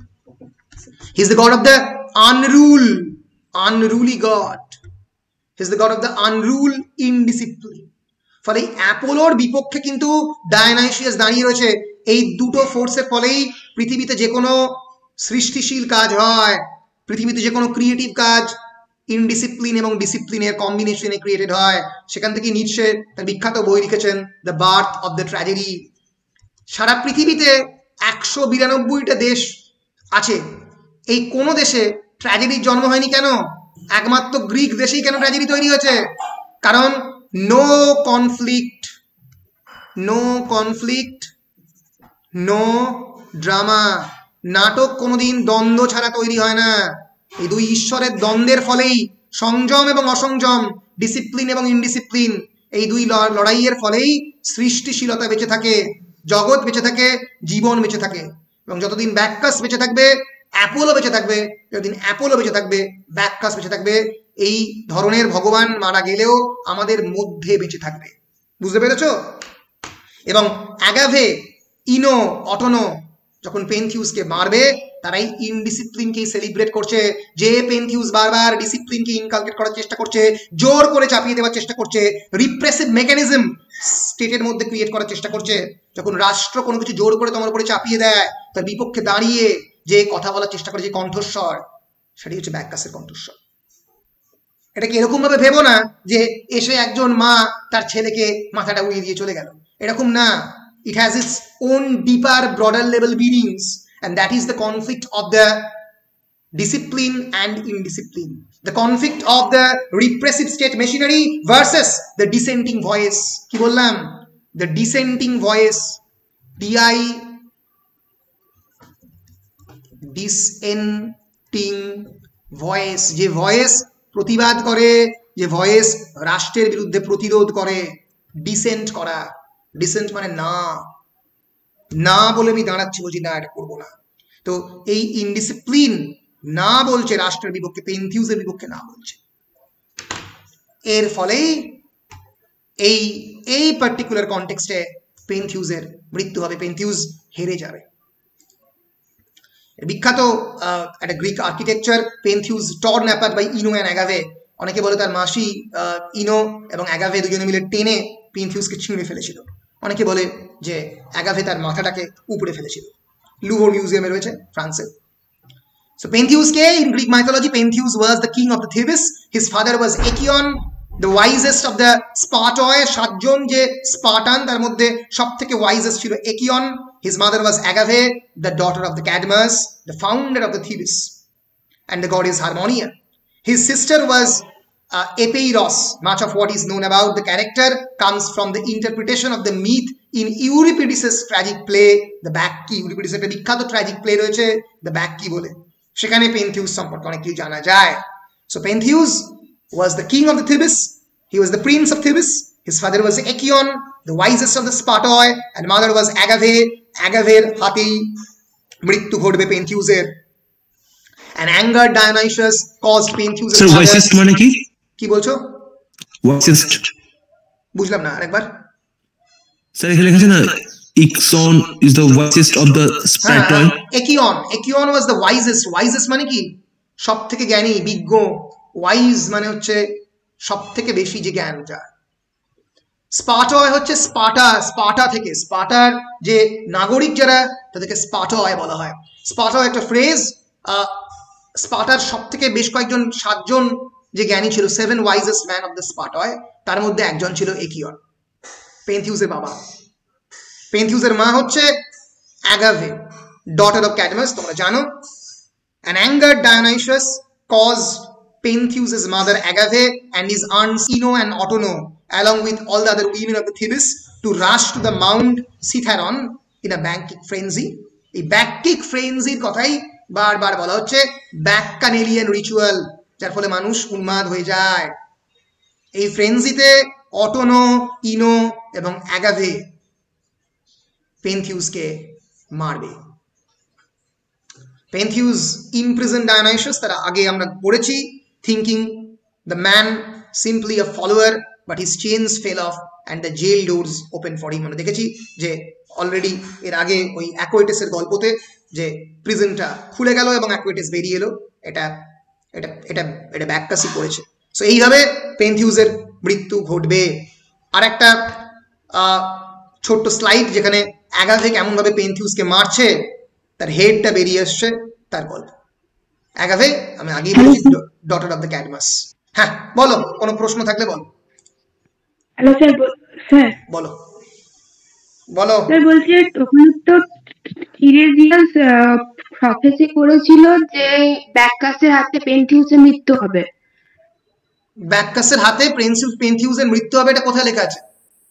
He is the god of the unrule, unruly god. He is the god of the unrule, indiscipline. ফলে অ্যাপোলোর বিপক্ষে কিন্তু ডায়োনাইসিয়াস দাঁড়িয়ে রয়েছে। এই দুটো ফোর্সের ফলেই পৃথিবীতে যে কোনো সৃষ্টিশীল কাজ হয়, পৃথিবীতে যে কোনো ক্রিয়েটিভ কাজ ইনডিসিপ্লিন এবং ডিসিপ্লিনের কম্বিনেশনে ক্রিয়েটেড হয়। সেখান থেকে নিটশে তার বিখ্যাত বই লিখেছেন the birth of the tragedy. সারা পৃথিবীতে একশো বিরানব্বইটা দেশ আছে, এই কোনো দেশে ট্র্যাজেডির জন্ম হয়নি। কেন? একমাত্র গ্রিক দেশেই কেন ট্র্যাজেডি তৈরি হয়েছে? কারণ no conflict, no conflict, no drama. নাটক কোনোদিন দ্বন্দ্ব ছাড়া তৈরি হয় না। এই দুই ঈশ্বরের দ্বন্দ্বের ফলেই সংযম এবং অসংযম, ডিসিপ্লিন এবং ইনডিসিপ্লিন, এই দুই লড়াইয়ের ফলেই সৃষ্টিশীলতা বেঁচে থাকে, জগৎ বেঁচে থাকে, জীবন বেঁচে থাকে। এবং যতদিন ব্যাক্কাস বেঁচে থাকবে, অ্যাপোলো বেঁচে থাকবে, যতদিন অ্যাপোলো বেঁচে থাকবে, ব্যাক্কাস বেঁচে থাকবে। এই ধরনের ভগবান মারা গেলেও আমাদের মধ্যে বেঁচে থাকবে। বুঝতে পেরেছ? এবং অ্যাগাভে, ইনো, অটোনো যখন পেনথিউসকে মারবে, তারাই ইনডিসিপ্লিনকেই সেলিব্রেট করছে। যে পেনথিউস বারবার ডিসিপ্লিনকে ইনকালকেট করার চেষ্টা করছে, জোর করে চাপিয়ে দেওয়ার চেষ্টা করছে, রিপ্রেসিভ মেকানিজম স্টেটের মধ্যে ক্রিয়েট করার চেষ্টা করছে। যখন রাষ্ট্র কোনো কিছু জোর করে তোমার উপরে চাপিয়ে দেয়, তার বিপক্ষে দাঁড়িয়ে যে কথা বলার চেষ্টা করে, যে কণ্ঠস্বর, সেটাই হচ্ছে ব্যাক্কাসের কণ্ঠস্বর। এটাকে এরকম ভাবে ভেবো না যে এসে একজন মা তার ছেলেকে মাথাটা উড়িয়ে দিয়ে চলে গেল, এরকম না। It has its own deeper, broader level meanings, and that is the conflict of the discipline and indiscipline, the conflict of the repressive state machinery versus the dissenting voice. কি বললাম? The dissenting voice, D I dissenting voice, যে voice প্রতিবাদ করে, যে voice রাষ্ট্রের বিরুদ্ধে প্রতিরোধ করে। ডিসেন্ট করা, ডিসেন্ট মানে না, না বলে আমি দাঁড়াচ্ছি, বলছি না এটা করবো না। তো এই ইনডিসিপ্লিন না বলছে রাষ্ট্রের বিপক্ষে, পেনথিউসের বিপক্ষে না বলছে। এর ফলেই এই এই পার্টিকুলার কনটেক্সটে পেনথিউসের মৃত্যু হবে, পেনথিউস হেরে যাবে। বিখ্যাত একটা Greek architecture, Pentheus torn apart by Ino and Agave. অনেকে বলে তার মাসি ইনো এবং অ্যাগাভে দুজনে মিলে টেনে পেনথিউসকে ছিঁড়ে ফেলেছিল। অনেকে বলে যে অ্যাগাভে তার মাথাটাকে উপড়ে ফেলেছিল। লুভর মিউজিয়ামে রয়েছে ফ্রান্সে। So Pentheus K in Greek mythology, Pentheus was the king of the Thebes. His father was Acheon, the wisest of the Spartoi. সাতজন যে স্পার্টান, তার মধ্যে সবথেকে wisest ছিল Acheon. His mother was Agave, the daughter of the Cadmus, the founder of the Thebes, and the goddess Harmonia. His sister was uh, Epeiros. Much of what is known about the character comes from the interpretation of the myth in Euripides' tragic play, The Bacchae. Euripides একটা বিখ্যাত tragic play রয়েছে, The Bacchae বলে। সেখানে পেনথিউস সম্পর্কে অনেক কিছু জানা যায়। So Pentheus was the king of the Thebes. He was the prince of Thebes. His father was Acheon, the wisest of the Spartoi, and mother was Agave. Agaveর হাতেই মৃত্যু ঘটবে পেনথিউসের। And angered Dionysius caused Pentheus. Sir, wisest মানে কি? কি বলছো? Wisest বুঝলাম না, আরেকবার। স্যার এখানে লেখা আছে না, Ixion is the wisest of the Spartoi. Acheon, Acheon was the wisest. Wisest মানে কি? সব থেকে জ্ঞানী, বিজ্ঞ। ওয়াইজ মানে হচ্ছে সব থেকে বেশি যে জ্ঞান যার। স্পার্টয় হচ্ছে স্পার্টা, স্পার্টা থেকে, স্পার্টার যে নাগরিক যারা, তাদেরকে স্পার্টয় বলা হয়। স্পার্টয় একটা ফ্রেজ, স্পার্টার সব থেকে বেশ কয়েকজন সাতজন যে জ্ঞানী ছিল, seven wisest man of the স্পার্টায়, তার মধ্যে একজন ছিল একিয়ন, পেন্থিউসের বাবা। পেন্থিউসের মা হচ্ছে অ্যাগাভে, ডটার অফ ক্যাডমাস, তোমরা জানো। An angered Dionysius caused Pentheus' mother Agave and his aunts Ino and Autono, along with all the other women of the Thebes, to rush to the Mount Citharon in a backkick frenzy. এই backkick frenzy কথাই বারবার বলা হচ্ছে, bacchanalian ritual, যার ফলে মানুষ উন্মাদ হয়ে যায়। এই ফ্রেঞ্জিতে অটোনো, ইনো এবং অ্যাগাভে পেন্থিউসকে মারবে। পেন্থিউস imprisoned Dionysius, তারা আগে আমরা পড়েছি, thinking the man simply a follower, but his chains fell off and the jail doors open for him. আমরা দেখেছি যে অলরেডি এর আগে ওই অ্যাকোয়েটাসের গল্পতে যে প্রিজনটা খুলে গেল এবং অ্যাকোয়েটাস বেরিয়ে এলো, এটা এটা এটা এটা ব্যাককাসই করেছে। সো এইভাবে পেন্থিউসের মৃত্যু ঘটবে। আর একটা ছোট্ট স্লাইড যেখানে অ্যাগাভে কেমনভাবে পেন্থিউসকে মারছে, তার হেডটা বেরিয়ে আসছে, তার গল্প। অ্যাগাভে আমি আগেই বলেছি, ডটার অফ দ্য ক্যাডমাস। হ্যাঁ বলো, কোনো প্রশ্ন থাকলে বলো। হ্যালো স্যার, স্যার বলো বলো স্যার বলছি তখন তো থিরেজিয়াস প্রফেসি করেছিল যে ব্যাককাসের হাতে পেন্থিউসের মৃত্যু হবে। ব্যাককাসের হাতে পেন্থিউসের মৃত্যু হবে, এটা কোথায় লেখা আছে?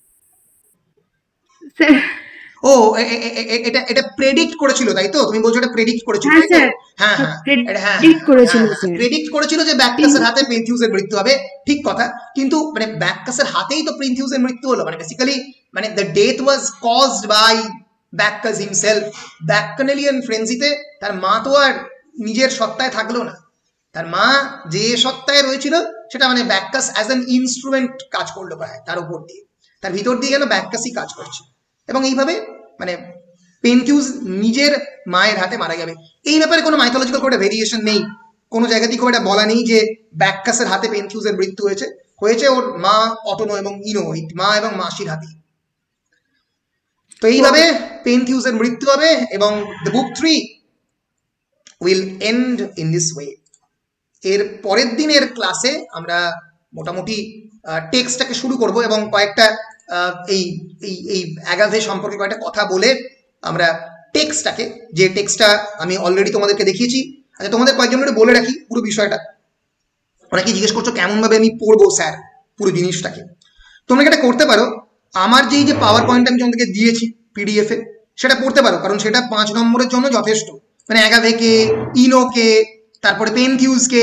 স্যার ও এটা এটা প্রেডিক্ট করেছিল তাই তো? তুমি বলছো এটা প্রেডিক্ট করেছিল? হ্যাঁ হ্যাঁ প্রেডিক্ট করেছিল, প্রেডিক্ট করেছিল যে ব্যাককাসের হাতে পেন্থিউসের মৃত্যু হবে, ঠিক কথা। কিন্তু মানে ব্যাককাসের হাতেই তো পেন্থিউসের মৃত্যু হলো, মানে বেসিক্যালি মানে the death was caused by Bacchus himself. Bacchanalian ফ্রেঞ্জিতে তার মা তো আর নিজের সত্তায় থাকলো না, তার মা যে সত্তায় রয়েছিল সেটা মানে ব্যাককাস অ্যাজ অ্যান ইনস্ট্রুমেন্ট কাজ করলো প্রায় তার উপর দিয়ে, তার ভিতর দিয়ে গেল ব্যাককাসই কাজ করছে। এবং এইভাবে মানে পেন্থিউস নিজের মায়ের হাতে মারা যাবে। এই ব্যাপারে কোনো মাইথোলজিক্যাল কোনো ভেরিয়েশন নেই, কোনো জায়গাতেই খুব একটা বলা নেই যে ব্যাককাসের হাতে পেন্থিউসের মৃত্যু হয়েছে। হয়েছে ওর মা অটোনো এবং ইনো, মা এবং মাসির হাতে। তো এইভাবে পেন্থিউসের মৃত্যু হবে এবং the book three will end in this way. এর পরের দিনের ক্লাসে আমরা মোটামুটি টেক্সটটাকে শুরু করব এবং কয়েকটা এই এই এই অ্যাগাভে সম্পর্কে কয়েকটা কথা বলে আমরা টেক্সটটাকে, যে টেক্সটটা আমি অলরেডি তোমাদেরকে দেখিয়েছি। আচ্ছা তোমাদের কয়েকজনের বলে রাখি পুরো বিষয়টা। অনেকেই জিজ্ঞেস করছো কেমনভাবে আমি পড়বো স্যার পুরো জিনিসটাকে। তোমরা এটা করতে পারো, আমার যেই যে পাওয়ার পয়েন্ট আমি তোমাদেরকে দিয়েছি পিডিএফ এ, সেটা পড়তে পারো, কারণ সেটা পাঁচ নম্বরের জন্য যথেষ্ট। মানে অ্যাগাভেকে, ইনোকে, তারপরে পেন্থিউসকে,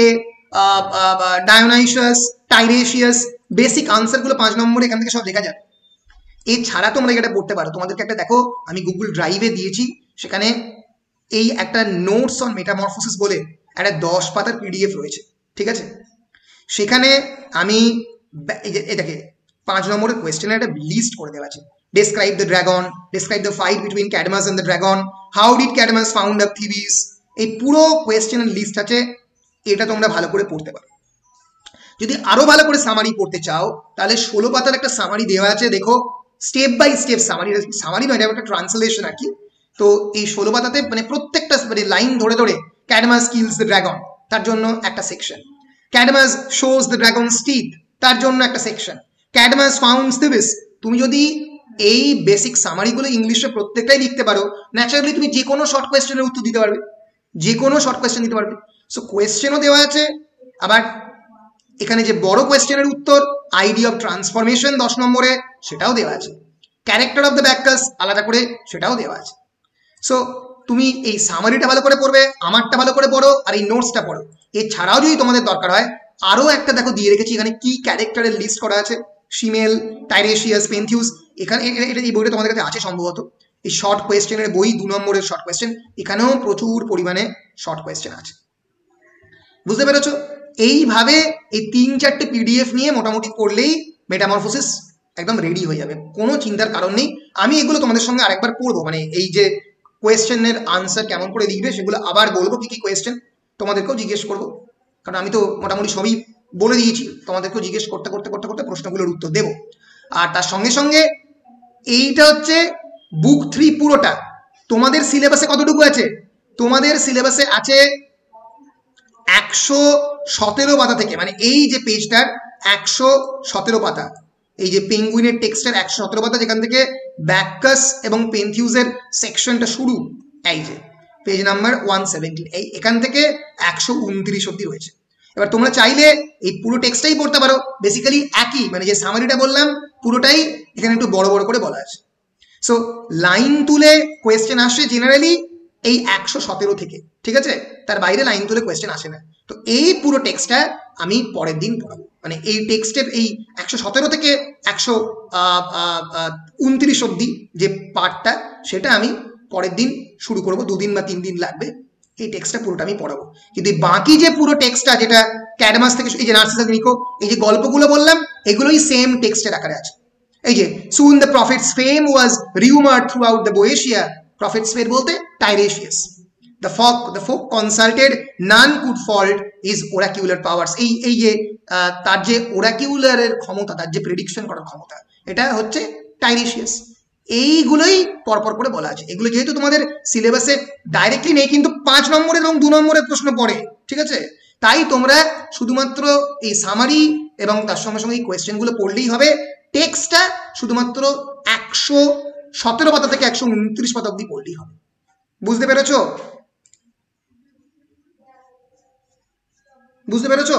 ডায়োনাইসাস, টাইরেশিয়াস, বেসিক আনসারগুলো পাঁচ নম্বরে এখান থেকে সব দেখা যাবে। এছাড়া তোমরা এটা পড়তে পারো, তোমাদেরকে একটা দেখো আমি গুগল ড্রাইভে দিয়েছি, সেখানে এই একটা নোটস অন মেটামরফোসিস বলে একটা দশ পাতার পিডিএফ রয়েছে, ঠিক আছে? সেখানে আমি এটাকে পাঁচ নম্বরের কোয়েশ্চেনের একটা লিস্ট করে দেওয়া আছে। Describe the dragon, describe the fight between Cadmus and the dragon, how did Cadmus found up Thebes, এই পুরো কোয়েশ্চেনের লিস্ট আছে। এটা তোমরা ভালো করে পড়তে পারো। যদি আরো ভালো করে সামারি পড়তে চাও তাহলে ষোলো পাতার একটা সামারি দেওয়া আছে, দেখো step by step summary, summary নয়, এটা একটা ট্রান্সলেশন আর কি। তো এই ষোলো পাতাতে মানে প্রত্যেকটা মানে লাইন ধরে ধরে ক্যাডমাস কিলস দ্য ড্রাগন, তার জন্য একটা section. Cadmus shows the dragon's teeth, তার জন্য একটা সেকশন। ক্যাডমাস ফাউন্ডস থিবিস। তুমি যদি এই বেসিক সামারিগুলো ইংলিশে প্রত্যেকটাই লিখতে পারো, ন্যাচারালি তুমি যে কোনো শর্ট কোয়েশ্চেনের উত্তর দিতে পারবে, যে কোনো শর্ট কোয়েশ্চেন দিতে পারবে। সো কোয়েশ্চেনও দেওয়া আছে, আবার এখানে যে বড় কোয়েশ্চেনের উত্তর আইডিয়া অফ ট্রান্সফরমেশন দশ নম্বরে সেটাও দেওয়া আছে। ক্যারেক্টার অফ দ্য ব্যাককাস আলাদা করে সেটাও দেওয়া আছে। সো তুমি এই সামারিটা ভালো করে পড়বে, আমারটা ভালো করে পড়ো, আর এই নোটসটা পড়ো। এছাড়াও যদি তোমাদের দরকার হয় আরও একটা দেখো দিয়ে রেখেছি, এখানে কি ক্যারেক্টারের লিস্ট করা আছে, শিমেল, টাইরেশিয়াস, পেন্থিউস। এখানে এটা এই বইটা তোমাদের কাছে আছে সম্ভবত, এই শর্ট কোয়েশ্চেনের বই, দু নম্বরের শর্ট কোয়েশ্চেন, এখানেও প্রচুর পরিমাণে শর্ট কোয়েশ্চেন আছে। বুঝতে পেরেছো? এইভাবে এই তিন চারটে পিডিএফ নিয়ে মোটামুটি পড়লেই মেটামরফোসিস একদম রেডি হয়ে যাবে, কোনো চিন্তার কারণ নেই। আমি এগুলো তোমাদের সঙ্গে আরেকবার পড়বো, মানে এই যে কোয়েশ্চেনের আনসার কেমন করে লিখবে সেগুলো আবার বলবো, কি কি কোয়েশ্চেন তোমাদেরকেও জিজ্ঞেস করবো, কারণ আমি তো মোটামুটি সবই বলে দিয়েছি, তোমাদেরকেও জিজ্ঞেস করতে করতে করতে করতে প্রশ্নগুলোর উত্তর দেবো। আর তার সঙ্গে সঙ্গে এইটা হচ্ছে বুক থ্রি পুরোটা। তোমাদের সিলেবাসে কতটুকু আছে? তোমাদের সিলেবাসে আছে একশো সতেরো পাতা থেকে, মানে এই যে পেজটার একশো সতেরো পাতা, এই যে পেঙ্গুইনের টেক্সটের একশো সতেরো পাতা, যেখান থেকে ব্যাকাস এবং পেনথিউসের সেকশনটা শুরু, এই যে পেজ নাম্বার ওয়ান সেভেন্টিন, এই এখান থেকে একশো উনত্রিশ অব্দি রয়েছে। এবার তোমরা চাইলে এই পুরো টেক্সটটাই পড়তে পারো, বেসিক্যালি একই, মানে যে সামারিটা বললাম পুরোটাই এখানে একটু বড় বড় করে বলা আছে। সো লাইন তুলে কোয়েশ্চেন আসে জেনারেলি এই একশো সতেরো থেকে, ঠিক আছে, তার বাইরে লাইন তুলে কোয়েশ্চেন আসে না। তো এই পুরো টেক্সটটা আমি পরের দিন পড়াবো, মানে এই টেক্সটের এই একশো সতেরো থেকে একশো উনত্রিশ অব্দি যে পার্টটা, সেটা আমি পরের দিন শুরু করব, দুদিন বা তিন দিন লাগবে, এই টেক্সটটা পুরোটা আমি পড়াবো। কিন্তু বাকি যে পুরো টেক্সটটা, যেটা ক্যাডমাস থেকে এই যে নার্সিসাস নিকো, এই যে গল্পগুলো বললাম, এগুলোই সেম টেক্সটের আকারে আছে। এই যে soon the prophet's fame was rumored throughout the Boeotia, prophet's fame বলতে Tiresias, the folk the folk consulted, none could fault his oracular powers, এই এই যে তার যে ওরাকিউলারের ক্ষমতা, তার যে প্রেডিকশন করার ক্ষমতা, এটা হচ্ছে টাইরেশিয়াস। এইগুলোই পরপর করে বলা আছে। এগুলো যেহেতু তোমাদের সিলেবাসে ডাইরেক্টলি নেই, কিন্তু পাঁচ নম্বরের এবং দু নম্বরের প্রশ্ন পড়ে, ঠিক আছে, তাই তোমরা শুধুমাত্র এই সামারি এবং তার সঙ্গে সঙ্গে এই কোয়েশ্চেনগুলো পড়লেই হবে। টেক্সটটা শুধুমাত্র একশো সতেরো পাতা থেকে একশো উনত্রিশ পাতা অব্দি পড়লেই হবে। বুঝতে পেরেছো? বুঝতে পেরেছো?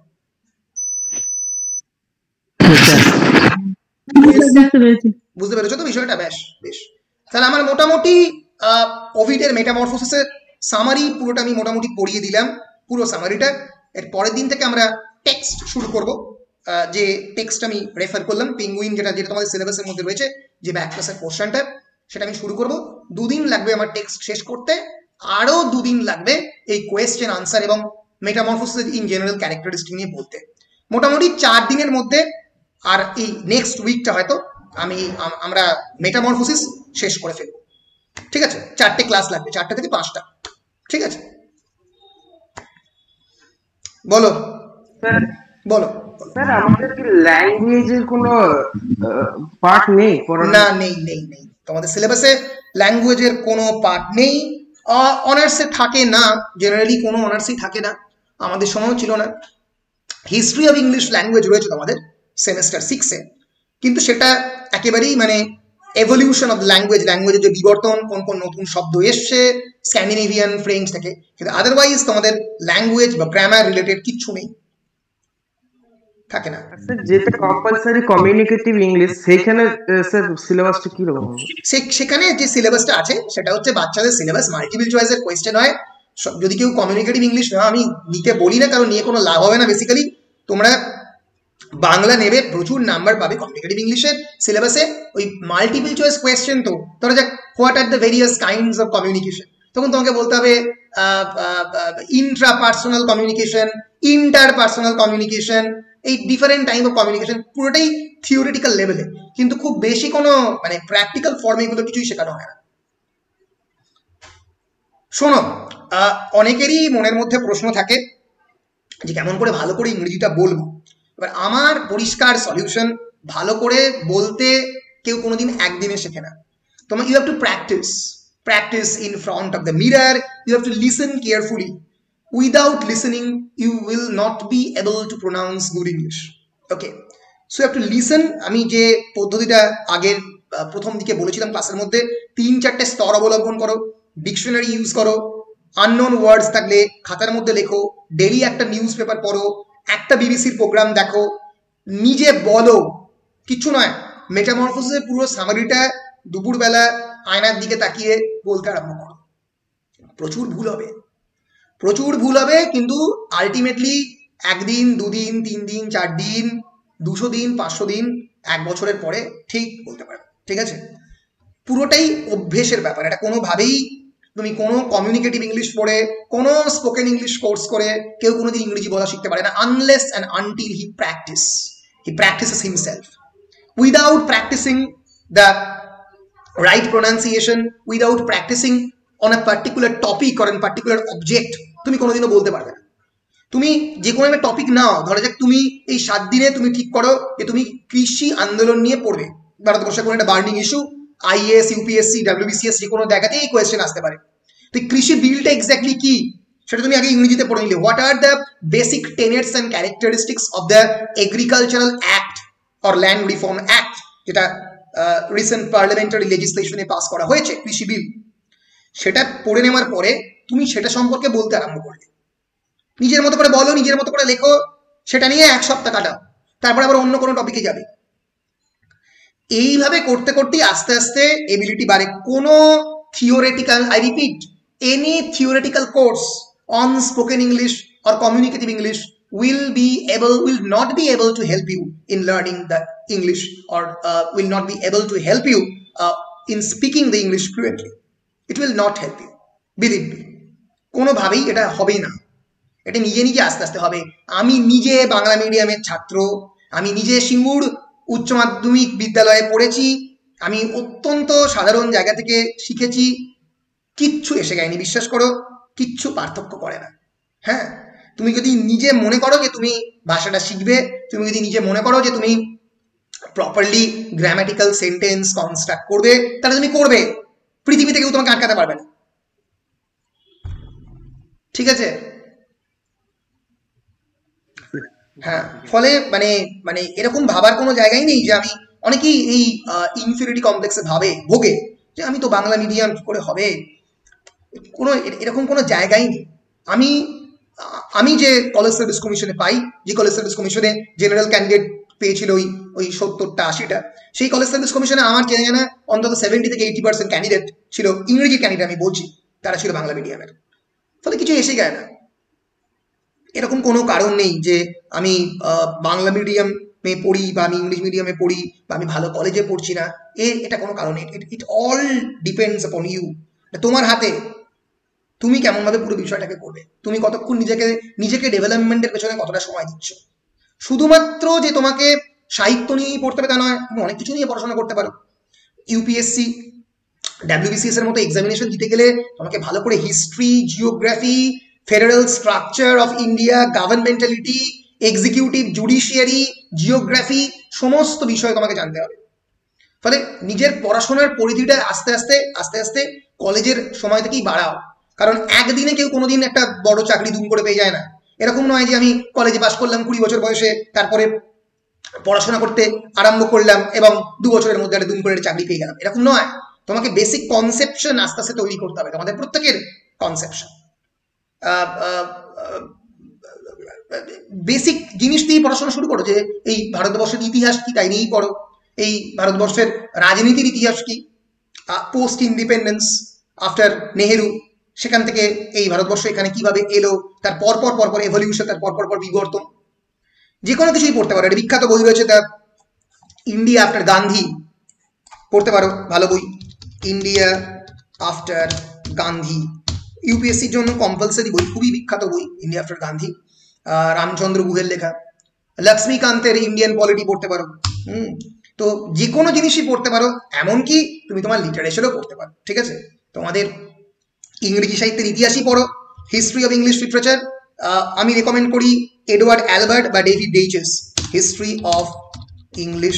বুঝতে পেরেছো তো বিষয়টা? বেশ বেশ, তাহলে আমার মোটামুটি ওভিডের মেটামরফোসিসের সামারি পুরোটা আমি মোটামুটি পড়িয়ে দিলাম, পুরো সামারিটা। এর পরের দিন থেকে আমরা টেক্সট শুরু করব, যে টেক্সট আমি রেফার করলাম, পেঙ্গুইন, যেটা যেটা তোমাদের সিলেবাসের মধ্যে রয়েছে, যে ব্যাকক্লাসের পোর্শনটা, সেটা আমি শুরু করব। দুদিন লাগবে আমার টেক্সট শেষ করতে, আরও দুদিন লাগবে এই কোয়েশ্চেন আনসার এবং মেটামরফোসিস ইন জেনারেল ক্যারেক্টারিস্টিক নিয়ে বলতে। মোটামুটি চার দিনের মধ্যে, আর এই নেক্সট উইকটা হয়তো আমি আমরা মেটামরফোসিস শেষ করে ফেলবো, ঠিক আছে? চারটে ক্লাস লাগবে, চারটে থেকে পাঁচটা, ঠিক আছে? বলো বলো। স্যার আমাদের কি ল্যাঙ্গুয়েজের কোনো পার্ট নেই? না, নেই নেই নেই তোমাদের সিলেবাসে ল্যাঙ্গুয়েজের কোনো পার্ট নেই। অনার্সে থাকে না, জেনারেলি কোনো অনার্সই থাকে না, আমাদের সময়ও ছিল না। হিস্ট্রি অফ ইংলিশ ল্যাঙ্গুয়েজ রয়েছে তোমাদের সেমেস্টার সিক্সে, কিন্তু সেটা একেবারেই মানে এভলিউশন অফ দ্য ল্যাঙ্গুয়েজ, ল্যাঙ্গুয়েজের যে বিবর্তন, কোন কোন নতুন শব্দ এসছে স্ক্যান্ডিনেভিয়ান, ফ্রেঞ্চ থেকে, কিন্তু আদারওয়াইজ তোমাদের ল্যাঙ্গুয়েজ বা গ্রামার রিলেটেড কিচ্ছু নেই, থাকে না। যেটা কম্পালসারি কমিউনিকেটিভ ইংলিশ, সেখানে স্যার সিলেবাসটা কি রকম? সেখানে যে সিলেবাসটা আছে সেটা হচ্ছে বাচ্চাদের সিলেবাস, মাল্টিপল চয়েসের কোয়েশ্চেন হয়। যদি কেউ কমিউনিকেটিভ ইংলিশ না, আমি নিতে বলি না, কারণ নিয়ে কোনো লাভ হবে না। বেসিক্যালি তোমরা বাংলা নেবে, প্রচুর নাম্বার পাবে কমিউনিকেটিভ ইংলিশের সিলেবাসে। ওই মাল্টিপল চয়েস কোয়েশ্চেন, তো ধরো যাক, what are the various kinds of communication, তখন তোমাকে বলতে হবে intra personal communication, inter personal communication, এই ডিফারেন্ট টাইপ অফ কমিউনিকেশন, পুরোটাই থিওরিটিক্যাল লেভেলে, কিন্তু খুব বেশি কোনো মানে প্র্যাকটিক্যাল ফর্মে এগুলো কিছুই শেখানো হয় না। শোনো, অনেকেরই মনের মধ্যে প্রশ্ন থাকে যে কেমন করে ভালো করে ইংরেজিটা বলবো। এবার আমার পরিষ্কার সলিউশন, ভালো করে বলতে কেউ কোনোদিন একদিনে শেখে না। তোমার you have to practice practice in front of the mirror, you have to listen carefully. Without listening, you will not be able to pronounce good English. Okay, so you have to listen. আমি যে পদ্ধতিটা আগের প্রথম দিকে বলেছিলাম ক্লাসের মধ্যে, তিন চারটে স্তর অবলম্বন করো, ডিকশনারি ইউজ করো, আননোন ওয়ার্ডস থাকলে খাতার মধ্যে লেখো, ডেইলি একটা নিউজ পেপার পড়ো, একটা বিবিসির প্রোগ্রাম দেখো, নিজে বলো, কিচ্ছু নয়। মেটামরফোসিসের পুরো সামারিটা দুপুরবেলা আয়নার দিকে তাকিয়ে বলতে আরম্ভ করো। প্রচুর ভুল হবে, প্রচুর ভুল হবে, কিন্তু আলটিমেটলি একদিন, দুদিন, তিন দিন, চার দিন, দুশো দিন, পাঁচশো দিন, এক বছরের পরে ঠিক বলতে পারবে, ঠিক আছে? পুরোটাই অভ্যেসের ব্যাপার। এটা কোনোভাবেই তুমি কোনো কমিউনিকেটিভ ইংলিশ পড়ে, কোনো স্পোকেন ইংলিশ কোর্স করে কেউ কোনোদিন ইংরেজি বলা শিখতে পারে না, unless and until he practice he practices himself. Without practicing the right pronunciation, without practicing on a particular topic or on particular object, তুমি কোনোদিনও বলতে পারবে না। তুমি যে কোনো একটা টপিক নাও, ধরা যাক তুমি এই সাত দিনে তুমি ঠিক করো যে তুমি কৃষি আন্দোলন নিয়ে পড়বে, ভারতবর্ষের কোনো একটা burning issue, IAS, UPSC, WBCS, যে কোনো জায়গাতেই এই কোয়েশ্চেন আসতে পারে। তো কৃষি বিলটা এক্স্যাক্টলি কি সেটা তুমি আগে ইংরেজিতে পড়ে নিলে। What are the basic tenets and characteristics of the agricultural act or land reform act, যেটা রিসেন্ট পার্লামেন্টারি লেজিসলেশনে পাস করা হয়েছে, কৃষি বিল, সেটা পড়ে নেওয়ার পরে তুমি সেটা সম্পর্কে বলতে আরম্ভ করলে। নিজের মতো করে বলো, নিজের মতো করে লেখো, সেটা নিয়ে এক সপ্তাহ কাটাও, তারপরে আবার অন্য কোনো টপিকে যাবে। এইভাবে করতে করতেই আস্তে আস্তে এবিলিটি বাড়ে। কোনো theoretical, I repeat, any theoretical course on spoken English or communicative English will be able, will not be able to help you in learning the English, or uh, will not be able to help you uh, in speaking the English fluently. It will not help you, believe me. কোনোভাবেই এটা হবে না, এটা নিজে নিজে আস্তে আস্তে হবে। আমি নিজে বাংলা মিডিয়ামের ছাত্র, আমি নিজে সিঙ্গুর উচ্চ মাধ্যমিক বিদ্যালয়ে পড়েছি, আমি অত্যন্ত সাধারণ জায়গা থেকে শিখেছি, কিচ্ছু এসে যায়নি, বিশ্বাস করো, কিচ্ছু পার্থক্য করে না। হ্যাঁ, তুমি যদি নিজে মনে করো যে তুমি ভাষাটা শিখবে, তুমি যদি নিজে মনে করো যে তুমি প্রপারলি গ্রামাটিক্যাল সেন্টেন্স কনস্ট্রাক্ট করবে, তাহলে তুমি করবে, পৃথিবীতে কেউ তোমাকে আটকাতে পারবে না, ঠিক আছে? হ্যাঁ, ফলে মানে মানে এরকম ভাবার কোনো জায়গাই নেই যে আমি, অনেকেই এই ইনফিরিয়রিটি কমপ্লেক্সে ভাবে, ভোগে, যে আমি তো বাংলা মিডিয়াম কি করে হবে, কোনো এরকম কোনো জায়গাই নেই। আমি আমি যে কলেজ সার্ভিস কমিশনে পাই, যে কলেজ সার্ভিস কমিশনে জেনারেল ক্যান্ডিডেট পেয়েছিল ওই ওই সত্তরটা আশিটা, সেই কলেজ সার্ভিস কমিশনে আমার চেনা জানা অন্তত সেভেন্টি থেকে এইটি পার্সেন্ট ক্যান্ডিডেট ছিল, ইংরেজি ক্যান্ডিডেট আমি বলছি, তারা ছিল বাংলা মিডিয়ামের। ফলে কিছু এসে যায় না। এরকম কোনো কারণ নেই যে আমি বাংলা মিডিয়ামে পড়ি বা আমি ইংলিশ মিডিয়ামে পড়ি বা আমি ভালো কলেজে পড়ছি না, এ এটা কোনো কারণ নেই। It all depends upon you, তোমার হাতে, তুমি কেমনভাবে পুরো বিষয়টাকে করবে, তুমি কতক্ষণ নিজেকে নিজেকে ডেভেলপমেন্টের পেছনে কতটা সময় দিচ্ছ। শুধুমাত্র যে তোমাকে সাহিত্য নিয়েই পড়তে হবে তা নয়, তুমি অনেক কিছু নিয়ে পড়াশোনা করতে পারো। ইউপিএসসি, ডাব্লিউবিসিএস এর মতো এক্সামিনেশন দিতে গেলে তোমাকে ভালো করে history, geography, federal structure of India, governmentality, executive, judiciary, geography, সমস্ত বিষয় তোমাকে জানতে হবে। ফলে নিজের পড়াশোনার পরিধিটা আস্তে আস্তে আস্তে আস্তে কলেজের সময় থেকেই বাড়াও। কারণ একদিনে কেউ কোনোদিন একটা বড় চাকরি দুম করে পেয়ে যায় না। এরকম নয় যে আমি কলেজে পাশ করলাম কুড়ি বছর বয়সে, তারপরে পড়াশোনা করতে আরম্ভ করলাম এবং দু বছরের মধ্যে একটা দুম করে চাকরি পেয়ে গেলাম, এরকম নয়। তোমাকে বেসিক কনসেপশন আস্তে আস্তে তৈরি করতে হবে, তোমাদের প্রত্যেকের কনসেপশন, বেসিক জিনিস দিয়ে পড়াশোনা শুরু করো। যে এই ভারতবর্ষের ইতিহাস কি, তাই নিয়েই পড়ো। এই ভারতবর্ষের রাজনীতির ইতিহাস কি, পোস্ট ইন্ডিপেন্ডেন্স, আফটার নেহেরু, সেখান থেকে এই ভারতবর্ষ এখানে কিভাবে এলো, তার পরপর পরপর এভলিউশন, তার পরপর পর বিবর্তন, যে কোনো কিছুই পড়তে পারো। একটা বিখ্যাত বই রয়েছে, দ্য ইন্ডিয়া আফটার গান্ধী, পড়তে পারো, ভালো বই, ইন্ডিয়া আফটার গান্ধী, ইউপিএসসির জন্য কম্পালসারি বই, খুবই বিখ্যাত বই, ইন্ডিয়া আফটার গান্ধী, রামচন্দ্র গুহের লেখা। লক্ষ্মীকান্তের ইন্ডিয়ান পলিটি পড়তে পারো। হুম তো যে কোনো জিনিসই পড়তে পারো, এমনকি তুমি তোমার লিটারেচারও পড়তে পারো, ঠিক আছে? তোমাদের ইংরেজি সাহিত্যের ইতিহাসই পড়ো, হিস্ট্রি অফ ইংলিশ লিটারেচার। আমি রেকমেন্ড করি এডওয়ার্ড অ্যালবার্ট বা David Daiches, history of English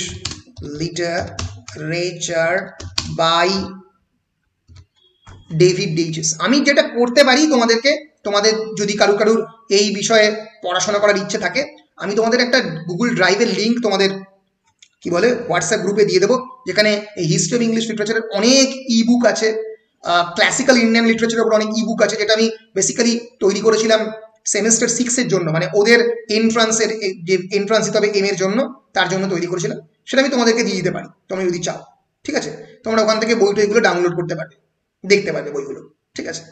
literature by David Daiches. আমি যেটা করতে পারি তোমাদেরকে, তোমাদের যদি কারুর কারুর এই বিষয়ে পড়াশোনা করার ইচ্ছে থাকে, আমি তোমাদের একটা গুগল ড্রাইভের লিঙ্ক তোমাদের কি বলে হোয়াটসঅ্যাপ গ্রুপে দিয়ে দেবো, যেখানে এই হিস্ট্রি অফ ইংলিশ লিটারেচারের অনেক ই বুক আছে, ক্লাসিক্যাল ইন্ডিয়ান লিটারেচারের উপর অনেক ই বুক আছে, যেটা আমি বেসিক্যালি তৈরি করেছিলাম সেমিস্টার সিক্সের জন্য, মানে ওদের এন্ট্রান্সের যে এন্ট্রান্স দিতে হবে এম এর জন্য, তার জন্য তৈরি করেছিলাম। সেটা আমি তোমাদেরকে দিয়ে দিতে পারি, তোমরা যদি চাও, ঠিক আছে? তোমরা ওখান থেকে বই টইগুলো ডাউনলোড করতে পারবে, দেখতে পারবে বইগুলো, ঠিক আছে?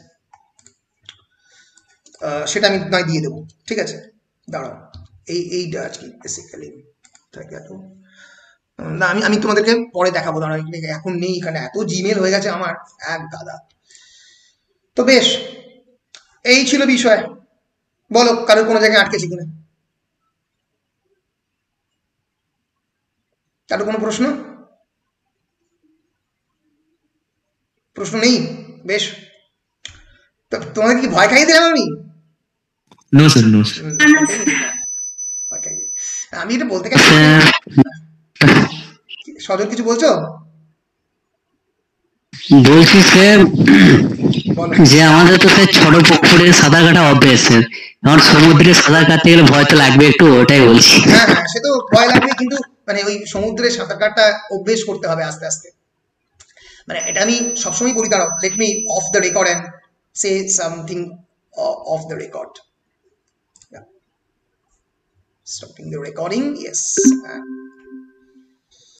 সেটা আমি নয় দিয়ে দেবো, ঠিক আছে? দাঁড়াও, এই এইটা আজকে বেসিক্যালি না, আমি আমি তোমাদেরকে পরে দেখাবো, দাঁড়াও, এখন নেই এখানে, এত জিমেল হয়ে গেছে আমার, এক গাদা। তো বেশ, এই ছিল বিষয়। বলো কারোর কোনো জায়গায় আটকেছে কিনা, কারোর কোনো প্রশ্ন প্রশ্ন নেই? বেশ, তো তোমাদের কি ভয় খাইয়ে দিলাম আমি? নো স্যার, নো স্যার, আমি এটা বলতে গেছি। সজল কিছু বলছো? বলছি স্যার, যে আমাদের তো স্যার ছোট পুকুরে সাঁতার কাটা অভ্যেস, এখন সমুদ্রে সাঁতার কাটতে গেলে ভয় তো লাগবে একটু, ওটাই বলছি। হ্যাঁ হ্যাঁ সে তো ভয় লাগবে, কিন্তু মানে ওই সমুদ্রে সাঁতার কাটা অভ্যেস করতে হবে আস্তে আস্তে। মানে এটা আমি সবসময় বলি, দাঁড়াও let me off the record and say something off the record. Stopping the recording, yes.